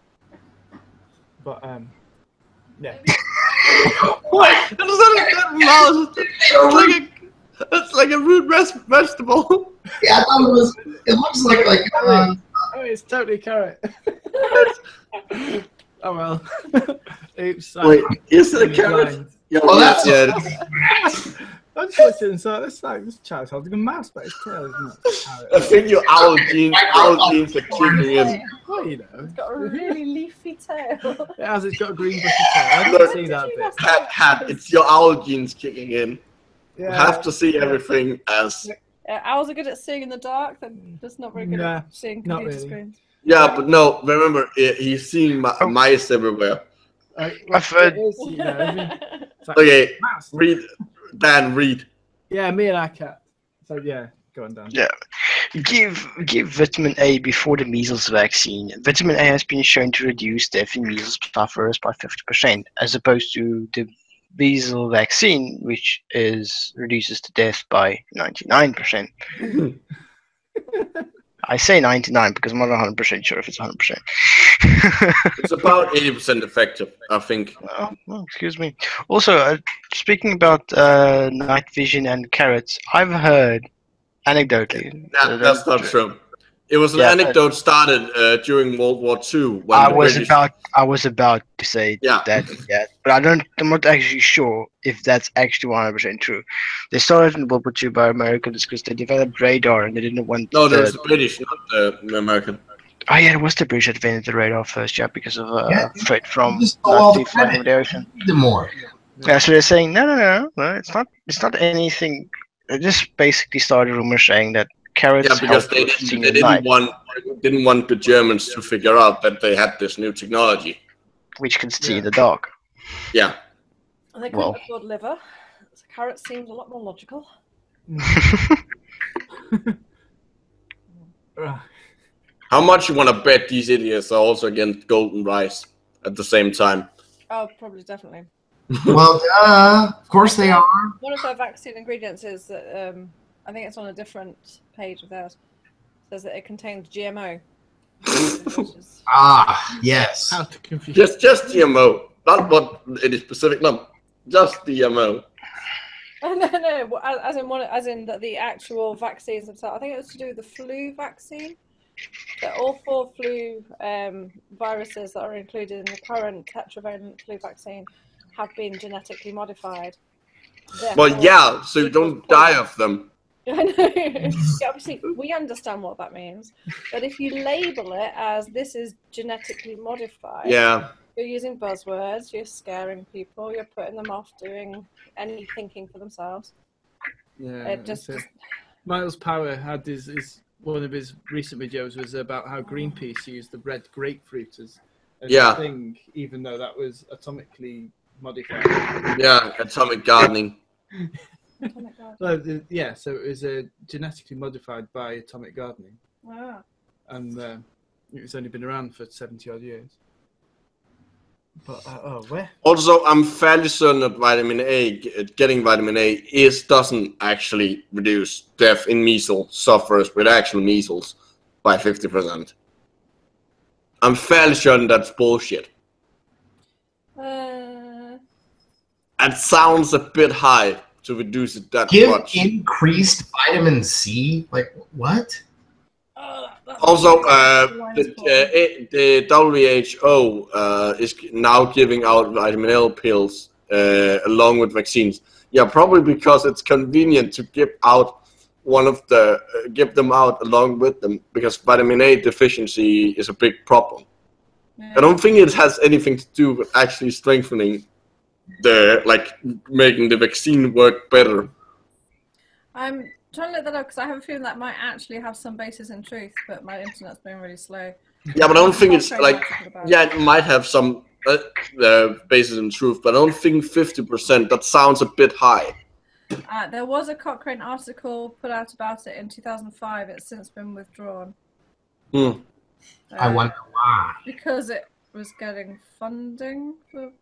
[SPEAKER 1] But yeah.
[SPEAKER 2] What? It's not a dead mouse. It's like a root vegetable.
[SPEAKER 4] Yeah, I thought it was. It looks like.
[SPEAKER 1] Oh, it's totally carrot. Oh well. Oops.
[SPEAKER 2] Wait, is it a carrot? Yeah,
[SPEAKER 4] Well, that's
[SPEAKER 1] I just looked at it and thought, this child's holding a mouse by its tail, isn't it?
[SPEAKER 2] I think your owl genes are kicking in.
[SPEAKER 1] Well, you know.
[SPEAKER 5] It's got a really leafy tail.
[SPEAKER 1] It has. It's got a green bushy tail. I didn't see that bit.
[SPEAKER 2] Pat, it's your owl genes kicking in. You
[SPEAKER 1] Yeah.
[SPEAKER 2] have to see everything as...
[SPEAKER 5] Owls are good at seeing in the dark. They're just not very good
[SPEAKER 1] Nah,
[SPEAKER 5] at seeing
[SPEAKER 1] not
[SPEAKER 5] computer
[SPEAKER 1] really.
[SPEAKER 5] screens.
[SPEAKER 2] Yeah, but no, remember, he's seeing mice everywhere.
[SPEAKER 3] I've heard-
[SPEAKER 1] It is, you know, I mean, it's like,
[SPEAKER 2] Okay,
[SPEAKER 1] mouse.
[SPEAKER 2] read.
[SPEAKER 1] Yeah, me and our cat. So yeah, go on, Dan.
[SPEAKER 3] Yeah. Give vitamin A before the measles vaccine. Vitamin A has been shown to reduce death in measles sufferers by 50%, as opposed to the measles vaccine, which reduces the death by 99%. I say 99 because I'm not 100% sure if it's 100%.
[SPEAKER 2] It's about 80% effective, I think.
[SPEAKER 3] Oh, excuse me. Also, speaking about night vision and carrots, I've heard, anecdotally,
[SPEAKER 2] That's not true. It was an
[SPEAKER 3] Yeah,
[SPEAKER 2] anecdote started during World War II. When
[SPEAKER 3] I
[SPEAKER 2] the
[SPEAKER 3] was
[SPEAKER 2] British...
[SPEAKER 3] about to say
[SPEAKER 2] Yeah.
[SPEAKER 3] that, yeah, but I'm not actually sure if that's actually 100% true. They started in World War II by Americans because they developed radar and they didn't want.
[SPEAKER 2] No, there was the British, not the American.
[SPEAKER 3] Oh yeah, it was the British that invented the radar first, yeah, because of threat from
[SPEAKER 4] Just all the
[SPEAKER 3] Nazi flying over the ocean.
[SPEAKER 4] the more.
[SPEAKER 3] Yeah, so they're saying no, it's not anything. They just basically started rumors saying that carrots
[SPEAKER 2] Yeah, because
[SPEAKER 3] help
[SPEAKER 2] they
[SPEAKER 3] with seeing
[SPEAKER 2] didn't
[SPEAKER 3] at night,
[SPEAKER 2] want the Germans to figure out that they had this new technology.
[SPEAKER 3] which can see
[SPEAKER 1] Yeah.
[SPEAKER 3] in the dark.
[SPEAKER 2] Yeah.
[SPEAKER 5] And they couldn't
[SPEAKER 3] Well.
[SPEAKER 5] afford liver. So carrot seems a lot more logical.
[SPEAKER 1] Right.
[SPEAKER 2] How much you want to bet these idiots are also against golden rice at the same time?
[SPEAKER 5] Oh, probably, definitely.
[SPEAKER 4] Well, of course they are.
[SPEAKER 5] One of their vaccine ingredients is that I think it's on a different page of theirs. Says that it contains GMO. Which is,
[SPEAKER 4] Ah, yes.
[SPEAKER 1] How to confuse.
[SPEAKER 2] Just GMO, not what any specific number. Just GMO.
[SPEAKER 5] no, as in that the actual vaccines themselves. I think it was to do with the flu vaccine. That all 4 flu viruses that are included in the current tetravalent flu vaccine have been genetically modified.
[SPEAKER 2] Well,
[SPEAKER 5] Therefore,
[SPEAKER 2] yeah, so you don't
[SPEAKER 5] people-
[SPEAKER 2] die of them.
[SPEAKER 5] I know. Yeah, obviously, we understand what that means. But if you label it as this is genetically modified,
[SPEAKER 2] Yeah.
[SPEAKER 5] you're using buzzwords, you're scaring people, you're putting them off doing any thinking for themselves.
[SPEAKER 1] Yeah.
[SPEAKER 5] It just,
[SPEAKER 1] so Miles Power had one of his recent videos was about how Greenpeace used the red grapefruit as
[SPEAKER 2] Yeah.
[SPEAKER 1] a thing, even though that was atomically modified.
[SPEAKER 2] Yeah, atomic gardening.
[SPEAKER 5] oh my God.
[SPEAKER 1] So it was genetically modified by atomic gardening,
[SPEAKER 5] Wow.
[SPEAKER 1] and it's only been around for 70 odd years. But where?
[SPEAKER 2] Also, I'm fairly certain that vitamin A, getting vitamin A, doesn't actually reduce death in measles sufferers with actual measles by 50%. I'm fairly certain that's bullshit. That sounds a bit high to reduce it that
[SPEAKER 4] Give
[SPEAKER 2] much.
[SPEAKER 4] increased vitamin C? Like, what?
[SPEAKER 2] Also, the WHO is now giving out vitamin L pills along with vaccines. Yeah, probably because it's convenient to give out give them out along with them, because vitamin A deficiency is a big problem.
[SPEAKER 5] Yeah.
[SPEAKER 2] I don't think it has anything to do with actually strengthening making the vaccine work better.
[SPEAKER 5] I'm trying to look that up because I have a feeling that might actually have some basis in truth, but my internet's been really slow.
[SPEAKER 2] Yeah, but I don't think it's
[SPEAKER 5] Cochrane
[SPEAKER 2] like,
[SPEAKER 5] article about
[SPEAKER 2] yeah,
[SPEAKER 5] it.
[SPEAKER 2] it might have some basis in truth, but I don't think 50%, that sounds a bit high.
[SPEAKER 5] There was a Cochrane article put out about it in 2005. It's since been withdrawn.
[SPEAKER 4] I wonder why.
[SPEAKER 5] Because it was getting funding for,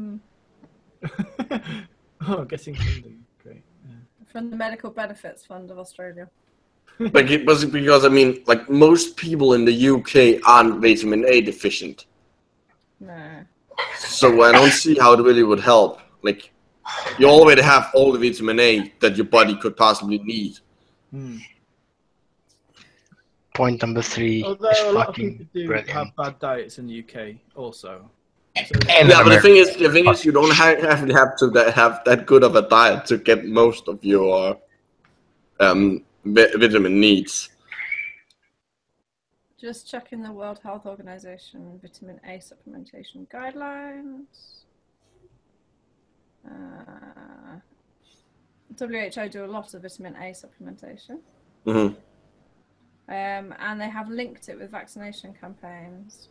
[SPEAKER 1] Getting funding. Great. Yeah.
[SPEAKER 5] from the Medical Benefits Fund of Australia.
[SPEAKER 2] Like, it was because, I mean, like, most people in the UK aren't vitamin A deficient.
[SPEAKER 5] No.
[SPEAKER 2] So I don't see how it really would help. Like, you already have all the vitamin A that your body could possibly need.
[SPEAKER 3] Point number 3
[SPEAKER 1] Although
[SPEAKER 3] is
[SPEAKER 1] a lot of people
[SPEAKER 3] fucking
[SPEAKER 1] do
[SPEAKER 3] brilliant.
[SPEAKER 1] have bad diets in the UK also.
[SPEAKER 4] And
[SPEAKER 2] Yeah, but the
[SPEAKER 4] America.
[SPEAKER 2] thing is, you don't actually have to have that good of a diet to get most of your vitamin needs.
[SPEAKER 5] Just checking the World Health Organization vitamin A supplementation guidelines. WHO do a lot of vitamin A supplementation.
[SPEAKER 2] Mm-hmm.
[SPEAKER 5] And they have linked it with vaccination campaigns.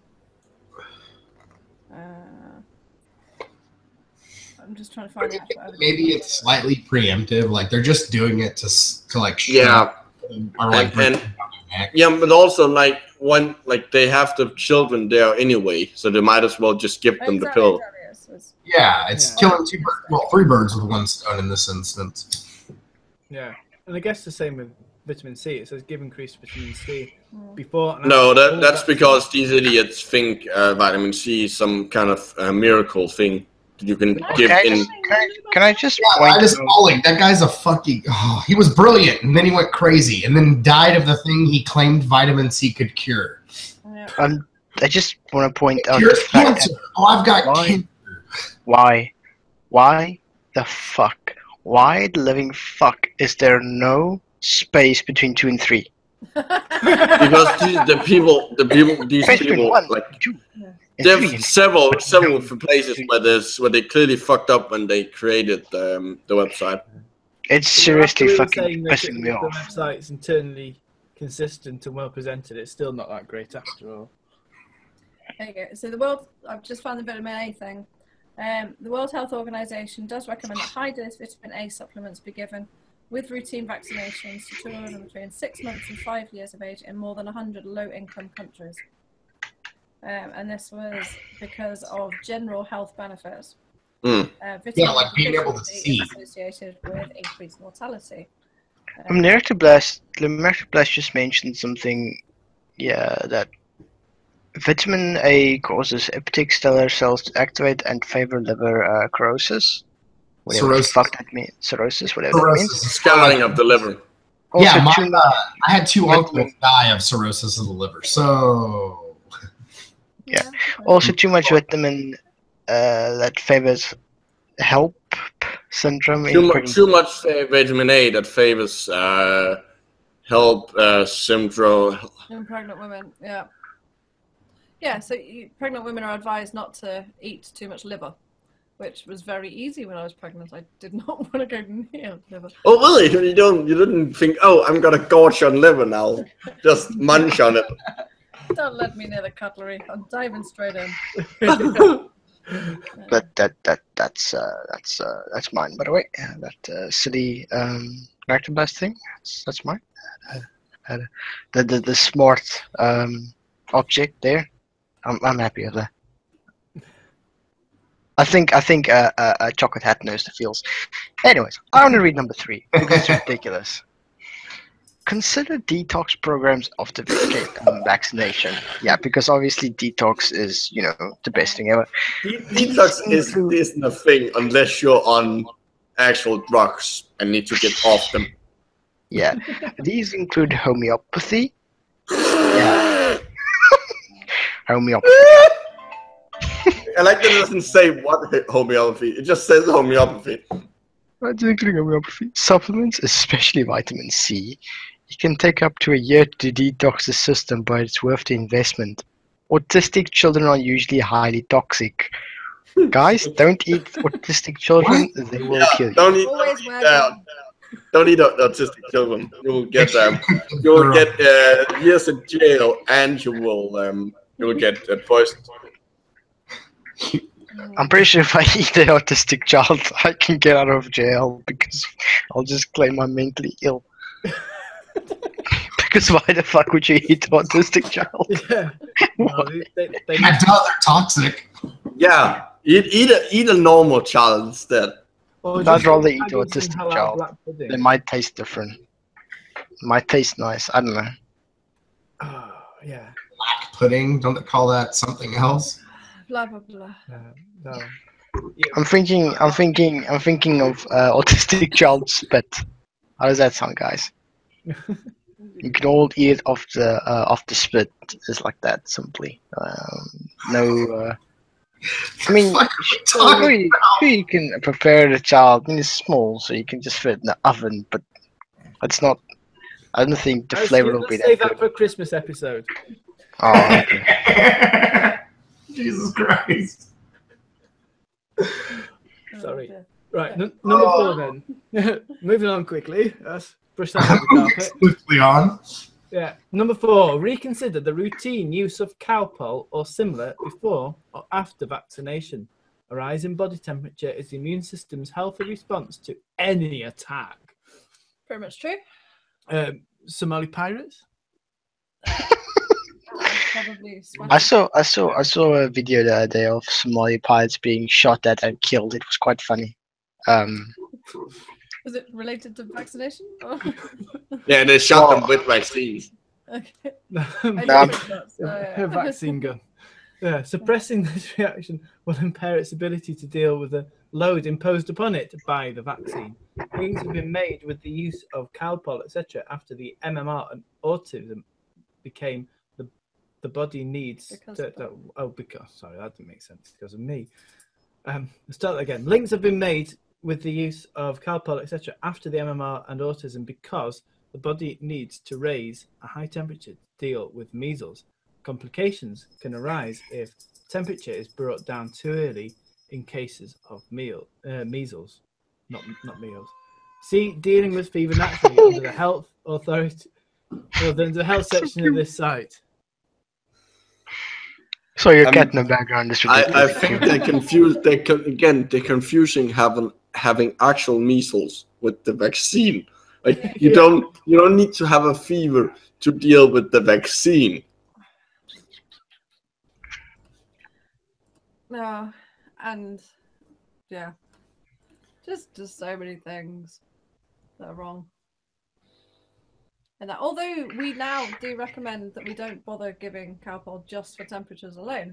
[SPEAKER 5] I'm just trying to find out.
[SPEAKER 4] Maybe it's slightly preemptive, like they're just doing it to like
[SPEAKER 2] Yeah.
[SPEAKER 4] or like
[SPEAKER 2] And yeah, but also like they have the children there anyway, so they might as well just give them the pill.
[SPEAKER 4] yeah, it's
[SPEAKER 1] Yeah.
[SPEAKER 4] killing three birds with one stone in this instance.
[SPEAKER 1] Yeah, and I guess the same with vitamin C. It says give increased vitamin C before. And
[SPEAKER 2] No,
[SPEAKER 1] after all
[SPEAKER 2] that's
[SPEAKER 1] vaccines.
[SPEAKER 2] because these idiots think vitamin C is some kind of miracle thing that you can give in.
[SPEAKER 3] Can I just
[SPEAKER 4] Yeah,
[SPEAKER 3] point
[SPEAKER 4] Linus
[SPEAKER 3] out,
[SPEAKER 4] Pauling, that guy's a fucking. Oh, he was brilliant, and then he went crazy, and then died of the thing he claimed vitamin C could cure.
[SPEAKER 5] Yeah.
[SPEAKER 3] I just want to point out the
[SPEAKER 4] Cures
[SPEAKER 3] fact
[SPEAKER 4] cancer.
[SPEAKER 3] that
[SPEAKER 4] Oh, I've got
[SPEAKER 3] Why?
[SPEAKER 4] cancer.
[SPEAKER 3] why the fuck, why the living fuck is there no space between 2 and 3?
[SPEAKER 2] Because these people,
[SPEAKER 3] Space between 1,
[SPEAKER 2] like
[SPEAKER 3] 2, and
[SPEAKER 2] there
[SPEAKER 3] 3.
[SPEAKER 2] are several places where they clearly fucked up when they created the website.
[SPEAKER 3] It's
[SPEAKER 1] After
[SPEAKER 3] seriously
[SPEAKER 1] we were
[SPEAKER 3] fucking
[SPEAKER 1] saying that
[SPEAKER 3] pissing me
[SPEAKER 1] the
[SPEAKER 3] off.
[SPEAKER 1] website's internally consistent and well presented. It's still not that great after all.
[SPEAKER 5] There you go. So I've just found the vitamin A thing. The World Health Organization does recommend that high-dose vitamin A supplements be given with routine vaccinations to children between 6 months and 5 years of age in more than 100 low-income countries. And this was because of general health benefits.
[SPEAKER 2] Mm.
[SPEAKER 4] Yeah, like being able to
[SPEAKER 5] deficiency
[SPEAKER 4] see.
[SPEAKER 5] is associated with increased mortality.
[SPEAKER 3] America Blast just mentioned something, that vitamin A causes epithetic stellar cells to activate and favor liver cirrhosis. Whatever the
[SPEAKER 4] Cirrhosis.
[SPEAKER 3] fuck that means. Cirrhosis, whatever that means.
[SPEAKER 4] Cirrhosis.
[SPEAKER 2] Scarring of the liver.
[SPEAKER 3] Also,
[SPEAKER 4] Yeah,
[SPEAKER 3] too much,
[SPEAKER 4] I had 2
[SPEAKER 3] Vitamin-
[SPEAKER 4] uncles die of cirrhosis of the liver. So
[SPEAKER 3] Yeah. also too much vitamin that favors HELP syndrome. in pregnant-
[SPEAKER 2] Too much vitamin A that favors HELP syndrome.
[SPEAKER 5] In pregnant women, yeah. Yeah, so pregnant women are advised not to eat too much liver, which was very easy when I was pregnant. I did not want to go near liver.
[SPEAKER 2] Oh really? You didn't think, oh, I'm gonna gorge on liver now. Just munch on it.
[SPEAKER 5] Don't let me near the cutlery. I'm diving straight in.
[SPEAKER 3] But that's mine, by the way. That silly American Blast thing. That's mine. The smart object there. I'm happy with that. I think Chocolate Hat knows the feels. Anyways, I want to read number 3 because it's ridiculous. Consider detox programs after vaccination. Yeah, because obviously detox is, you know, the best thing ever.
[SPEAKER 2] Detox isn't a thing unless you're on actual drugs and need to get off them.
[SPEAKER 3] Yeah, these include homeopathy. Yeah. Homeopathy.
[SPEAKER 2] I like that it doesn't say what homeopathy. It just says homeopathy.
[SPEAKER 3] Including homeopathy. Supplements, especially vitamin C. You can take up to a year to detox the system, but it's worth the investment. Autistic children are usually highly toxic. Guys, don't eat autistic children. They will kill you.
[SPEAKER 5] Always wear gloves.
[SPEAKER 2] Don't eat autistic children. You will get you will get years in jail, and you will get poisoned.
[SPEAKER 3] I'm pretty sure if I eat an autistic child, I can get out of jail because I'll just claim I'm mentally ill. Because why the fuck would you eat an autistic child?
[SPEAKER 1] Yeah. Well, they
[SPEAKER 4] I doubt they're toxic.
[SPEAKER 2] Yeah, eat a normal child instead.
[SPEAKER 3] I'd rather eat an
[SPEAKER 1] some
[SPEAKER 3] autistic
[SPEAKER 1] halal
[SPEAKER 3] child.
[SPEAKER 1] black pudding.
[SPEAKER 3] They might taste different. Might taste nice. I don't know.
[SPEAKER 1] Oh, yeah.
[SPEAKER 4] Black pudding. Don't they call that something else?
[SPEAKER 5] Blah blah blah.
[SPEAKER 1] No.
[SPEAKER 3] I'm thinking of autistic child spit. How does that sound, guys? You can all eat off the spit, just like that, simply. No. I mean, sure you can prepare the child. I mean, it's small, so you can just fit it in the oven, but it's not. I don't think the flavor will be
[SPEAKER 1] Let's save
[SPEAKER 3] that
[SPEAKER 1] that
[SPEAKER 3] good.
[SPEAKER 1] for a Christmas episode.
[SPEAKER 3] Oh, okay.
[SPEAKER 4] Jesus Christ.
[SPEAKER 1] Sorry.
[SPEAKER 5] dear.
[SPEAKER 1] Right, number 4 then. Moving on quickly. Let's brush that under the carpet.
[SPEAKER 4] Swiftly on.
[SPEAKER 1] Yeah. Number 4. Reconsider the routine use of Calpol or similar before or after vaccination. A rise in body temperature is the immune system's healthy response to any attack.
[SPEAKER 5] Very much true.
[SPEAKER 1] Somali pirates?
[SPEAKER 5] Probably
[SPEAKER 3] I saw a video the other day of Somali pirates being shot at and killed. It was quite funny.
[SPEAKER 5] Was it related to vaccination? Or...
[SPEAKER 2] Yeah, they shot them with vaccines.
[SPEAKER 5] okay.
[SPEAKER 3] Nah.
[SPEAKER 1] A vaccine gun. Yeah, suppressing this reaction will impair its ability to deal with the load imposed upon it by the vaccine. Things have been made with the use of Calpol, etc., after the MMR and autism became the body needs. Because sorry, that didn't make sense because of me. Let's start again. Links have been made with the use of Calpol, etc., after the MMR and autism because the body needs to raise a high temperature to deal with measles. Complications can arise if temperature is brought down too early in cases of measles, not meals. See, dealing with fever naturally under the health authority, or the health section of this site.
[SPEAKER 3] So your cat in the background is ridiculous.
[SPEAKER 2] I think they're confused. They're confusing having actual measles with the vaccine. Like you don't need to have a fever to deal with the vaccine.
[SPEAKER 5] No, and yeah, just so many things that are wrong. And that, although we now do recommend that we don't bother giving Calpol just for temperatures alone,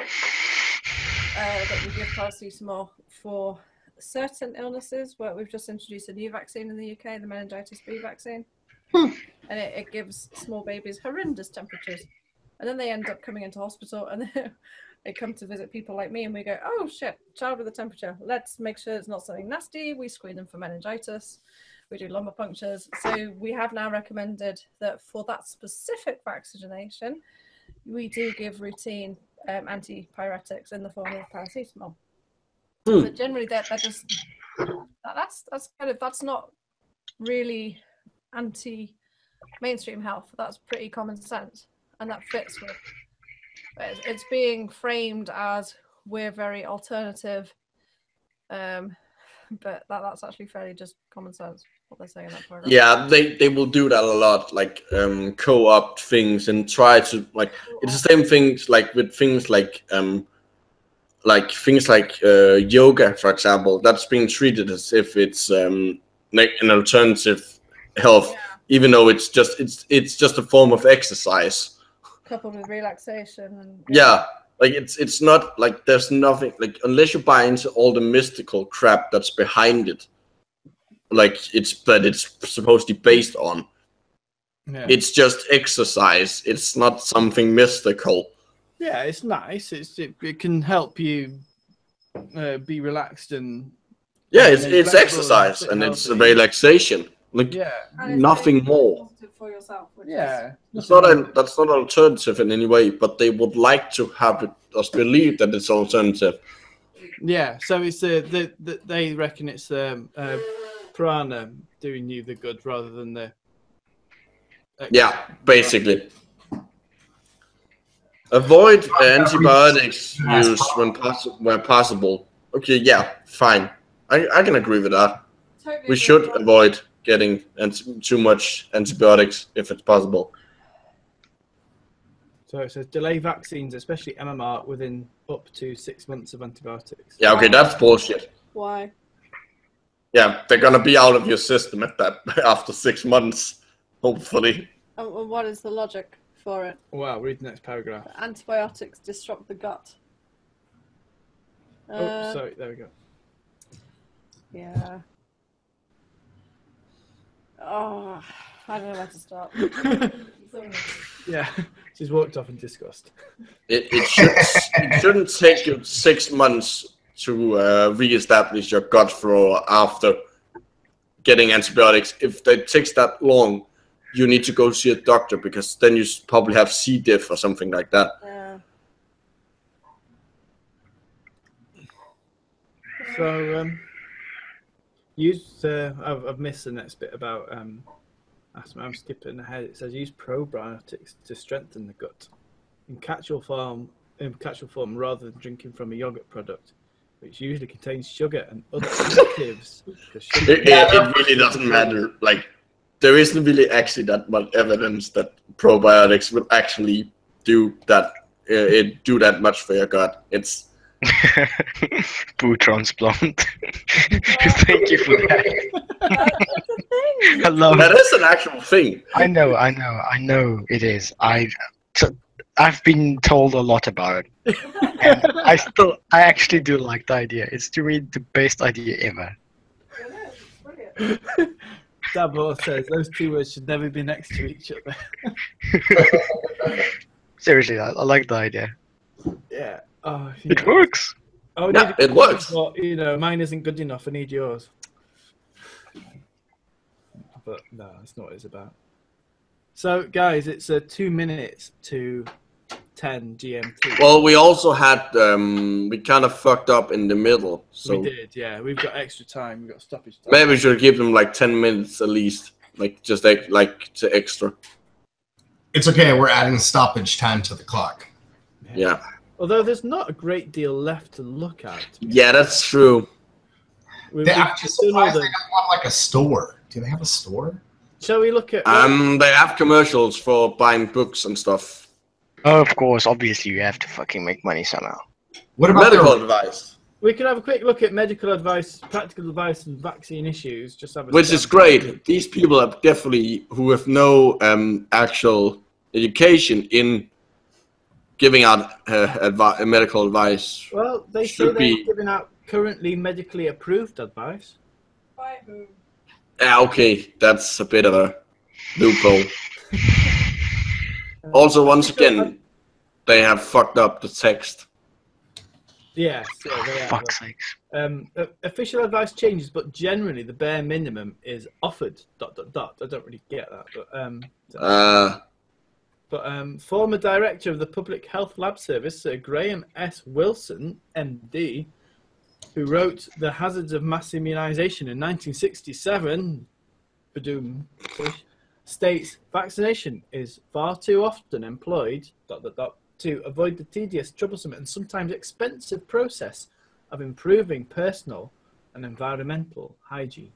[SPEAKER 5] that we give paracetamol for certain illnesses, where we've just introduced a new vaccine in the UK, the meningitis B vaccine, and it gives small babies horrendous temperatures, and then they end up coming into hospital, and they come to visit people like me, and we go, oh shit, child with a temperature, let's make sure it's not something nasty. We screen them for meningitis. We do lumbar punctures. So we have now recommended that for that specific vaccination, we do give routine antipyretics in the form of paracetamol. But generally, that's not really anti-mainstream health. That's pretty common sense, and that fits with. It's being framed as we're very alternative, but that's actually fairly just common sense. What they're saying in that program.
[SPEAKER 2] Yeah, they will do that a lot, like co-opt things and try to, like, it's the same things like with things like like things like yoga, for example, that's being treated as if it's like an alternative health, even though it's just a form of exercise.
[SPEAKER 5] Coupled with relaxation and
[SPEAKER 2] Yeah, like it's not like there's nothing like unless you buy into all the mystical crap that's behind it, like it's supposed to be based on.
[SPEAKER 1] Yeah.
[SPEAKER 2] It's just exercise. It's not something mystical.
[SPEAKER 1] Yeah, it's nice. It can help you be relaxed and
[SPEAKER 2] Yeah,
[SPEAKER 1] and
[SPEAKER 2] it's
[SPEAKER 1] flexible
[SPEAKER 2] exercise
[SPEAKER 1] fit
[SPEAKER 2] and it's
[SPEAKER 1] healthy.
[SPEAKER 2] relaxation. Like
[SPEAKER 1] Yeah,
[SPEAKER 5] And it's
[SPEAKER 2] nothing
[SPEAKER 5] very
[SPEAKER 2] more.
[SPEAKER 5] positive for yourself, which
[SPEAKER 1] yeah.
[SPEAKER 2] That's not an alternative in any way, but they would like to have it us believe that it's alternative.
[SPEAKER 1] Yeah, so it's they reckon it's prana doing you the good rather than the
[SPEAKER 2] Yeah, basically. Avoid antibiotics use where possible. Okay, yeah, fine. I can agree with that.
[SPEAKER 5] totally
[SPEAKER 2] We should
[SPEAKER 5] agree.
[SPEAKER 2] avoid getting too much antibiotics if it's possible.
[SPEAKER 1] So it says delay vaccines, especially MMR, within up to 6 months of antibiotics.
[SPEAKER 2] Yeah, okay, that's bullshit.
[SPEAKER 5] Why?
[SPEAKER 2] Yeah, they're gonna be out of your system at that after 6 months, hopefully.
[SPEAKER 5] And what is the logic for it?
[SPEAKER 1] Wow, read the next paragraph.
[SPEAKER 5] Antibiotics disrupt the gut.
[SPEAKER 1] Oh, sorry, there we go.
[SPEAKER 5] Yeah. Oh, I don't know where to start.
[SPEAKER 1] Yeah, she's walked off in disgust.
[SPEAKER 2] It shouldn't take you 6 months to re-establish your gut flora after getting antibiotics. If it takes that long, you need to go see a doctor because then you probably have C. diff or something like that.
[SPEAKER 5] Yeah.
[SPEAKER 1] So, I've missed the next bit about asthma. I'm skipping ahead. It says use probiotics to strengthen the gut in capsule form rather than drinking from a yogurt product, which usually contains sugar and other additives.
[SPEAKER 2] It really doesn't matter. Like, there isn't really actually that much evidence that probiotics will actually do that. Do that much for your gut. It's
[SPEAKER 3] Poo transplant. Thank you for that.
[SPEAKER 5] That's the thing.
[SPEAKER 3] I love
[SPEAKER 2] that
[SPEAKER 3] it.
[SPEAKER 2] is an actual thing.
[SPEAKER 3] I know it is. I've been told a lot about it. And I actually do like the idea. It's to me the best idea ever.
[SPEAKER 5] It is. It's brilliant.
[SPEAKER 1] Dabo says those two words should never be next to each other.
[SPEAKER 3] Seriously, I like the idea.
[SPEAKER 1] Yeah. Oh,
[SPEAKER 3] It works.
[SPEAKER 1] Oh,
[SPEAKER 2] Yeah, it works.
[SPEAKER 1] But, mine isn't good enough. I need yours. But no, that's not what it's about. So, guys, it's 2 minutes to 10 GMT.
[SPEAKER 2] Well, we also had we kind of fucked up in the middle, so
[SPEAKER 1] we did, yeah. We've got extra time. We've got stoppage time.
[SPEAKER 2] maybe we should give them like 10 minutes at least, like just like to extra.
[SPEAKER 4] It's okay. We're adding stoppage time to the clock.
[SPEAKER 2] Yeah,
[SPEAKER 1] Although there's not a great deal left to look at.
[SPEAKER 2] yeah, that's true.
[SPEAKER 1] We've
[SPEAKER 4] I'm just
[SPEAKER 1] done all
[SPEAKER 4] surprised
[SPEAKER 1] the-
[SPEAKER 4] they don't have like a store. Do they have a store?
[SPEAKER 1] Shall we look at?
[SPEAKER 2] They have commercials for buying books and stuff.
[SPEAKER 3] Oh, of course, obviously you have to fucking make money somehow.
[SPEAKER 4] What about
[SPEAKER 2] Medical
[SPEAKER 4] their,
[SPEAKER 2] advice,
[SPEAKER 1] We can have a quick look at medical advice, practical advice, and vaccine issues. Just have a
[SPEAKER 2] which is great. These people are definitely who have no actual education in giving out medical advice.
[SPEAKER 1] Well, they say
[SPEAKER 2] Should
[SPEAKER 1] they're
[SPEAKER 2] be.
[SPEAKER 1] giving out currently medically approved advice.
[SPEAKER 5] By whom?
[SPEAKER 2] Yeah, okay, that's a bit of a loophole. Also, once again, they have fucked up the text.
[SPEAKER 1] Yes, yeah, they are.
[SPEAKER 3] Fuck's sakes.
[SPEAKER 1] Official advice changes, but generally the bare minimum is offered. ... I don't really get that, but former director of the Public Health Lab Service, Sir Graham S. Wilson, MD, who wrote The Hazards of Mass Immunization in 1967, states vaccination is far too often employed ... to avoid the tedious, troublesome, and sometimes expensive process of improving personal and environmental hygiene.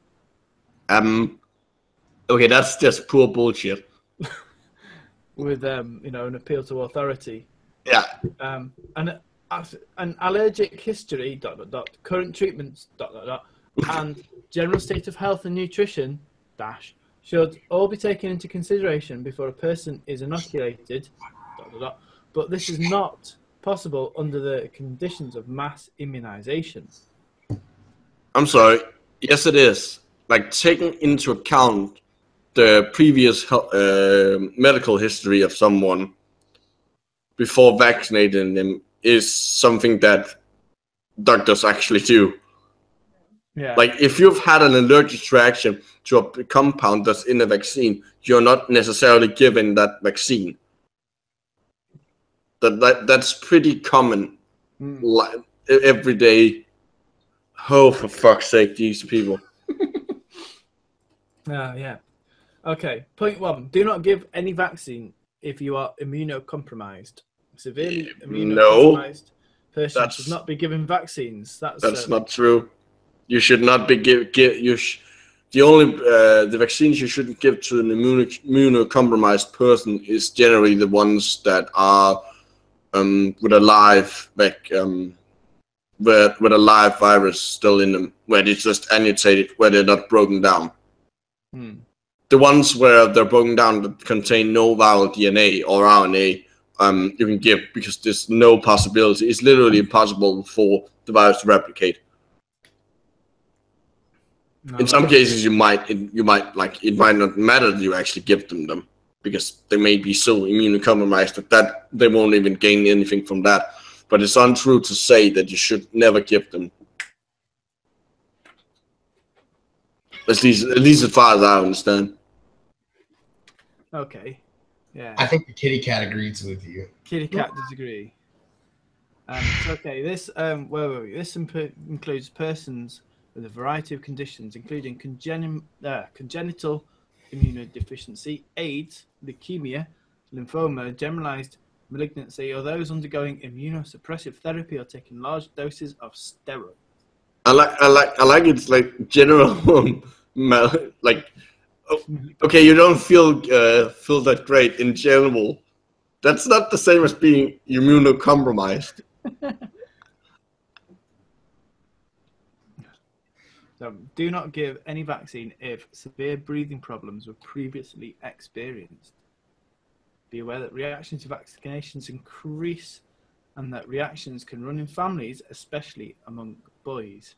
[SPEAKER 2] Okay, that's just poor bullshit.
[SPEAKER 1] With an appeal to authority.
[SPEAKER 2] Yeah.
[SPEAKER 1] And an allergic history, ... current treatments, ... and general state of health and nutrition, ... should all be taken into consideration before a person is inoculated, ... but this is not possible under the conditions of mass immunization.
[SPEAKER 2] I'm sorry. Yes, it is. Like, taking into account the previous medical history of someone before vaccinating them is something that doctors actually do.
[SPEAKER 1] Yeah.
[SPEAKER 2] Like, if you've had an allergic reaction to a compound that's in a vaccine, you're not necessarily given that vaccine. That's pretty common. Like, every day. Oh, for fuck's sake, these people.
[SPEAKER 1] Yeah. Okay. Point 1. Do not give any vaccine if you are immunocompromised. Severely immunocompromised person should not be given vaccines. That's
[SPEAKER 2] not true. You should not be the vaccines you shouldn't give to an immunocompromised person is generally the ones that are with a live virus still in them, where it's just annotated, where they're not broken down. The ones where they're broken down that contain no viral DNA or RNA, you can give, because there's no possibility. It's literally impossible for the virus to replicate.
[SPEAKER 1] No,
[SPEAKER 2] in some cases, it might not matter that you actually give them because they may be so immunocompromised that they won't even gain anything from that. But it's untrue to say that you should never give them. At least as far as I understand.
[SPEAKER 1] Okay. Yeah.
[SPEAKER 4] I think the kitty cat agrees with you.
[SPEAKER 1] Kitty cat disagree. Okay. This where were we? This includes persons with a variety of conditions, including congenital immunodeficiency, AIDS, leukemia, lymphoma, generalized malignancy, or those undergoing immunosuppressive therapy or taking large doses of steroids.
[SPEAKER 2] I like it's like general like, okay, you don't feel that great in general. That's not the same as being immunocompromised.
[SPEAKER 1] So, do not give any vaccine if severe breathing problems were previously experienced. Be aware that reactions to vaccinations increase and that reactions can run in families, especially among boys.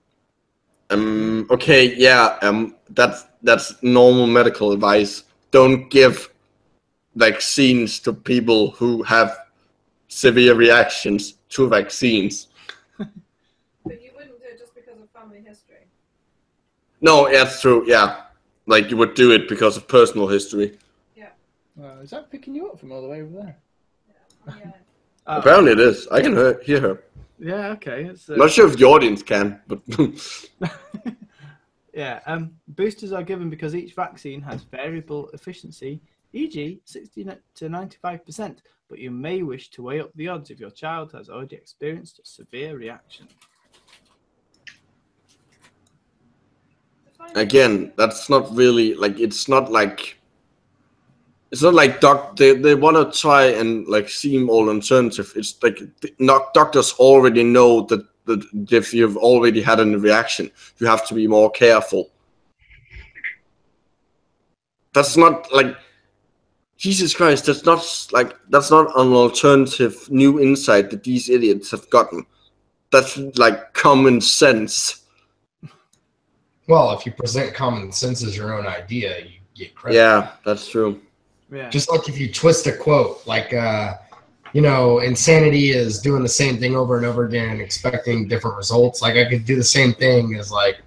[SPEAKER 2] Okay, yeah, that's normal medical advice. Don't give vaccines to people who have severe reactions to vaccines.
[SPEAKER 5] But you wouldn't do it just because of family history.
[SPEAKER 2] No, that's true, yeah. Like, you would do it because of personal history.
[SPEAKER 5] Yeah.
[SPEAKER 1] Is that picking you up from all the way over there?
[SPEAKER 5] Yeah.
[SPEAKER 2] Apparently it is. I can hear her.
[SPEAKER 1] Yeah, okay. It's,
[SPEAKER 2] Not sure if the audience can, but...
[SPEAKER 1] Yeah, boosters are given because each vaccine has variable efficiency, e.g. 60 to 95%, but you may wish to weigh up the odds if your child has already experienced a severe reaction.
[SPEAKER 2] Again, that's not really, like, it's not like they want to try and, like, seem all alternative. It's like, doctors already know that if you've already had a reaction, you have to be more careful. That's not, like, Jesus Christ, that's not an alternative new insight that these idiots have gotten. That's, like, common sense.
[SPEAKER 4] Well, if you present common sense as your own idea, you get credit.
[SPEAKER 2] Yeah, that's true.
[SPEAKER 1] Yeah.
[SPEAKER 4] Just like if you twist a quote, like, insanity is doing the same thing over and over again and expecting different results. Like, I could do the same thing as, like,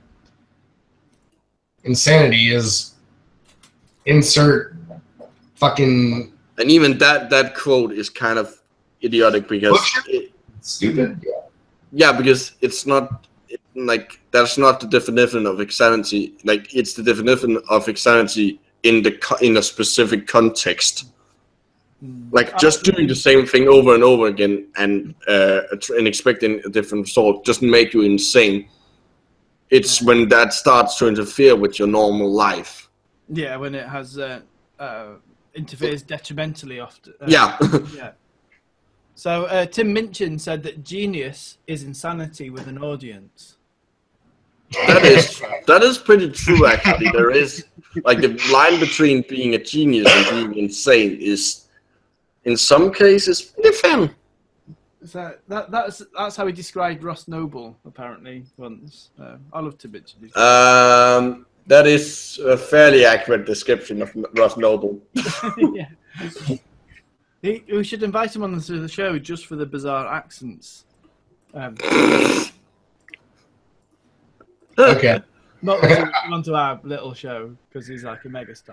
[SPEAKER 4] insanity is insert fucking...
[SPEAKER 2] And even that quote is kind of idiotic because...
[SPEAKER 4] stupid?
[SPEAKER 2] Yeah, because it's not... Like, that's not the definition of insanity. Like, it's the definition of insanity in a specific context. Like, just doing the same thing over and over again and expecting a different result doesn't make you insane. It's when that starts to interfere with your normal life.
[SPEAKER 1] Yeah, when it has interferes detrimentally often.
[SPEAKER 2] Yeah.
[SPEAKER 1] Yeah. So Tim Minchin said that genius is insanity with an audience.
[SPEAKER 2] That is pretty true, actually. There is, like, the line between being a genius and being insane is, in some cases, pretty thin.
[SPEAKER 1] So that's how he described Ross Noble, apparently, once. I love Tim Minchin.
[SPEAKER 2] That is a fairly accurate description of Ross Noble.
[SPEAKER 1] Yeah. We should invite him on the show just for the bizarre accents.
[SPEAKER 4] Okay.
[SPEAKER 1] Not that he onto our little show because he's like a megastar.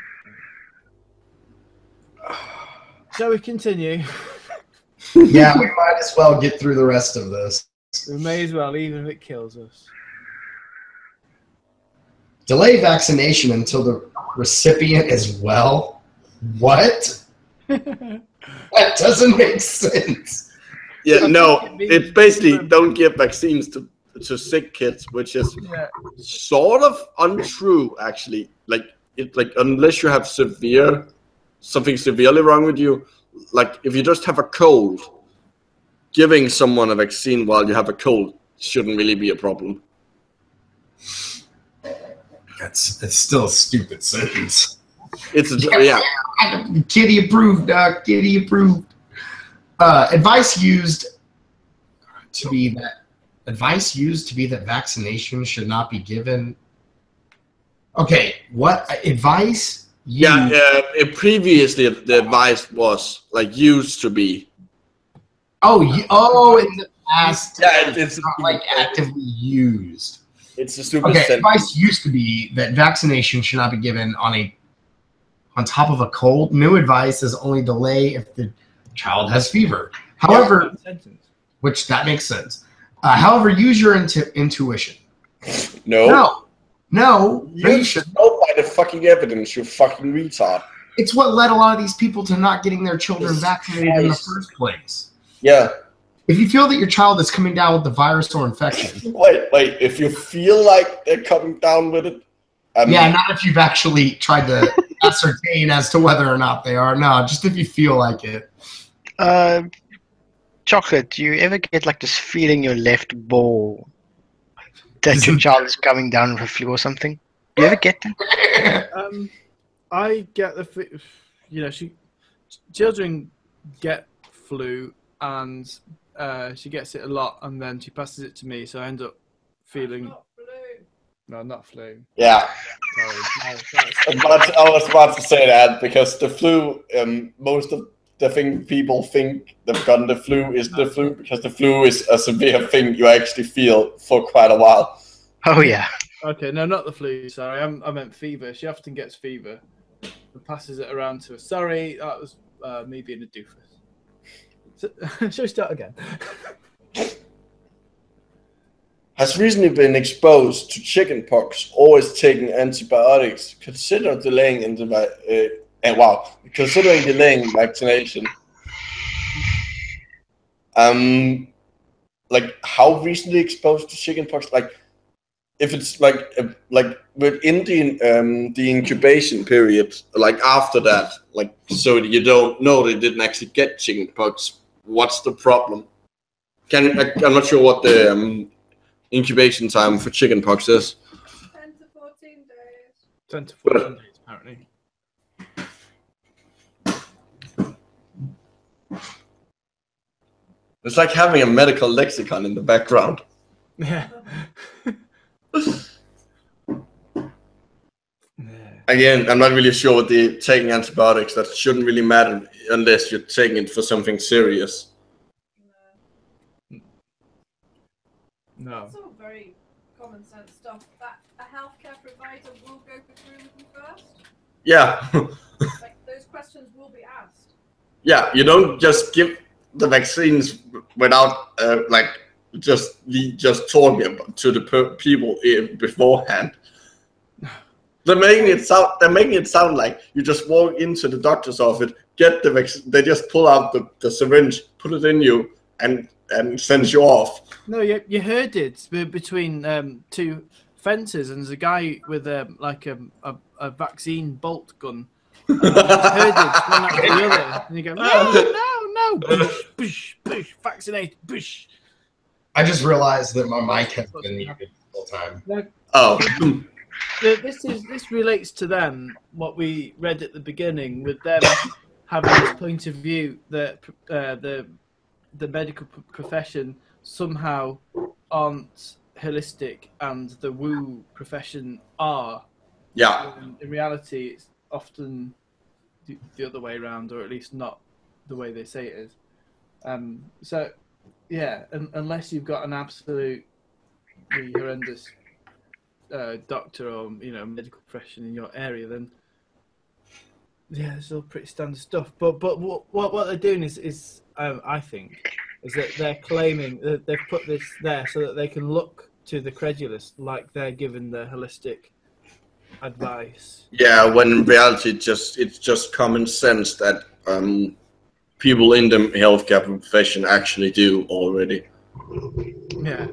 [SPEAKER 1] But shall we continue?
[SPEAKER 4] Yeah, we might as well get through the rest of this.
[SPEAKER 1] We may as well, even if it kills us.
[SPEAKER 4] Delay vaccination until the recipient is well. What? That doesn't make sense.
[SPEAKER 2] Yeah, no, it's basically don't give vaccines to sick kids, which is sort of untrue, actually. Like unless you have something severely wrong with you, like if you just have a cold, giving someone a vaccine while you have a cold shouldn't really be a problem.
[SPEAKER 4] It's still a stupid sentence.
[SPEAKER 2] Yeah.
[SPEAKER 4] Kitty approved, Kitty approved. Advice used to be that vaccination should not be given. Okay, what advice?
[SPEAKER 2] Previously the advice was like used to be.
[SPEAKER 4] Oh, in the past.
[SPEAKER 2] Yeah, it's
[SPEAKER 4] not like actively used.
[SPEAKER 2] It's a stupid
[SPEAKER 4] sentence.
[SPEAKER 2] sentence.
[SPEAKER 4] Advice used to be that vaccination should not be given on top of a cold. New advice is only delay if the child has fever. However, which that makes sense. However, use your intuition.
[SPEAKER 2] No.
[SPEAKER 4] You should
[SPEAKER 2] know by the fucking evidence, you fucking retard.
[SPEAKER 4] It's what led a lot of these people to not getting their children vaccinated in the first place.
[SPEAKER 2] Yeah.
[SPEAKER 4] If you feel that your child is coming down with the virus or infection.
[SPEAKER 2] Wait. If you feel like they're coming down with it.
[SPEAKER 4] Not if you've actually tried to ascertain as to whether or not they are. No, just if you feel like it.
[SPEAKER 3] Chocolate, do you ever get like this feeling in your left ball that your child is coming down with a flu or something? Do you ever get that?
[SPEAKER 1] I get children get flu and she gets it a lot and then she passes it to me, so I end up feeling. No, not flu.
[SPEAKER 2] Yeah.
[SPEAKER 1] Sorry.
[SPEAKER 2] I was about to say that because the flu, most of the thing people think they've gotten the flu is the flu, because the flu is a severe thing you actually feel for quite a while.
[SPEAKER 3] Oh, yeah.
[SPEAKER 1] Okay, no, not the flu. Sorry, I meant fever. She often gets fever and passes it around to us. Sorry, that was me being a doofus. So, shall we start again?
[SPEAKER 2] Has recently been exposed to chickenpox or is taking antibiotics. Considering delaying vaccination. Like how recently exposed to chickenpox? Like if it's like within the incubation period, like after that, like so you don't know they didn't actually get chickenpox. What's the problem? I'm not sure what the incubation time for chickenpox is.
[SPEAKER 5] 10 to 14 days.
[SPEAKER 1] 10 to 14 days, apparently.
[SPEAKER 2] It's like having a medical lexicon in the background.
[SPEAKER 1] Yeah.
[SPEAKER 2] Again, I'm not really sure what the taking antibiotics. That shouldn't really matter unless you're taking it for something serious.
[SPEAKER 1] No.
[SPEAKER 5] It's all very common sense stuff that a healthcare provider will go through with you first.
[SPEAKER 2] Yeah.
[SPEAKER 5] Like those questions will be asked.
[SPEAKER 2] Yeah, you don't just give the vaccines without just talking to the people beforehand. They're making it sound like you just walk into the doctor's office, get the vaccine. They just pull out the syringe, put it in you, and send you off.
[SPEAKER 1] No, you heard it between two fences, and there's a guy with a vaccine bolt gun. You heard it one after the other, and you go, no, no! Bush, bush, bush, vaccinate, bush.
[SPEAKER 4] I just realized that my mic has been muted the whole time.
[SPEAKER 2] Oh,
[SPEAKER 1] This relates to them, what we read at the beginning, with them having this point of view that the medical profession somehow aren't holistic and the woo profession are.
[SPEAKER 2] yeah.
[SPEAKER 1] In reality, it's often the other way around, or at least not the way they say it is. So, yeah, unless you've got an absolutely horrendous doctor or medical profession in your area, then yeah, it's all pretty standard stuff. But what they're doing is I think, is that they're claiming that they've put this there so that they can look to the credulous like they're given the holistic advice.
[SPEAKER 2] Yeah, when in reality it's just common sense that people in the healthcare profession actually do already.
[SPEAKER 1] Yeah.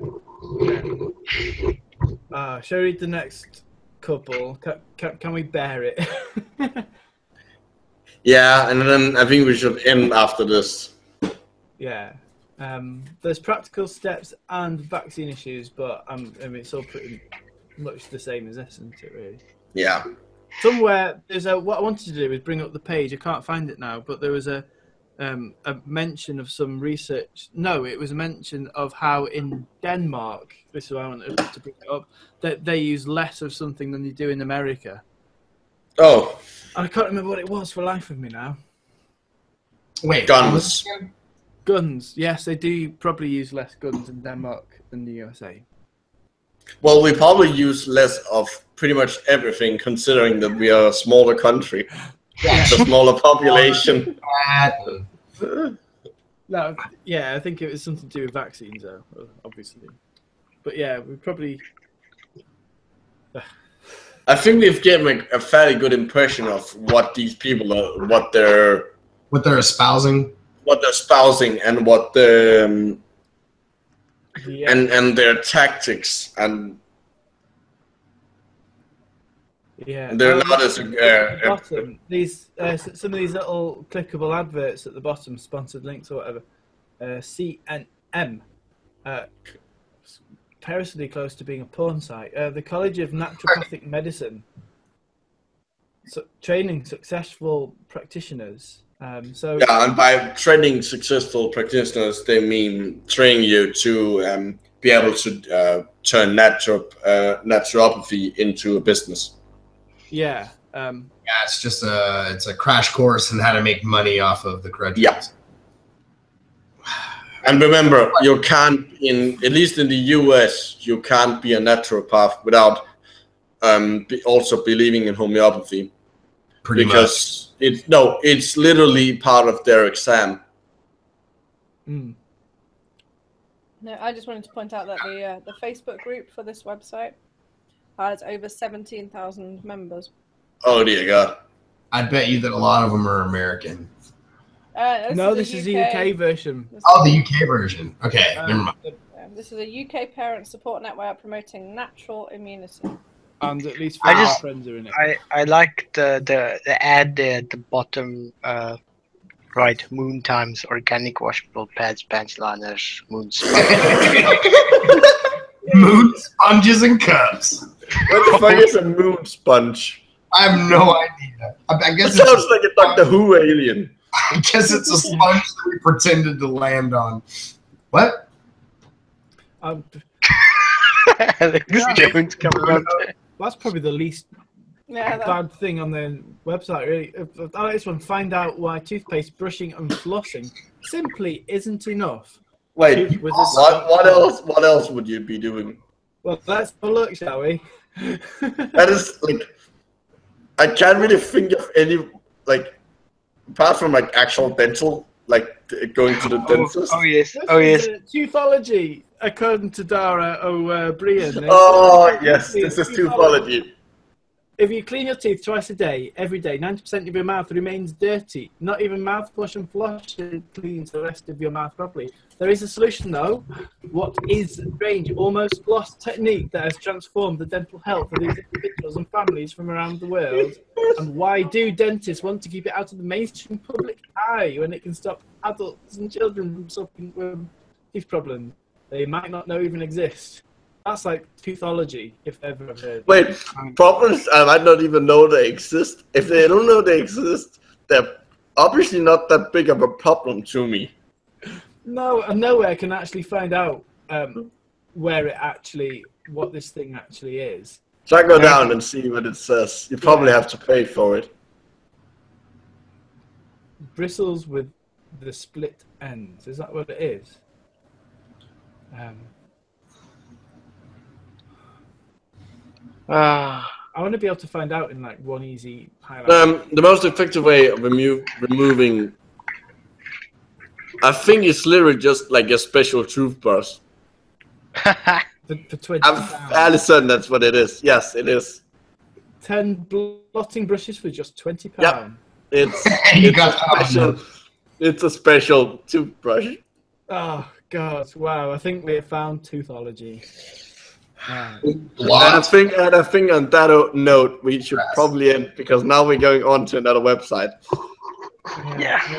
[SPEAKER 1] Shall we read the next couple? Can we bear it?
[SPEAKER 2] Yeah, and then I think we should end after this.
[SPEAKER 1] Yeah. There's practical steps and vaccine issues, but I mean, it's all pretty much the same as this, isn't it, really?
[SPEAKER 2] Yeah.
[SPEAKER 1] Somewhere, what I wanted to do was bring up the page. I can't find it now, but there was a mention of some research. No, it was a mention of how in Denmark, this is why I wanted to bring it up, that they use less of something than they do in America.
[SPEAKER 2] Oh,
[SPEAKER 1] I can't remember what it was for the life of me now.
[SPEAKER 4] Wait,
[SPEAKER 2] guns.
[SPEAKER 1] Guns. Yes, they do probably use less guns in Denmark than the USA.
[SPEAKER 2] Well, we probably use less of pretty much everything, considering that we are a smaller country.
[SPEAKER 4] Yeah.
[SPEAKER 2] It's a smaller population.
[SPEAKER 1] No, yeah, I think it was something to do with vaccines, though, obviously. But yeah, we probably.
[SPEAKER 2] I think we've given a fairly good impression of what these people are, what they're
[SPEAKER 4] espousing,
[SPEAKER 2] and what the
[SPEAKER 1] Yeah.
[SPEAKER 2] and their tactics, and
[SPEAKER 1] Yeah,
[SPEAKER 2] they're not as
[SPEAKER 1] bottom, these some of these little clickable adverts at the bottom, sponsored links or whatever. CNM, perilously close to being a porn site. The College of Naturopathic Medicine, training successful practitioners. So
[SPEAKER 2] yeah, and by training successful practitioners, they mean training you to be able to turn naturopathy into a business.
[SPEAKER 1] yeah,
[SPEAKER 4] yeah, it's just it's a crash course in how to make money off of the credulous.
[SPEAKER 2] Yeah. And remember, you can't, at least in the US, you can't be a naturopath without also believing in homeopathy.
[SPEAKER 4] Pretty
[SPEAKER 2] because it's literally part of their exam.
[SPEAKER 1] Mm.
[SPEAKER 5] No, I just wanted to point out that the Facebook group for this website has over 17,000 members.
[SPEAKER 2] Oh dear God!
[SPEAKER 4] I bet you that a lot of them are American.
[SPEAKER 1] This is the UK version.
[SPEAKER 4] Oh, the UK version. Okay, never mind.
[SPEAKER 5] This is a UK parent support network promoting natural immunity.
[SPEAKER 1] And at least
[SPEAKER 3] I
[SPEAKER 1] 5
[SPEAKER 3] just-
[SPEAKER 1] friends are in it.
[SPEAKER 3] I like the ad there at the bottom right. Moon Times organic washable pads, pants liners, moon
[SPEAKER 4] Moon sponges and cups.
[SPEAKER 2] What the fuck is a moon sponge?
[SPEAKER 4] I have no idea. I
[SPEAKER 2] It
[SPEAKER 4] guess
[SPEAKER 2] sounds like a Doctor Who alien.
[SPEAKER 4] I guess it's a sponge that we pretended to land on. What?
[SPEAKER 3] Alex Jones coming on.
[SPEAKER 1] That's probably the least
[SPEAKER 5] Yeah,
[SPEAKER 1] bad thing on their website, really. I like this one. Find out why toothpaste, brushing, and flossing simply isn't enough.
[SPEAKER 2] Wait,
[SPEAKER 1] With
[SPEAKER 2] what else? What else would you be doing?
[SPEAKER 1] Well, let's have a look, shall we?
[SPEAKER 2] That is like, I can't really think of any apart from actual dental, going to the dentist.
[SPEAKER 3] Oh yes,
[SPEAKER 1] This
[SPEAKER 3] oh yes.
[SPEAKER 1] is, toothology, according to Dara O'Brien.
[SPEAKER 2] Oh yes, this is toothology.
[SPEAKER 1] if you clean your teeth twice a day, every day, 90% of your mouth remains dirty. Not even mouthwash and flossing cleans the rest of your mouth properly. There is a solution, though. What is strange, almost lost technique that has transformed the dental health of these individuals and families from around the world. And why do dentists want to keep it out of the mainstream public eye when it can stop adults and children from suffering with teeth problems they might not know even exist? That's like toothology, if ever I've heard.
[SPEAKER 2] Wait, problems I might not even know they exist. If they don't know they exist, they're obviously not that big of a problem to me.
[SPEAKER 1] No, and nowhere can actually find out where it actually, what this thing actually is.
[SPEAKER 2] So I go down and see what it says. You probably have to pay for it.
[SPEAKER 1] Bristles with the split ends. Is that what it is? I want to be able to find out in like one easy highlight.
[SPEAKER 2] The most effective way of removing, I think it's literally just like a special toothbrush.
[SPEAKER 1] For 20
[SPEAKER 2] I'm fairly certain that's what it is. Yes, it is.
[SPEAKER 1] 10 blotting brushes for just £20.
[SPEAKER 2] Yep. It's a special toothbrush.
[SPEAKER 1] Oh God! Wow, I think we have found toothology.
[SPEAKER 2] And I think on that note we should probably end because now we're going on to another website.
[SPEAKER 3] Yeah.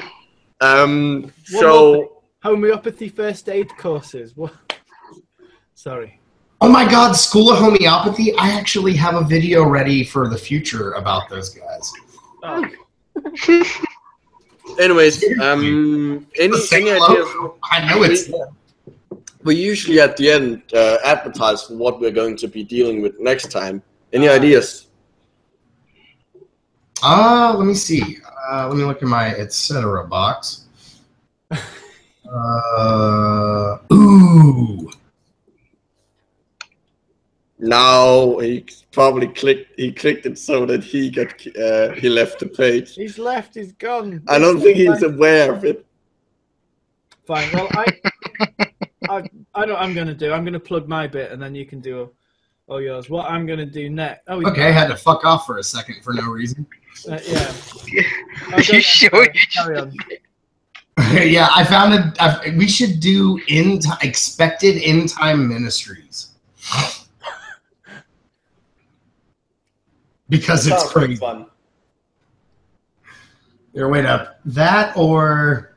[SPEAKER 2] So
[SPEAKER 1] homeopathy first aid courses. What? Sorry.
[SPEAKER 4] Oh my God! School of Homeopathy. I actually have a video ready for the future about those guys.
[SPEAKER 1] Oh.
[SPEAKER 2] Anyways, any ideas?
[SPEAKER 4] I know it's.
[SPEAKER 2] We usually at the end advertise for what we're going to be dealing with next time. Any ideas?
[SPEAKER 4] Let me see. Let me look in my etc. box. Ooh.
[SPEAKER 2] Now he probably clicked it so that he left the page.
[SPEAKER 1] He's left. He's gone.
[SPEAKER 2] I don't think he's aware of it.
[SPEAKER 1] Fine. Well, I know what I'm going to do. I'm going to plug my bit, and then you can do all yours. What I'm going to do next. Oh,
[SPEAKER 4] okay, I had to fuck off for a second for no reason.
[SPEAKER 1] Yeah.
[SPEAKER 3] Are you sure?
[SPEAKER 1] Carry on.
[SPEAKER 4] Yeah, I found it. We should do expected in time ministries. Because it's crazy.
[SPEAKER 2] Fun.
[SPEAKER 4] Here, wait up. That or...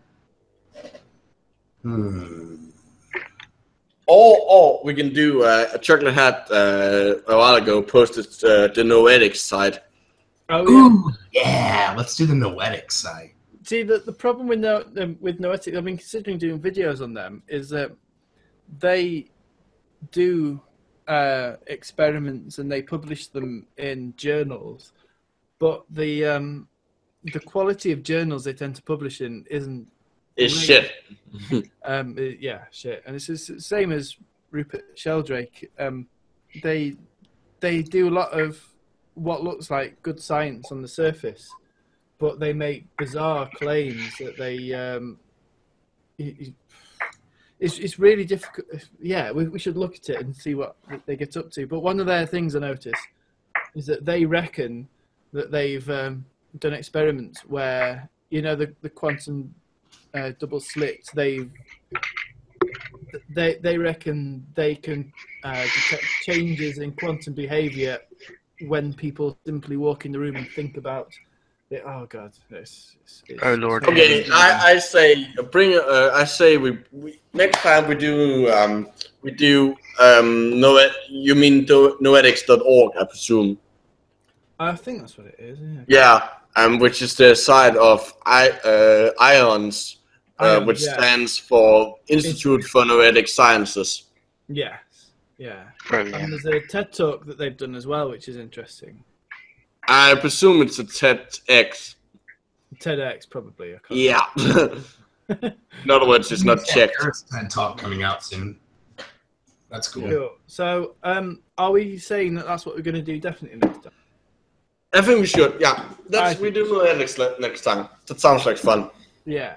[SPEAKER 2] Or we can do a chocolate hat a while ago posted the Noetics site.
[SPEAKER 1] Oh, yeah.
[SPEAKER 4] Ooh, yeah, let's do the Noetics site.
[SPEAKER 1] See, the problem with Noetics, I mean, considering doing videos on them, is that they do experiments and they publish them in journals, but the quality of journals they tend to publish in isn't.
[SPEAKER 2] It's shit.
[SPEAKER 1] Yeah, shit. And it's the same as Rupert Sheldrake. They do a lot of what looks like good science on the surface, but they make bizarre claims that they. It's really difficult. Yeah, we should look at it and see what they get up to. But one of their things I noticed is that they reckon that they've done experiments where, you know, the quantum double slits, they reckon they can detect changes in quantum behavior when people simply walk in the room and think about it. Oh God, it's
[SPEAKER 3] Oh Lord.
[SPEAKER 2] Okay, I say bring. I say we next time we do you mean noetics.org, I presume.
[SPEAKER 1] I think that's what it is. Yeah.
[SPEAKER 2] Yeah, which is the side of IONS, which stands for Institute for Noetic Sciences.
[SPEAKER 1] Yes. Yeah.
[SPEAKER 3] Brilliant.
[SPEAKER 1] And there's a TED talk that they've done as well, which is interesting.
[SPEAKER 2] I presume it's a TEDx.
[SPEAKER 1] TEDx, probably. I can't
[SPEAKER 2] Yeah. In other words, it's not checked.
[SPEAKER 4] There's a TED talk coming out soon. That's cool.
[SPEAKER 1] Cool. So, are we saying that that's what we're going to do definitely next time?
[SPEAKER 2] I think we should. Yeah, we do Noetics next time. That sounds like fun.
[SPEAKER 1] Yeah.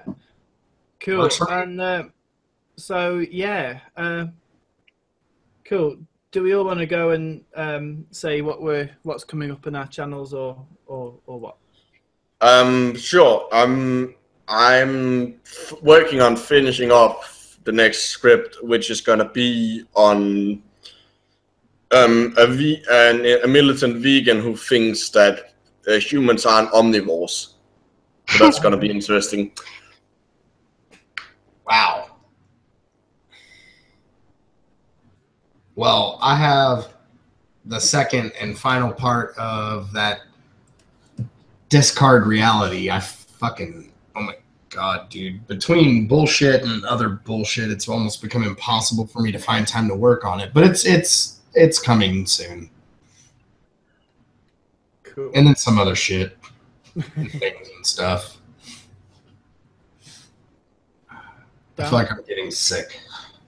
[SPEAKER 1] Cool. And so yeah, cool. do we all want to go and say what's coming up in our channels or what?
[SPEAKER 2] Sure. I'm working on finishing up the next script, which is gonna be on a militant vegan who thinks that humans aren't omnivores. So that's gonna be interesting.
[SPEAKER 4] Wow. Well, I have the second and final part of that discard reality. Oh my God, dude. Between bullshit and other bullshit, it's almost become impossible for me to find time to work on it. But it's coming soon.
[SPEAKER 1] Cool.
[SPEAKER 4] And then some other shit. And things and stuff. I feel like I'm getting sick.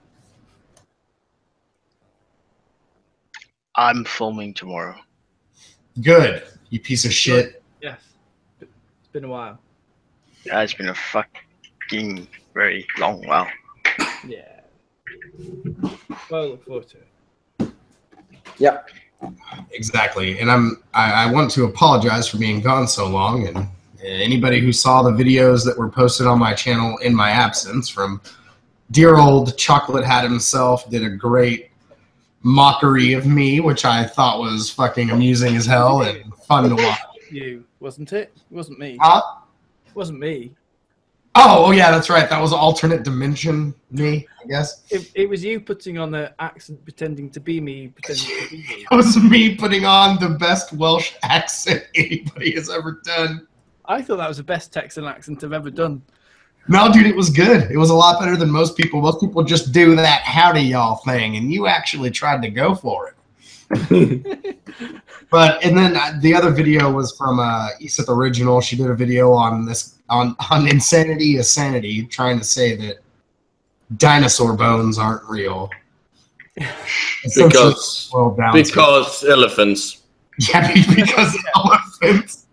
[SPEAKER 3] I'm filming tomorrow.
[SPEAKER 4] Good, you piece of shit.
[SPEAKER 1] Yes. It's been a while.
[SPEAKER 3] Yeah, it's been a fucking very long while.
[SPEAKER 1] Yeah. Well, I look forward to it.
[SPEAKER 2] Yeah.
[SPEAKER 4] Exactly, and I want to apologize for being gone so long, and anybody who saw the videos that were posted on my channel in my absence from dear old Chocolate Hat himself did a great mockery of me, which I thought was fucking amusing as hell and fun to watch.
[SPEAKER 1] You, wasn't it? It wasn't me.
[SPEAKER 4] Huh?
[SPEAKER 1] It wasn't me.
[SPEAKER 4] Oh, yeah, that's right. That was alternate dimension me, I guess.
[SPEAKER 1] It was you putting on the accent, pretending to be me, pretending to be me.
[SPEAKER 4] It was me putting on the best Welsh accent anybody has ever done.
[SPEAKER 1] I thought that was the best Texan accent I've ever done.
[SPEAKER 4] No, dude, it was good. It was a lot better than most people. Most people just do that howdy y'all thing, and you actually tried to go for it. And then the other video was from Iseth Original. She did a video on this on Insanity is Sanity, trying to say that dinosaur bones aren't real.
[SPEAKER 2] Because elephants.
[SPEAKER 4] Yeah, because elephants.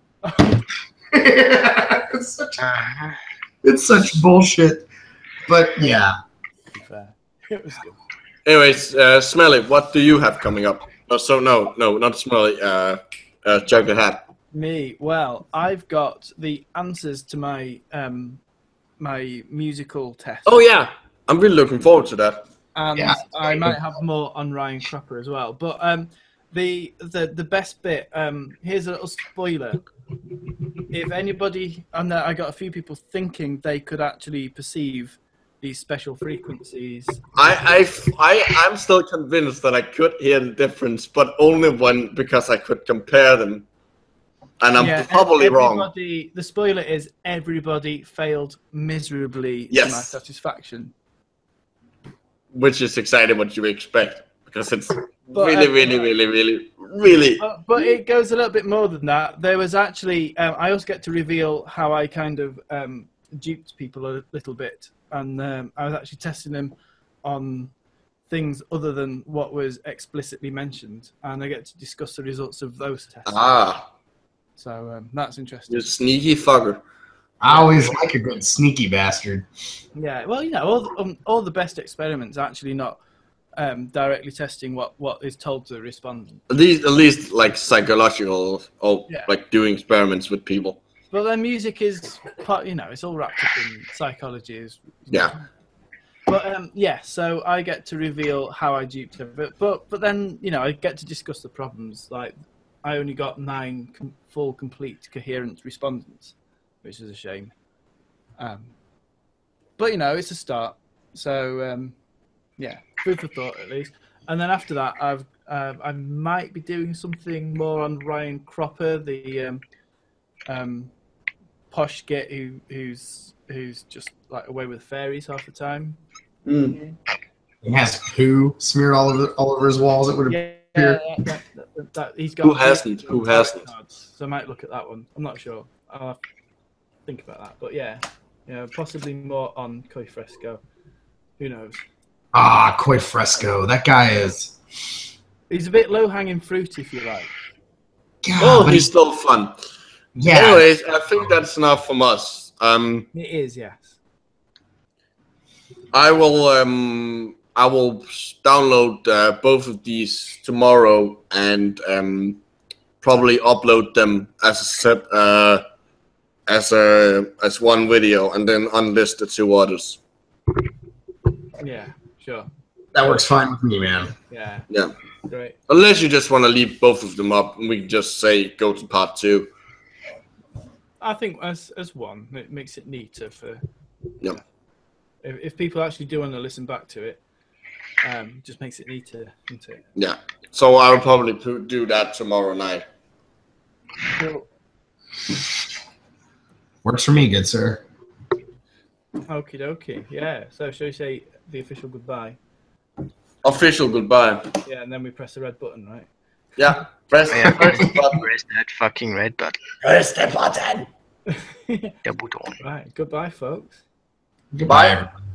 [SPEAKER 4] It's such bullshit. But yeah.
[SPEAKER 1] Fair. It was good.
[SPEAKER 2] Anyways, Smelly, what do you have coming up? No, not Smelly. Chocolate Hat.
[SPEAKER 1] Me, well, I've got the answers to my my musical test.
[SPEAKER 2] Oh yeah, I'm really looking forward to that.
[SPEAKER 1] And
[SPEAKER 4] Yeah.
[SPEAKER 1] I might have more on Ryan Cropper as well. But the best bit, here's a little spoiler. If anybody, and I got a few people thinking they could actually perceive these special frequencies.
[SPEAKER 2] I'm still convinced that I could hear the difference, but only because I could compare them. And I'm probably wrong.
[SPEAKER 1] The spoiler is everybody failed miserably to my satisfaction.
[SPEAKER 2] Which is exactly what you expect, because it's
[SPEAKER 1] But,
[SPEAKER 2] really.
[SPEAKER 1] But it goes a little bit more than that. There was actually, I also get to reveal how I kind of duped people a little bit. And I was actually testing them on things other than what was explicitly mentioned. And I get to discuss the results of those tests.
[SPEAKER 2] Ah.
[SPEAKER 1] So that's interesting.
[SPEAKER 2] You sneaky fucker.
[SPEAKER 4] I always like a good sneaky bastard.
[SPEAKER 1] Yeah, well, you know, all the best experiments are actually not directly testing what is told to the respondent.
[SPEAKER 2] At least like psychological or like doing experiments with people.
[SPEAKER 1] But then music is part, you know, it's all wrapped up in psychology.
[SPEAKER 2] Yeah.
[SPEAKER 1] But so I get to reveal how I duped her. But then, you know, I get to discuss the problems. Like, I only got 9 full, complete, coherent respondents, which is a shame. But, you know, it's a start. So, food for thought at least. And then after that, I might be doing something more on Ryan Cropper, the posh git who's just like away with fairies half the time.
[SPEAKER 2] Mm.
[SPEAKER 4] He has poo smeared all over his walls. It would appear.
[SPEAKER 1] That he's got.
[SPEAKER 2] Who hasn't?
[SPEAKER 1] So I might look at that one. I'm not sure. I'll have to think about that. But yeah, possibly more on Koi Fresco. Who knows?
[SPEAKER 4] Ah, Koi Fresco. That guy is.
[SPEAKER 1] He's a bit low-hanging fruit, if you like.
[SPEAKER 4] God,
[SPEAKER 2] He's still fun.
[SPEAKER 4] Yeah.
[SPEAKER 2] Anyways, I think that's enough from us.
[SPEAKER 1] It is, yes.
[SPEAKER 2] I I will download both of these tomorrow and probably upload them as a set, as one video, and then unlist the 2 others.
[SPEAKER 1] Yeah, sure.
[SPEAKER 4] That works fine with me, man.
[SPEAKER 1] Yeah,
[SPEAKER 2] Yeah.
[SPEAKER 1] great.
[SPEAKER 2] Unless you just want to leave both of them up, and we can just say go to part 2.
[SPEAKER 1] I think as one, it makes it neater for.
[SPEAKER 2] Yep.
[SPEAKER 1] If people actually do want to listen back to it, just makes it neater, isn't it?
[SPEAKER 2] Yeah. So I'll probably do that tomorrow night.
[SPEAKER 1] Cool.
[SPEAKER 4] Works for me, good sir.
[SPEAKER 1] Okie dokie. Yeah. So shall we say the official goodbye?
[SPEAKER 2] Official goodbye.
[SPEAKER 1] Yeah, and then we press the red button, right?
[SPEAKER 2] Yeah. Press
[SPEAKER 3] Yeah,
[SPEAKER 2] press the button.
[SPEAKER 3] Press that fucking red button.
[SPEAKER 2] Press the button.
[SPEAKER 3] The button.
[SPEAKER 1] Right. Goodbye, folks.
[SPEAKER 4] Goodbye,
[SPEAKER 2] Bye.
[SPEAKER 4] everybody.